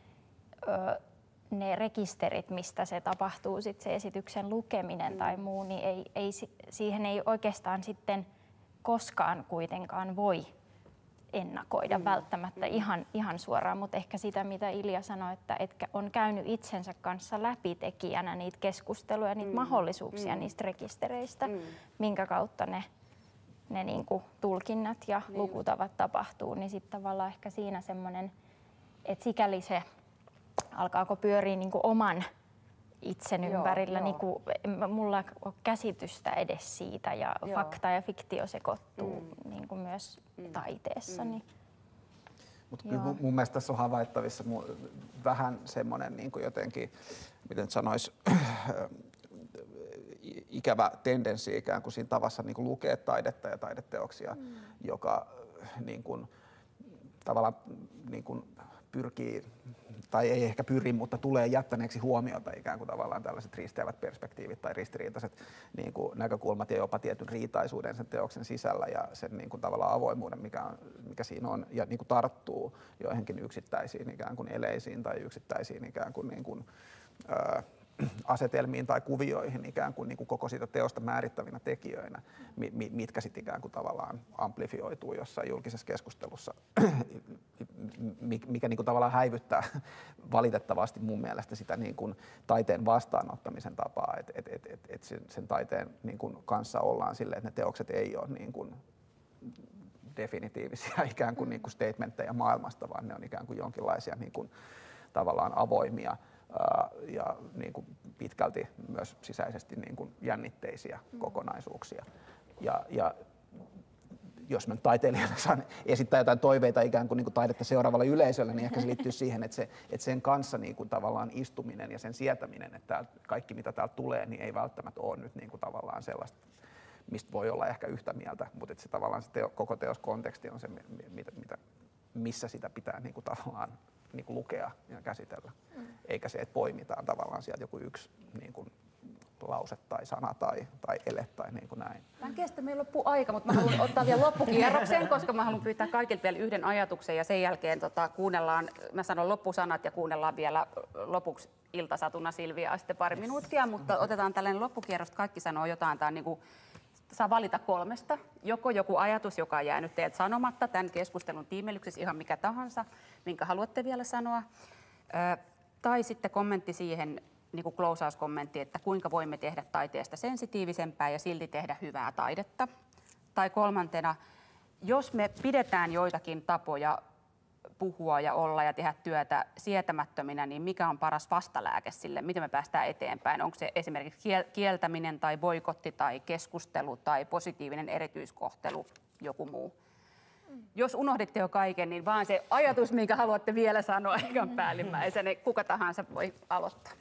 ö, ne rekisterit, mistä se tapahtuu, sit se esityksen lukeminen mm. tai muu, niin ei, ei, siihen ei oikeastaan sitten koskaan kuitenkaan voi ennakoida mm. välttämättä mm. ihan, ihan suoraan, mutta ehkä sitä, mitä Ilja sanoi, että etkä on käynyt itsensä kanssa läpi tekijänä niitä keskusteluja, niitä mm. mahdollisuuksia mm. niistä rekistereistä, mm. minkä kautta ne, ne niinku tulkinnat ja niin. lukutavat tapahtuu, niin sitten tavallaan ehkä siinä semmoinen, että sikäli se alkaako pyöriä niin kuin oman itsen joo, ympärillä. Joo. Niin kuin, mulla ei ole käsitystä edes siitä ja joo. fakta ja fiktio sekoittuu mm. niin kuin myös mm. taiteessa. Mm. Niin. Mutta kyllä mun, mun mielestä tässä on havaittavissa vähän semmoinen niin kuin jotenkin, miten nyt sanoisi, ikävä tendenssi ikään kuin siinä tavassa niin kuin lukea taidetta ja taideteoksia, mm. joka niin kuin, tavallaan niin kuin pyrkii, tai ei ehkä pyri, mutta tulee jättäneeksi huomiota ikään kuin tavallaan tällaiset risteävät perspektiivit tai ristiriitaiset niin kuin näkökulmat ja jopa tietyn riitaisuuden sen teoksen sisällä ja sen niin kuin tavallaan avoimuuden, mikä, on, mikä siinä on, ja niin kuin tarttuu joihinkin yksittäisiin ikään kuin eleisiin tai yksittäisiin ikään kuin, niin kuin ää, asetelmiin tai kuvioihin ikään kuin, niin kuin koko siitä teosta määrittävinä tekijöinä, mitkä sitten ikään kuin tavallaan amplifioituu jossain julkisessa keskustelussa, mikä niin kuin tavallaan häivyttää valitettavasti mun mielestä sitä niin kuin taiteen vastaanottamisen tapaa, että et, et, et, et sen, sen taiteen niin kuin kanssa ollaan silleen, että ne teokset ei ole niin kuin definitiivisiä ikään kuin, niin kuin statementteja maailmasta, vaan ne on ikään kuin jonkinlaisia niin kuin tavallaan avoimia ja niin kuin pitkälti myös sisäisesti niin kuin jännitteisiä mm. kokonaisuuksia. Ja, ja jos mä taiteilijana saan esittää jotain toiveita ikään kuin, niin kuin taidetta seuraavalle yleisölle, niin ehkä se liittyy siihen, että, se, että sen kanssa niin kuin tavallaan istuminen ja sen sietäminen, että kaikki mitä täältä tulee, niin ei välttämättä ole nyt niin kuin tavallaan sellaista, mistä voi olla ehkä yhtä mieltä, mutta että se tavallaan se teo, koko teoskonteksti on se, mitä, mitä, missä sitä pitää niin kuin tavallaan niin kuin lukea ja käsitellä, mm. eikä se, että poimitaan tavallaan sieltä joku yksi niin kuin lause tai sana tai, tai ele tai niin kuin näin. Tämän kestä meillä loppuu aika, mutta mä haluan ottaa vielä loppukierroksen, koska mä haluan pyytää kaikilta vielä yhden ajatuksen ja sen jälkeen tota, kuunnellaan, mä sanon loppusanat ja kuunnellaan vielä lopuksi iltasatuna Silviaa sitten pari yes. minuuttia, mutta otetaan tällainen loppukierros, kaikki sanoo jotain, tai niin kuin saa valita kolmesta. Joko joku ajatus, joka on jäänyt teiltä sanomatta tämän keskustelun tiimellyksessä, ihan mikä tahansa, minkä haluatte vielä sanoa. Tai sitten kommentti siihen, niin kuin klousauskommentti, että kuinka voimme tehdä taiteesta sensitiivisempää ja silti tehdä hyvää taidetta. Tai kolmantena, jos me pidetään joitakin tapoja puhua ja olla ja tehdä työtä sietämättöminä, niin mikä on paras vastalääke sille, miten me päästään eteenpäin? Onko se esimerkiksi kieltäminen tai boikotti tai keskustelu tai positiivinen erityiskohtelu, joku muu? Jos unohditte jo kaiken, niin vaan se ajatus, minkä haluatte vielä sanoa ihan päällimmäisenä, niin kuka tahansa voi aloittaa.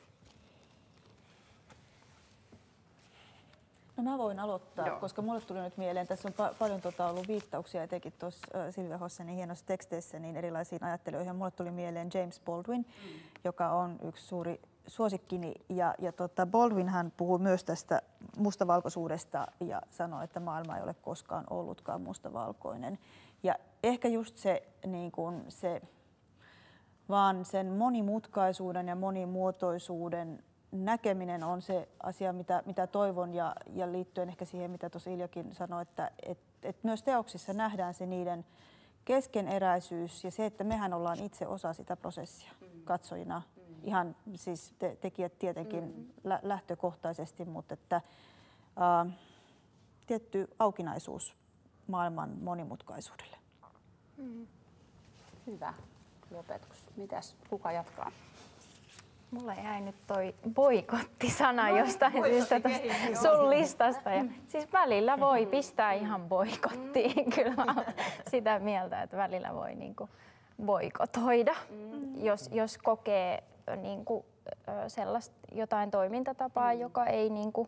No mä voin aloittaa, Joo. koska mulle tuli nyt mieleen, tässä on pa- paljon tota ollut viittauksia etenkin tuossa äh, Silvia Hossenin hienossa teksteissä niin erilaisiin ajattelijoihin. Mulle tuli mieleen James Baldwin, mm. joka on yksi suuri suosikkini. Ja, ja tota Baldwin hän puhuu myös tästä mustavalkoisuudesta ja sanoo, että maailma ei ole koskaan ollutkaan mustavalkoinen. Ja ehkä just se, niin kun se vaan sen monimutkaisuuden ja monimuotoisuuden näkeminen on se asia, mitä, mitä toivon ja, ja liittyen ehkä siihen, mitä tuossa Iljakin sanoi, että et, et myös teoksissa nähdään se niiden keskeneräisyys ja se, että mehän ollaan itse osa sitä prosessia katsojina. Ihan siis te, tekijät tietenkin mm. lä, lähtökohtaisesti, mutta että äh, tietty aukinaisuus maailman monimutkaisuudelle. Mm. Hyvä lopetus. Mitäs, kuka jatkaa? Mulla jäi nyt toi boikotti-sana no, jostain syystä sun listasta. Ja, siis välillä voi pistää ihan boikottiin. Kyllä mä olen sitä mieltä, että välillä voi niinku boikotoida, mm. jos, jos kokee niinku, sellaista jotain toimintatapaa, mm. joka ei niinku,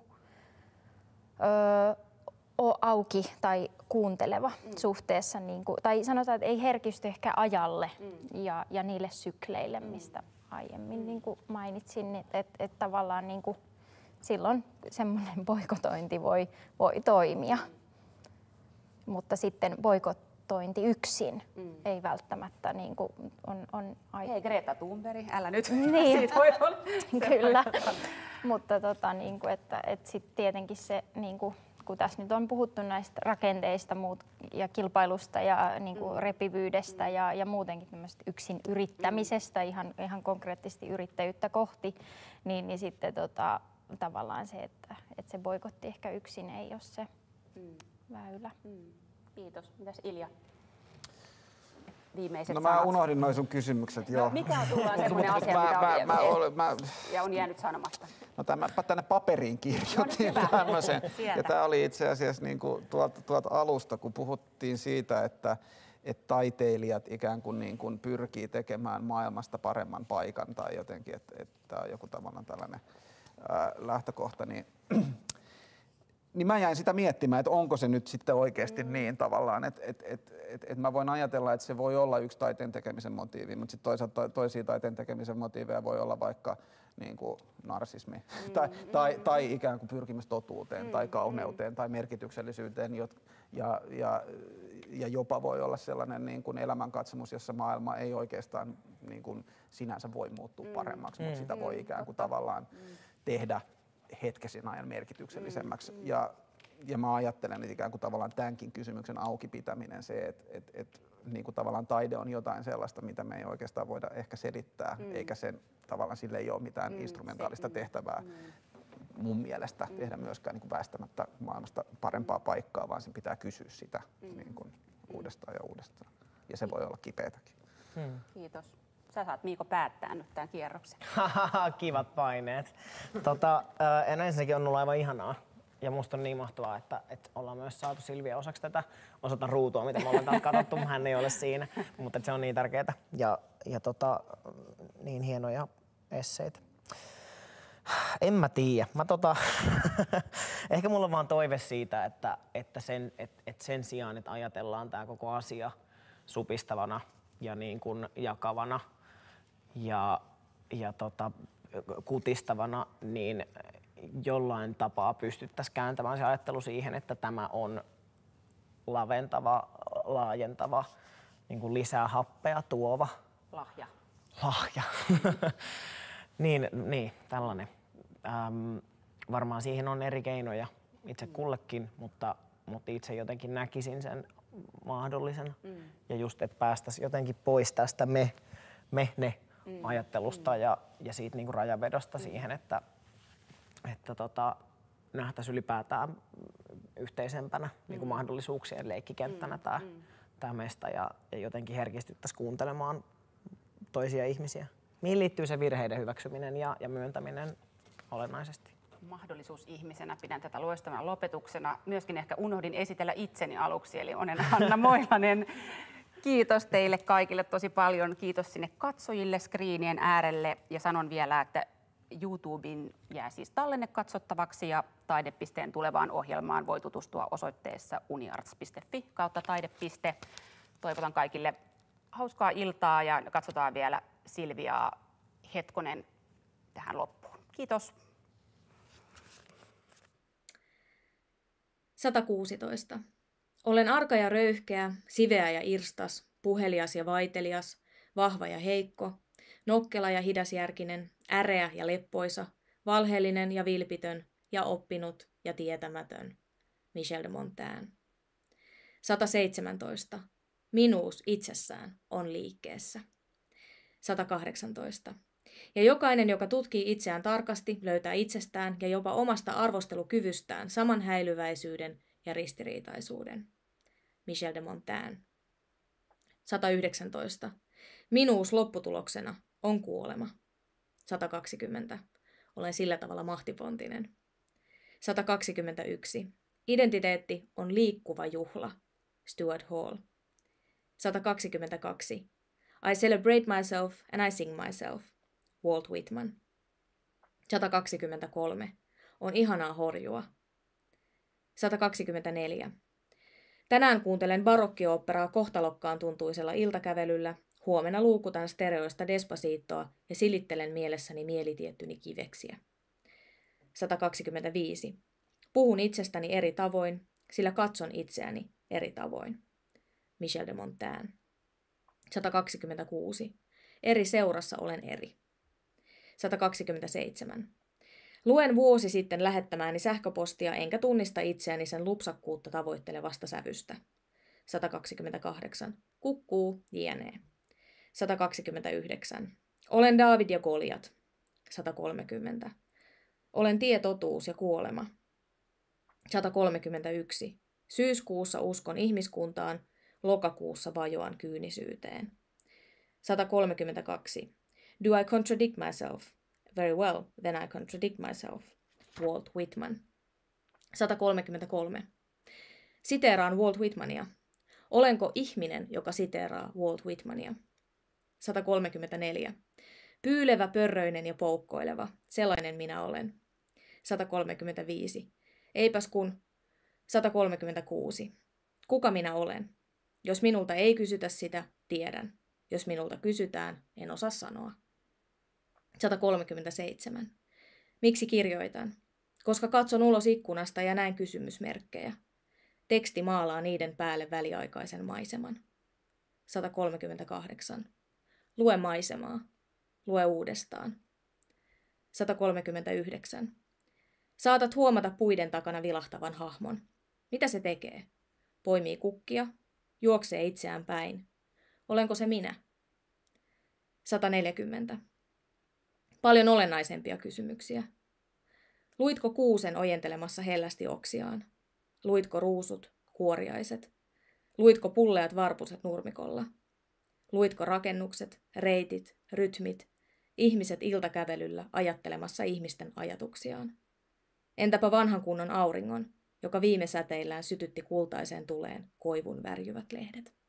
ö, ole auki tai kuunteleva mm. suhteessa. Niinku, tai sanotaan, että ei herkisty ehkä ajalle mm. ja, ja niille sykleille, mistä aiemmin mm. niin kuin mainitsin, että et, et tavallaan niin kuin silloin semmoinen boikotointi voi, voi toimia. Mm. Mutta sitten boikotointi yksin mm. ei välttämättä niin kuin on, on aika... Hei Greta Thunberg, älä nyt. Niin. Siitä voi olla. Kyllä, mutta tota, niin kuin, että, että sit tietenkin se, niin kuin, kun tässä nyt on puhuttu näistä rakenteista muut, ja kilpailusta ja niin kuin, repivyydestä mm. ja, ja muutenkin yksin yrittämisestä, mm. ihan, ihan konkreettisesti yrittäjyyttä kohti, niin, niin sitten tota, tavallaan se, että, että se boikotti ehkä yksin ei ole se mm. väylä. Mm. Kiitos. Mitäs Ilja? Viimeiset no sanat. mä unohdin noin sun kysymykset, no, joo. Mikä on tullut sellainen asia, mä, mitä mä, on, mä, olen, mä, ja on jäänyt sanomatta? No tämäpä tänne paperiin kirjoitin no, tämmöisen. Ja tämä oli itse asiassa niin kuin tuolta, tuolta alusta, kun puhuttiin siitä, että, että taiteilijat ikään kuin, niin kuin pyrkii tekemään maailmasta paremman paikan tai jotenkin, että, että tämä on joku tavallaan tällainen ää, lähtökohta, niin niin mä jäin sitä miettimään, että onko se nyt sitten oikeasti mm. niin tavallaan, että et, et, et, et mä voin ajatella, että se voi olla yksi taiteen tekemisen motiivi, mutta sitten toisaalta toisia taiteen tekemisen motiiveja voi olla vaikka niin kuin narsismi mm. tai, mm. tai, tai ikään kuin pyrkimys totuuteen mm. tai kauneuteen mm. tai merkityksellisyyteen ja, ja, ja jopa voi olla sellainen niin kuin elämänkatsomus, jossa maailma ei oikeastaan niin kuin sinänsä voi muuttua paremmaksi, mm. mutta sitä voi ikään kuin tavallaan mm. tehdä hetkeisen ajan merkityksellisemmäksi. Mm, mm. Ja, ja mä ajattelen, että ikään kuin tavallaan tämänkin kysymyksen auki pitäminen, se, että et, et, niin kuin tavallaan taide on jotain sellaista, mitä me ei oikeastaan voida ehkä selittää, mm. eikä sen tavallaan sille ei ole mitään mm, instrumentaalista se, tehtävää mm. mun mielestä mm. tehdä myöskään niin kuin väistämättä maailmasta parempaa mm. paikkaa, vaan sen pitää kysyä sitä mm. niin kuin mm. uudestaan ja uudestaan. Ja se voi olla kipeätäkin. Mm. Kiitos. Sä saat Miiko päättää nyt tämän kierroksen. Kivat paineet. Tota, en ensinnäkin on ollut aivan ihanaa. Ja musta on niin mahtavaa, että, että ollaan myös saatu Silvia osaksi tätä osoitan ruutua, mitä me ollaan taas katsottu. Hän ei ole siinä, mutta se on niin tärkeää. Ja, ja tota, niin hienoja esseitä. En mä tiedä. Mä tota, ehkä mulla on vaan toive siitä, että, että, sen, että, että sen sijaan, että ajatellaan tää koko asia supistavana ja niin kuin jakavana ja, ja tota, kutistavana, niin jollain tapaa pystyttäisiin kääntämään se ajattelu siihen, että tämä on laventava, laajentava, niin kuin lisää happea tuova. Lahja. Lahja. niin, niin, tällainen. Ähm, varmaan siihen on eri keinoja itse kullekin, mutta, mutta itse jotenkin näkisin sen mahdollisena. Mm. Ja just, että päästäisiin jotenkin pois tästä me, me, ne mm. ajattelusta mm. ja, ja siitä niin kuin rajavedosta mm. siihen, että, että tota, nähtäisiin ylipäätään yhteisempänä mm. niin kuin mahdollisuuksien leikkikenttänä mm. tämä mm. tämä mesta ja, ja jotenkin herkistyttäisiin kuuntelemaan toisia ihmisiä. Mihin liittyy se virheiden hyväksyminen ja, ja myöntäminen olennaisesti? Mahdollisuus ihmisenä pidän tätä loistavana lopetuksena. Myöskin ehkä unohdin esitellä itseni aluksi, eli olen Hanna Moilanen. Kiitos teille kaikille tosi paljon. Kiitos sinne katsojille screenien äärelle ja sanon vielä, että YouTubeen jää siis tallenne katsottavaksi ja Taidepisteen tulevaan ohjelmaan voi tutustua osoitteessa uniarts piste fi kautta taidepiste. Toivotan kaikille hauskaa iltaa ja katsotaan vielä Silviaa hetkonen tähän loppuun. Kiitos. sata kuusitoista. Olen arka ja röyhkeä, siveä ja irstas, puhelias ja vaitelias, vahva ja heikko, nokkela ja hidasjärkinen, äreä ja leppoisa, valheellinen ja vilpitön ja oppinut ja tietämätön. Michel de Montaigne. sata seitsemäntoista. Minuus itsessään on liikkeessä. sata kahdeksantoista. Ja jokainen, joka tutkii itseään tarkasti, löytää itsestään ja jopa omasta arvostelukyvystään saman häilyväisyyden ja ristiriitaisuuden. Michel de Montaigne. sata yhdeksäntoista. Minuus lopputuloksena on kuolema. sata kaksikymmentä. Olen sillä tavalla mahtipontinen. sata kaksikymmentäyksi. Identiteetti on liikkuva juhla. Stuart Hall. sata kaksikymmentäkaksi. I celebrate myself and I sing myself. Walt Whitman. sata kaksikymmentäkolme. On ihanaa horjua. sata kaksikymmentäneljä. Tänään kuuntelen barokkiooperaa kohtalokkaan tuntuisella iltakävelyllä. Huomenna luukutan stereoista Despacitoa ja silittelen mielessäni mielitiettuni kiveksiä. sata kaksikymmentäviisi. Puhun itsestäni eri tavoin, sillä katson itseäni eri tavoin. Michel de Montaigne. sata kaksikymmentäkuusi. Eri seurassa olen eri. sata kaksikymmentäseitsemän. Luen vuosi sitten lähettämääni sähköpostia enkä tunnista itseäni sen lupsakkuutta tavoittelevasta sävystä. sata kaksikymmentäkahdeksan. Kukkuu, jne. sata kaksikymmentäyhdeksän. Olen Daavid ja Goljat. sata kolmekymmentä. Olen tie, totuus ja kuolema. sata kolmekymmentäyksi. Syyskuussa uskon ihmiskuntaan, lokakuussa vajoan kyynisyyteen. sata kolmekymmentäkaksi. Do I contradict myself? Very well, then I contradict myself. Walt Whitman. sata kolmekymmentäkolme. Siteeraan Walt Whitmania. Olenko ihminen, joka siteeraa Walt Whitmania? sata kolmekymmentäneljä. Pyylevä, pörröinen ja poukkoileva. Sellainen minä olen. sata kolmekymmentäviisi. Eipäs kun. sata kolmekymmentäkuusi. Kuka minä olen? Jos minulta ei kysytä sitä, tiedän. Jos minulta kysytään, en osaa sanoa. sata kolmekymmentäseitsemän. Miksi kirjoitan? Koska katson ulos ikkunasta ja näen kysymysmerkkejä. Teksti maalaa niiden päälle väliaikaisen maiseman. sata kolmekymmentäkahdeksan. Lue maisemaa. Lue uudestaan. sata kolmekymmentäyhdeksän. Saatat huomata puiden takana vilahtavan hahmon. Mitä se tekee? Poimii kukkia, juoksee itseään päin. Olenko se minä? sata neljäkymmentä. Paljon olennaisempia kysymyksiä. Luitko kuusen ojentelemassa hellästi oksiaan? Luitko ruusut, kuoriaiset? Luitko pulleat varpuset nurmikolla? Luitko rakennukset, reitit, rytmit, ihmiset iltakävelyllä ajattelemassa ihmisten ajatuksiaan? Entäpä vanhan kunnon auringon, joka viime säteillään sytytti kultaiseen tuleen koivun värjyvät lehdet?